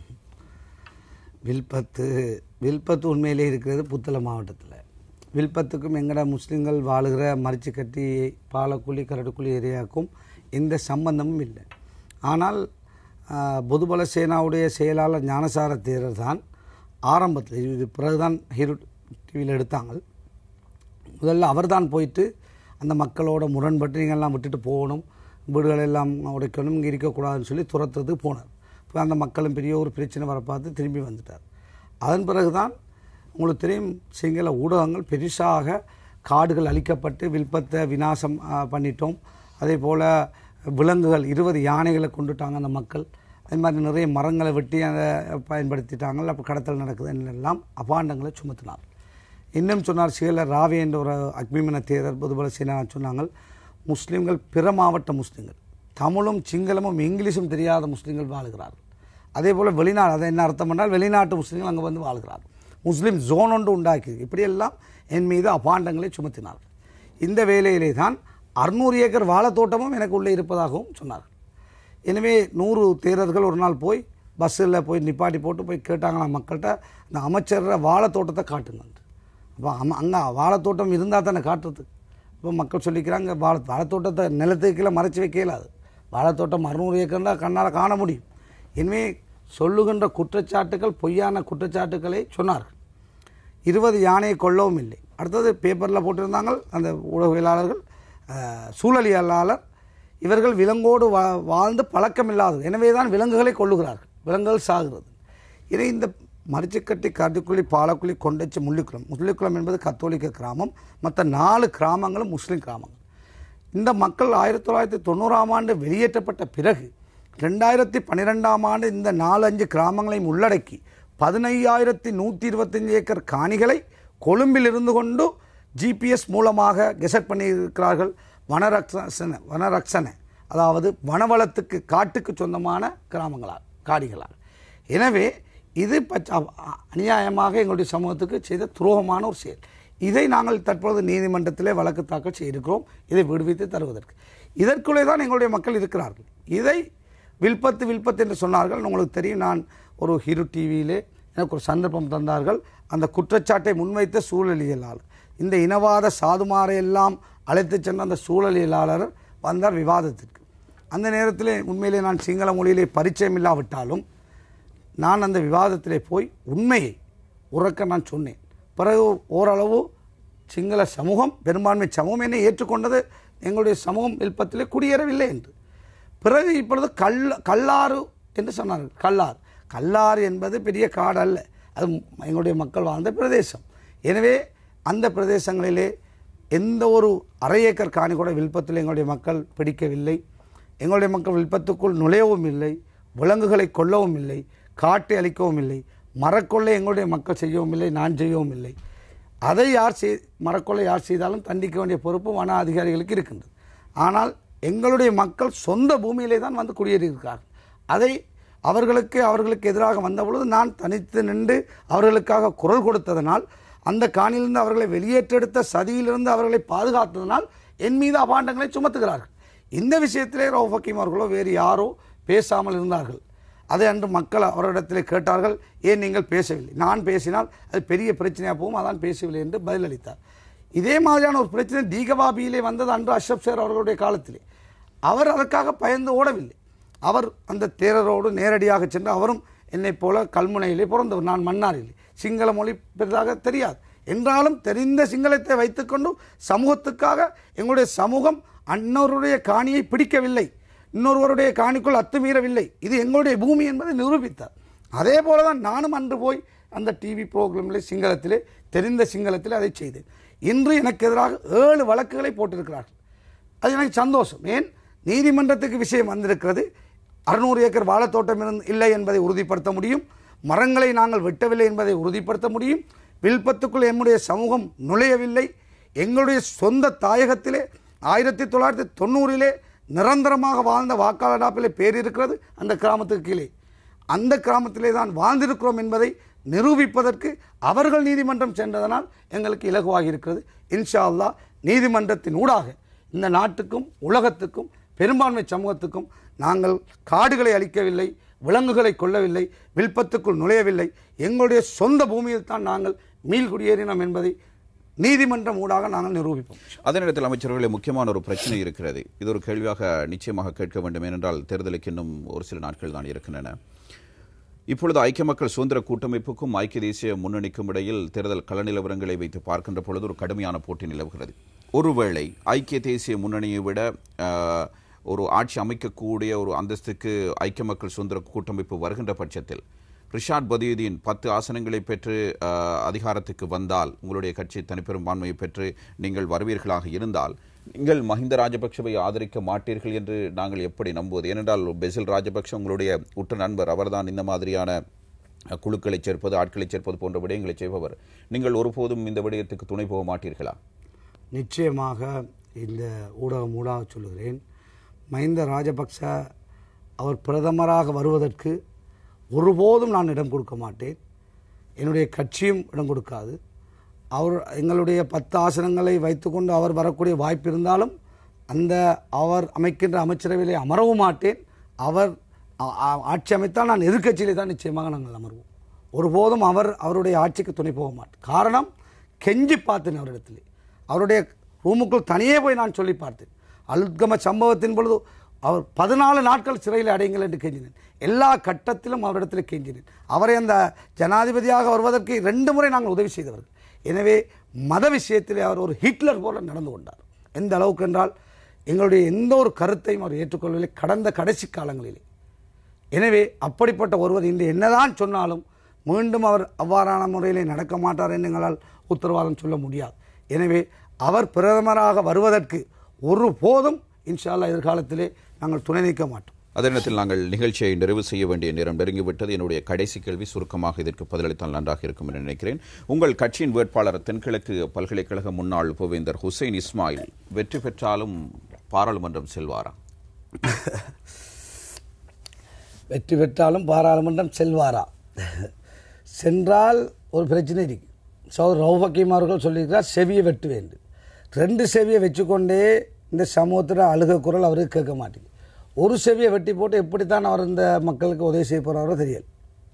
வில்பத்து வில்பத்து உண்மையிலே இருக்கிறது புத்தள மாவட்டத்தில். வில்பத்துக்கும் எங்கட முஸ்லீம்கள் வாழுகிற மரிச்சிக்கட்டி பாலக்குழி கரடுக்குழி ஏரியாவுக்கும் எந்த சம்பந்தமும் இல்லை. ஆனால் பொதுபல சேனாவுடைய செயலாளர் ஞானசார தேரர் தான் ஆரம்பத்தில், இது பிறகுதான் ஹீரோ டிவியில் எடுத்தாங்க, முதல்ல அவர் தான் போயிட்டு அந்த மக்களோட முரண்பட்டு நீங்கள்லாம் விட்டுட்டு போகணும், வீடுகளெல்லாம் உடைக்கணும், இங்கே இருக்கக்கூடாதுன்னு சொல்லி துரத்துறதுக்கு போனார். இப்போ அந்த மக்களும் பெரிய ஒரு பிரச்சனை வர பார்த்து திரும்பி வந்துட்டார். அதன் பிறகு தான் உங்களுக்கு தெரியும், சிங்கள ஊடகங்கள் பெருசாக காடுகள் அழிக்கப்பட்டு வில்பத்தை விநாசம் பண்ணிட்டோம், அதே போல் விலங்குகள் இருபது யானைகளை கொண்டுட்டாங்க அந்த மக்கள். அது மாதிரி நிறைய மரங்களை வெட்டி அதை பயன்படுத்திட்டாங்க. அப்போ கடத்தல் நடக்குது எல்லாம் அபாண்டங்களை சுமத்தினார். இன்னும் சொன்னார் சீல ராவே என்ற ஒரு அக்மிமன தேரர் பொதுபல சீனா சொன்னாங்க, முஸ்லீம்கள் பிற மாவட்ட முஸ்லீம்கள், தமிழும் சிங்களமும் இங்கிலீஷும் தெரியாத முஸ்லீம்கள் வாழ்கிறார்கள். அதே போல் வெளிநாடு, அதை என்ன அர்த்தம் என்றால் வெளிநாட்டு முஸ்லீம்கள் அங்கே வந்து வாழ்கிறார்கள். முஸ்லீம் ஜோன் ஒன்று உண்டாக்கி இப்படியெல்லாம் என் மீது அபாண்டங்களை சுமத்தினார்கள். இந்த வேலையிலே தான் அறுநூறு ஏக்கர் வாழைத்தோட்டமும் எனக்கு உள்ளே இருப்பதாகவும் சொன்னார்கள். எனவே நூறு தேரர்கள் ஒரு நாள் போய் பஸ்ஸில் போய் நிப்பாட்டி போட்டு போய் கேட்டாங்களாம் மக்கள்கிட்ட, இந்த அமைச்சர வாழைத்தோட்டத்தை காட்டுங்க. அப்போ அம் அங்கே வாழைத்தோட்டம் இருந்தால் தானே காட்டுறது. இப்போ மக்கள் சொல்லிக்கிறாங்க, வாழை வாழைத்தோட்டத்தை நிலத்துக்குள்ளே மறைச்சி வைக்கலாது, வாழைத்தோட்டம் அறுநூறு ஏக்கர்னா கண்ணால் காண முடியும். எனவே சொல்லுகின்ற குற்றச்சாட்டுகள் பொய்யான குற்றச்சாட்டுக்களை சொன்னார்கள். இருபது யானையை கொள்ளவும் இல்லை. அடுத்தது பேப்பரில் போட்டிருந்தாங்க அந்த ஊடகவியலாளர்கள், சூழலியலாளர், இவர்கள் விலங்கோடு வா வாழ்ந்து பழக்கம் இல்லாதது, எனவே தான் விலங்குகளை கொள்ளுகிறார்கள், விலங்குகள் சாகிறது. இதை இந்த மரிச்சிக்கட்டி, கருக்குழி, பாலக்குழி, கொண்டச்சி, முள்ளிக்குளம், முள்ளிக்குளம் என்பது கத்தோலிக்க கிராமம், மற்ற நாலு கிராமங்களும் முஸ்லீம் கிராமங்கள். இந்த மக்கள் ஆயிரத்தி தொள்ளாயிரத்தி தொண்ணூறாம் ஆண்டு வெளியேற்றப்பட்ட பிறகு ரெண்டாயிரத்தி பன்னிரெண்டாம் ஆண்டு இந்த நாலு அஞ்சு கிராமங்களையும் உள்ளடக்கி பதினையாயிரத்தி நூற்றி இருபத்தஞ்சு ஏக்கர் காணிகளை கொழும்பில் இருந்து கொண்டு ஜிபிஎஸ் மூலமாக கெசட் பண்ணியிருக்கிறார்கள். வனரக்ஷன வனரக்ஷன அதாவது வனவளத்துக்கு காட்டுக்கு சொந்தமான கிராமங்களால் காடிகளால். எனவே இது பச்ச அநியாயமாக எங்களுடைய சமூகத்துக்கு செய்த துரோகமான ஒரு செயல். இதை நாங்கள் தற்பொழுது நீதிமன்றத்திலே வழக்கு தாக்கல் செய்திருக்கிறோம், இதை விடுவித்து தருவதற்கு. இதற்குள்ளே தான் எங்களுடைய மக்கள் இருக்கிறார்கள். இதை வில்பத்து வில்பத்து என்று சொன்னார்கள். உங்களுக்கு தெரியும், நான் ஒரு ஹீரோ டிவியிலே எனக்கு ஒரு சந்தர்ப்பம் தந்தார்கள். அந்த குற்றச்சாட்டை முன்வைத்த சூழலியலாளர், இந்த இனவாத சாதுமாரையெல்லாம் அழைத்து சென்ற அந்த சூழலியலாளர் வந்தார் விவாதத்திற்கு. அந்த நேரத்தில் உண்மையிலே நான் சிங்கள மொழியிலே பரிச்சயம் இல்லாவிட்டாலும் நான் அந்த விவாதத்திலே போய் உண்மையை உறக்க நான் சொன்னேன். பிறகு ஓரளவு சிங்கள சமூகம், பெரும்பான்மை சமூகம் என்னை ஏற்றுக்கொண்டது. எங்களுடைய சமூகம் வில்பத்திலே குடியேறவில்லை என்று. பிறகு இப்பொழுது கல் கல்லாறு என்று சொன்னார்கள். கல்லாறு கல்லாறு என்பது பெரிய காடு அல்ல, அது எங்களுடைய மக்கள் வாழ்ந்த பிரதேசம். எனவே அந்த பிரதேசங்களிலே எந்த ஒரு அரை ஏக்கர் காணி கூட வில்பத்தில் எங்களுடைய மக்கள் பிடிக்கவில்லை. எங்களுடைய மக்கள் வில்பத்துக்குள் நுழையவும் இல்லை, விலங்குகளை கொல்லவும் இல்லை, காட்டை அழிக்கவும் இல்லை, மரக்கொள்ளை எங்களுடைய மக்கள் செய்யவும் இல்லை, நான் செய்யவும் இல்லை. அதை யார் செய் மரக்கொள்ளை யார் செய்தாலும் தண்டிக்க வேண்டிய பொறுப்பு வன அதிகாரிகளுக்கு இருக்கின்றது. ஆனால் எங்களுடைய மக்கள் சொந்த பூமியிலே தான் வந்து குடியேறியிருக்கிறார்கள். அதை அவர்களுக்கு அவர்களுக்கு எதிராக வந்த பொழுது நான் தனித்து நின்று அவர்களுக்காக குரல் கொடுத்ததனால், அந்த காணியிலிருந்து அவர்களை வெளியேற்றெடுத்த சதியிலிருந்து அவர்களை பாதுகாத்ததனால் என் மீது அபாண்டங்களை சுமத்துகிறார்கள். இந்த விஷயத்திலே ரவுஃப் ஹக்கீம் அவர்களோ வேறு யாரோ பேசாமல் இருந்தார்கள். அதை அன்று மக்கள் அவரிடத்தில் கேட்டார்கள், ஏன் நீங்கள் பேசவில்லை? நான் பேசினால் அது பெரிய பிரச்சனையாக போகும், அதான் பேசவில்லை என்று பதிலளித்தார். இதே மாதிரியான ஒரு பிரச்சனை தீகவாபியிலே வந்தது அன்று அஷ்ரப் சேர் அவர்களுடைய காலத்திலே. அவர் அதற்காக பயந்து ஓடவில்லை. அவர் அந்த தேரரோடு நேரடியாக சென்று, அவரும் என்னைப் போல கல்முனையிலே பிறந்தவர், நான் மன்னாரிலே, சிங்கள மொழி பெரிதாக தெரியாது என்றாலும் தெரிந்த சிங்களத்தை வைத்துக்கொண்டு சமூகத்துக்காக எங்களுடைய சமூகம் அன்னோருடைய காணியை பிடிக்கவில்லை, இன்னொருவருடைய காணிக்குள் அத்துமீறவில்லை, இது எங்களுடைய பூமி என்பதை நிரூபித்தார். அதே போல தான் நானும் அன்று போய் அந்த டிவி ப்ரோக்ராமிலே சிங்களத்திலே தெரிந்த சிங்களத்திலே அதை செய்தேன். இன்று எனக்கு எதிராக ஏழு வழக்குகளை போட்டிருக்கிறார்கள். அது எனக்கு சந்தோஷம். ஏன் நீதிமன்றத்துக்கு விஷயம் வந்திருக்கிறது. அறுநூறு ஏக்கர் வாழைத்தோட்டம் இருந்து இல்லை என்பதை உறுதிப்படுத்த முடியும், மரங்களை நாங்கள் வெட்டவில்லை என்பதை உறுதிப்படுத்த முடியும், வில்பத்துக்குள் எம்முடைய சமூகம் நுழையவில்லை, எங்களுடைய சொந்த தாயகத்திலே ஆயிரத்தி தொள்ளாயிரத்தி தொண்ணூறிலே நிரந்தரமாக வாழ்ந்த வாக்காளடாப்பிலே பேர் இருக்கிறது அந்த கிராமத்துக்கு கீழே. அந்த கிராமத்திலே தான் வாழ்ந்திருக்கிறோம் என்பதை நிரூபிப்பதற்கு அவர்கள் நீதிமன்றம் சென்றதனால் எங்களுக்கு இலகுவாகி இருக்கிறது. இன்ஷா அல்லாஹ் நீதிமன்றத்தின் ஊடாக இந்த நாட்டுக்கும் உலகத்துக்கும் பெரும்பான்மை சமூகத்துக்கும் நாங்கள் காடுகளை அழிக்கவில்லை, விலங்குகளை கொல்லவில்லை, வில்பத்துக்குள் நுழையவில்லை, எங்களுடைய சொந்த பூமியில் தான் நாங்கள் மீள்குடியேறினோம் என்பதை நீதிமன்றம் ஊடாக நாங்கள் நிரூபிப்போம். அதே நேரத்தில் அமைச்சர்களே, முக்கியமான ஒரு பிரச்சனை இருக்கிறது. இது ஒரு கேள்வியாக நிச்சயமாக கேட்க வேண்டும். ஏனென்றால் தேர்தலுக்கு இன்னும் ஒரு சில நாட்கள் தான் இருக்கின்றன. இப்பொழுது ஐக்கிய மக்கள் சுதந்திர கூட்டமைப்புக்கும் ஐக்கிய தேசிய முன்னணிக்கும் இடையில் தேர்தல் கள நிலவரங்களை வைத்து பார்க்கின்ற பொழுது ஒரு கடுமையான போட்டி நிலவுகிறது. ஒருவேளை ஐக்கிய தேசிய முன்னணியை விட ஒரு ஆட்சி அமைக்கக்கூடிய ஒரு அந்தஸ்துக்கு ஐக்கிய மக்கள் சுதந்திர கூட்டமைப்பு வருகின்ற பட்சத்தில் ரிஷாட் பதியுதீன் பத்து ஆசனங்களை பெற்று அதிகாரத்துக்கு வந்தால், உங்களுடைய கட்சி தனிப்பெரும்பான்மையை பெற்று நீங்கள் வருவீர்களாக இருந்தால், நீங்கள் மஹிந்த ராஜபக்ஷவை ஆதரிக்க மாட்டீர்கள் என்று நாங்கள் எப்படி நம்புவது? ஏனென்றால் பெசில் ராஜபக்ஷ உங்களுடைய உற்ற நண்பர், அவர்தான் இந்த மாதிரியான குழுக்களை சேர்ப்பது, ஆட்களை சேர்ப்பது போன்ற விடயங்களை செய்பவர். நீங்கள் ஒருபோதும் இந்த விடயத்துக்கு துணை போக மாட்டீர்களா? நிச்சயமாக இந்த ஊடகம் ஊடாக சொல்லுகிறேன், மஹிந்த ராஜபக்ஷ அவர் பிரதமராக வருவதற்கு ஒருபோதும் நான் இடம் கொடுக்க மாட்டேன். என்னுடைய கட்சியும் இடம் கொடுக்காது. அவர் எங்களுடைய பத்து ஆசனங்களை வைத்துக்கொண்டு அவர் வரக்கூடிய வாய்ப்பு இருந்தாலும் அந்த அவர் அமைக்கின்ற அமைச்சரவையிலே அமரவும் மாட்டேன். அவர் ஆட்சி அமைத்தால் நான் எதிர்க்கட்சியிலே தான் நிச்சயமாக நாங்கள் அமர்வோம். ஒருபோதும் அவர் அவருடைய ஆட்சிக்கு துணை போக மாட்டேன். காரணம், கெஞ்சி பார்த்தேன் அவரிடத்திலே. அவருடைய ரூமுக்குள் தனியே போய் நான் சொல்லி பார்த்தேன். அல்கம சம்பவத்தின் பொழுது அவர் பதினாலு நாட்கள் சிறையில் அடையுங்கள் என்று கெஞ்சினேன். எல்லா கட்டத்திலும் அவரிடத்தில் கெஞ்சினேன். அவரை அந்த ஜனாதிபதியாக வருவதற்கு ரெண்டு முறை நாங்கள் உதவி செய்தவர்கள். எனவே மத விஷயத்திலே அவர் ஒரு ஹிட்லர் போல நடந்து கொண்டார். எந்த அளவுக்கு என்றால் எங்களுடைய எந்த ஒரு கருத்தையும் அவர் ஏற்றுக்கொள்ளவில்லை கடந்த கடைசி காலங்களிலே. எனவே அப்படிப்பட்ட ஒருவர் இன்று என்னதான் சொன்னாலும் மீண்டும் அவர் அவ்வாறான முறையிலே நடக்க மாட்டார் என்று எங்களால் உத்தரவாதம் சொல்ல முடியாது. எனவே அவர் பிரதமராக வருவதற்கு ஒருபோதும் இன்ஷா அல்லாஹ் எதிர்காலத்திலே நாங்கள் துணை நிற்க மாட்டோம். அதே நேரத்தில் நாங்கள் நிகழ்ச்சியை நிறைவு செய்ய வேண்டிய நேரம் நெருங்கிவிட்டது. என்னுடைய கடைசி கேள்வி சுருக்கமாக இதற்கு பதிலளித்தால் நன்றாக இருக்கும் என்று நினைக்கிறேன். உங்கள் கட்சியின் வேட்பாளர் தென்கிழக்கு பல்கலைக்கழக முன்னாள் புவேந்தர் ஹுசைன் இஸ்மாயில் வெற்றி பெற்றாலும் பாராளுமன்றம் செல்வாரா? வெற்றி பெற்றாலும் பாராளுமன்றம் செல்வாரா? சென்றால் ஒரு பிரச்சனை இருக்கு. சௌதர் ரவுஃப் ஹக்கீம் அவர்கள் சொல்லியிருக்கிறார், செவியை வெட்டு வேண்டும். ரெண்டு செவியை வச்சுக்கொண்டே இந்த சமூகத்தில் அழுக குரல் அவருக்கு கேட்க மாட்டேங்குது. ஒரு செவியை வெட்டி போட்டு எப்படித்தான் அவர் இந்த மக்களுக்கு உதவி செய்ய போகிறாரோ தெரியல.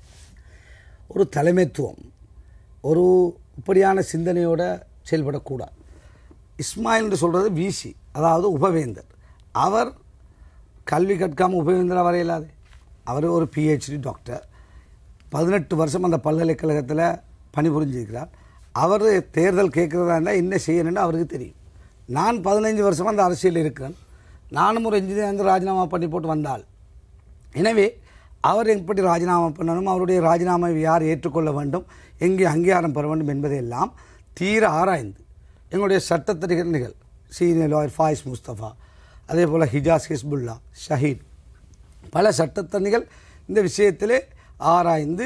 ஒரு தலைமைத்துவம் ஒரு இப்படியான சிந்தனையோடு செயல்படக்கூடாது. இஸ்மாயில் என்று சொல்கிறது விசி, அதாவது உபவேந்தர். அவர் கல்வி கற்காமல் உபவேந்தர் வரையில்லாது. அவர் ஒரு பிஹெச்டி டாக்டர், பதினெட்டு வருஷம் அந்த பல்கலைக்கழகத்தில் பணிபுரிஞ்சிருக்கிறார். அவர் தேர்தல் கேட்குறதா இருந்தால் என்ன செய்யணும்னு அவருக்கு தெரியும். நான் பதினைஞ்சு வருஷமாக அந்த அரசியல் இருக்கிறேன். நானும் ஒரு இன்ஜினியர் வந்து ராஜினாமா பண்ணி போட்டு வந்தால், எனவே அவர் எப்படி ராஜினாமா பண்ணணும், அவருடைய ராஜினாமாவை யார் ஏற்றுக்கொள்ள வேண்டும், எங்கே அங்கீகாரம் பெற வேண்டும் என்பதையெல்லாம் தீர ஆராய்ந்து எங்களுடைய சட்டத்தரணிகள் சீனியர் லாயர் ஃபாயிஸ் முஸ்தபா, அதே போல் ஹிஜாஸ் ஹிஸ்புல்லா, ஷஹீத், பல சட்டத்தரணிகள் இந்த விஷயத்திலே ஆராய்ந்து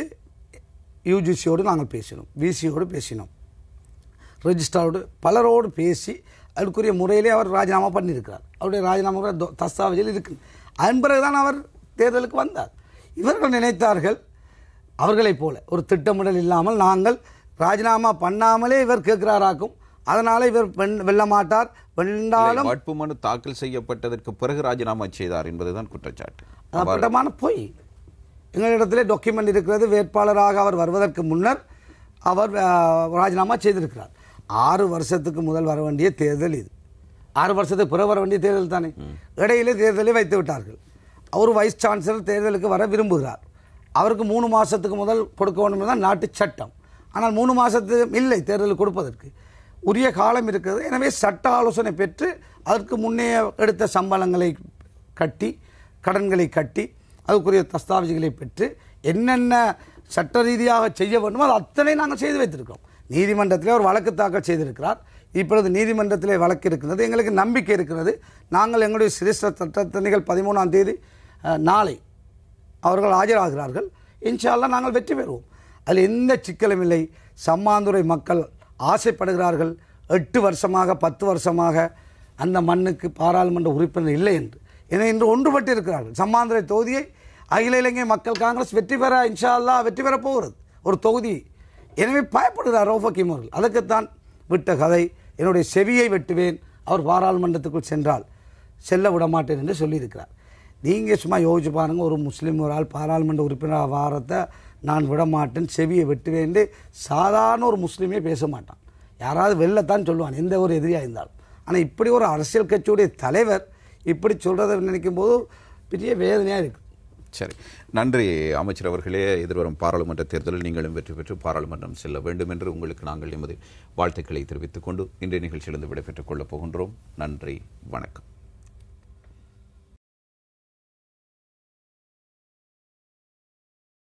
யூஜிசியோடு நாங்கள் பேசினோம், விசியோடு பேசினோம், ரெஜிஸ்ட்ராரோடு பலரோடு பேசி அதுக்குரிய முறையிலே அவர் ராஜினாமா பண்ணியிருக்கிறார். அவருடைய ராஜினாமா தஸ்தாவேஜில் இருக்கு. அதன் பிறகுதான் அவர் தேர்தலுக்கு வந்தார். இவர்கள் நினைத்தார்கள் அவர்களைப் போல ஒரு திட்டமிடல் இல்லாமல் நாங்கள் ராஜினாமா பண்ணாமலே இவர் கேட்கிறாராக்கும், அதனால இவர் வெல்ல மாட்டார், வென்றாலும் வேட்புமனு தாக்கல் செய்யப்பட்டதற்கு பிறகு ராஜினாமா செய்தார் என்பதுதான் குற்றச்சாட்டு. அப்பட்டமான பொய். எங்களிடத்திலே டாக்குமெண்ட் இருக்கிறது. வேட்பாளராக அவர் வருவதற்கு முன்னர் அவர் ராஜினாமா செய்திருக்கிறார். ஆறு வருஷத்துக்கு முதல் வர வேண்டிய தேர்தல் இது. ஆறு வருஷத்துக்கு பிறகு வர வேண்டிய தேர்தல் தானே. இடையிலே தேர்தலை வைத்து விட்டார்கள். அவர் வைஸ் சான்சலர் தேர்தலுக்கு வர விரும்புகிறார். அவருக்கு மூணு மாதத்துக்கு முதல் கொடுக்க வேண்டும் தான் நாட்டு சட்டம். ஆனால் மூணு மாதத்துக்கு இல்லை தேர்தல் கொடுப்பதற்கு உரிய காலம் இருக்கிறது. எனவே சட்ட ஆலோசனை பெற்று அதற்கு முன்னே எடுத்த சம்பளங்களை கட்டி கடன்களை கட்டி அதுக்குரிய தஸ்தாவேஜுகளை பெற்று என்னென்ன சட்ட ரீதியாக செய்ய வேண்டுமோ அது அத்தனை நாங்கள் செய்து வைத்திருக்கிறோம். நீதிமன்றத்திலே ஒரு வழக்கு தாக்கல் செய்திருக்கிறார். இப்பொழுது நீதிமன்றத்திலே வழக்கு இருக்கிறது. எங்களுக்கு நம்பிக்கை இருக்கிறது. நாங்கள் எங்களுடைய சிரேஷ்ட சட்டத்தரணிகள் பதிமூணாம் தேதி நாளை அவர்கள் ஆஜராகிறார்கள். இன்ஷா அல்லாஹ் நாங்கள் வெற்றி பெறுவோம். அதில் எந்த சிக்கலும் இல்லை. சம்மாந்துறை மக்கள் ஆசைப்படுகிறார்கள். எட்டு வருஷமாக பத்து வருஷமாக அந்த மண்ணுக்கு பாராளுமன்ற உறுப்பினர் இல்லை என்று. என இன்று ஒன்றுபட்டு இருக்கிறார்கள். சம்மாந்துறை தொகுதியை அகில இலங்கை மக்கள் காங்கிரஸ் வெற்றி பெற இன்ஷா அல்லாஹ் வெற்றி பெறப் போகிறது ஒரு தொகுதி. எனவே பயப்படுகிறார் ரவுஃப் ஹக்கீம் அவர்கள். அதற்குத்தான் விட்ட கதை. என்னுடைய செவியை வெட்டுவேன், அவர் பாராளுமன்றத்துக்குள் சென்றால் செல்ல விட மாட்டேன் என்று சொல்லியிருக்கிறார். நீங்கள் சும்மா யோசிச்சு பாருங்கள், ஒரு முஸ்லீம் ஒரு ஆள் பாராளுமன்ற உறுப்பினர் வாரத்தை நான் விட மாட்டேன், செவியை வெட்டுவேன் என்று சாதாரண ஒரு முஸ்லீமே பேச மாட்டான். யாராவது வெளிலத்தான் சொல்லுவான், எந்த ஒரு எதிரியாக இருந்தாலும். ஆனால் இப்படி ஒரு அரசியல் கட்சியுடைய தலைவர் இப்படி சொல்கிறத நினைக்கும் போது பெரிய வேதனையாக இருக்குது. சரி, நன்றி அமைச்சர் அவர்களே. எதிர்வரும் பாராளுமன்ற தேர்தலில் நீங்களும் வெற்றி பெற்று பாராளுமன்றம் செல்ல வேண்டும் என்று உங்களுக்கு நாங்கள் எமது வாழ்த்துக்களை தெரிவித்துக் கொண்டு இன்றைய நிகழ்ச்சியிலிருந்து விடைபெற்றுக் கொள்ளப் போகின்றோம். நன்றி, வணக்கம்.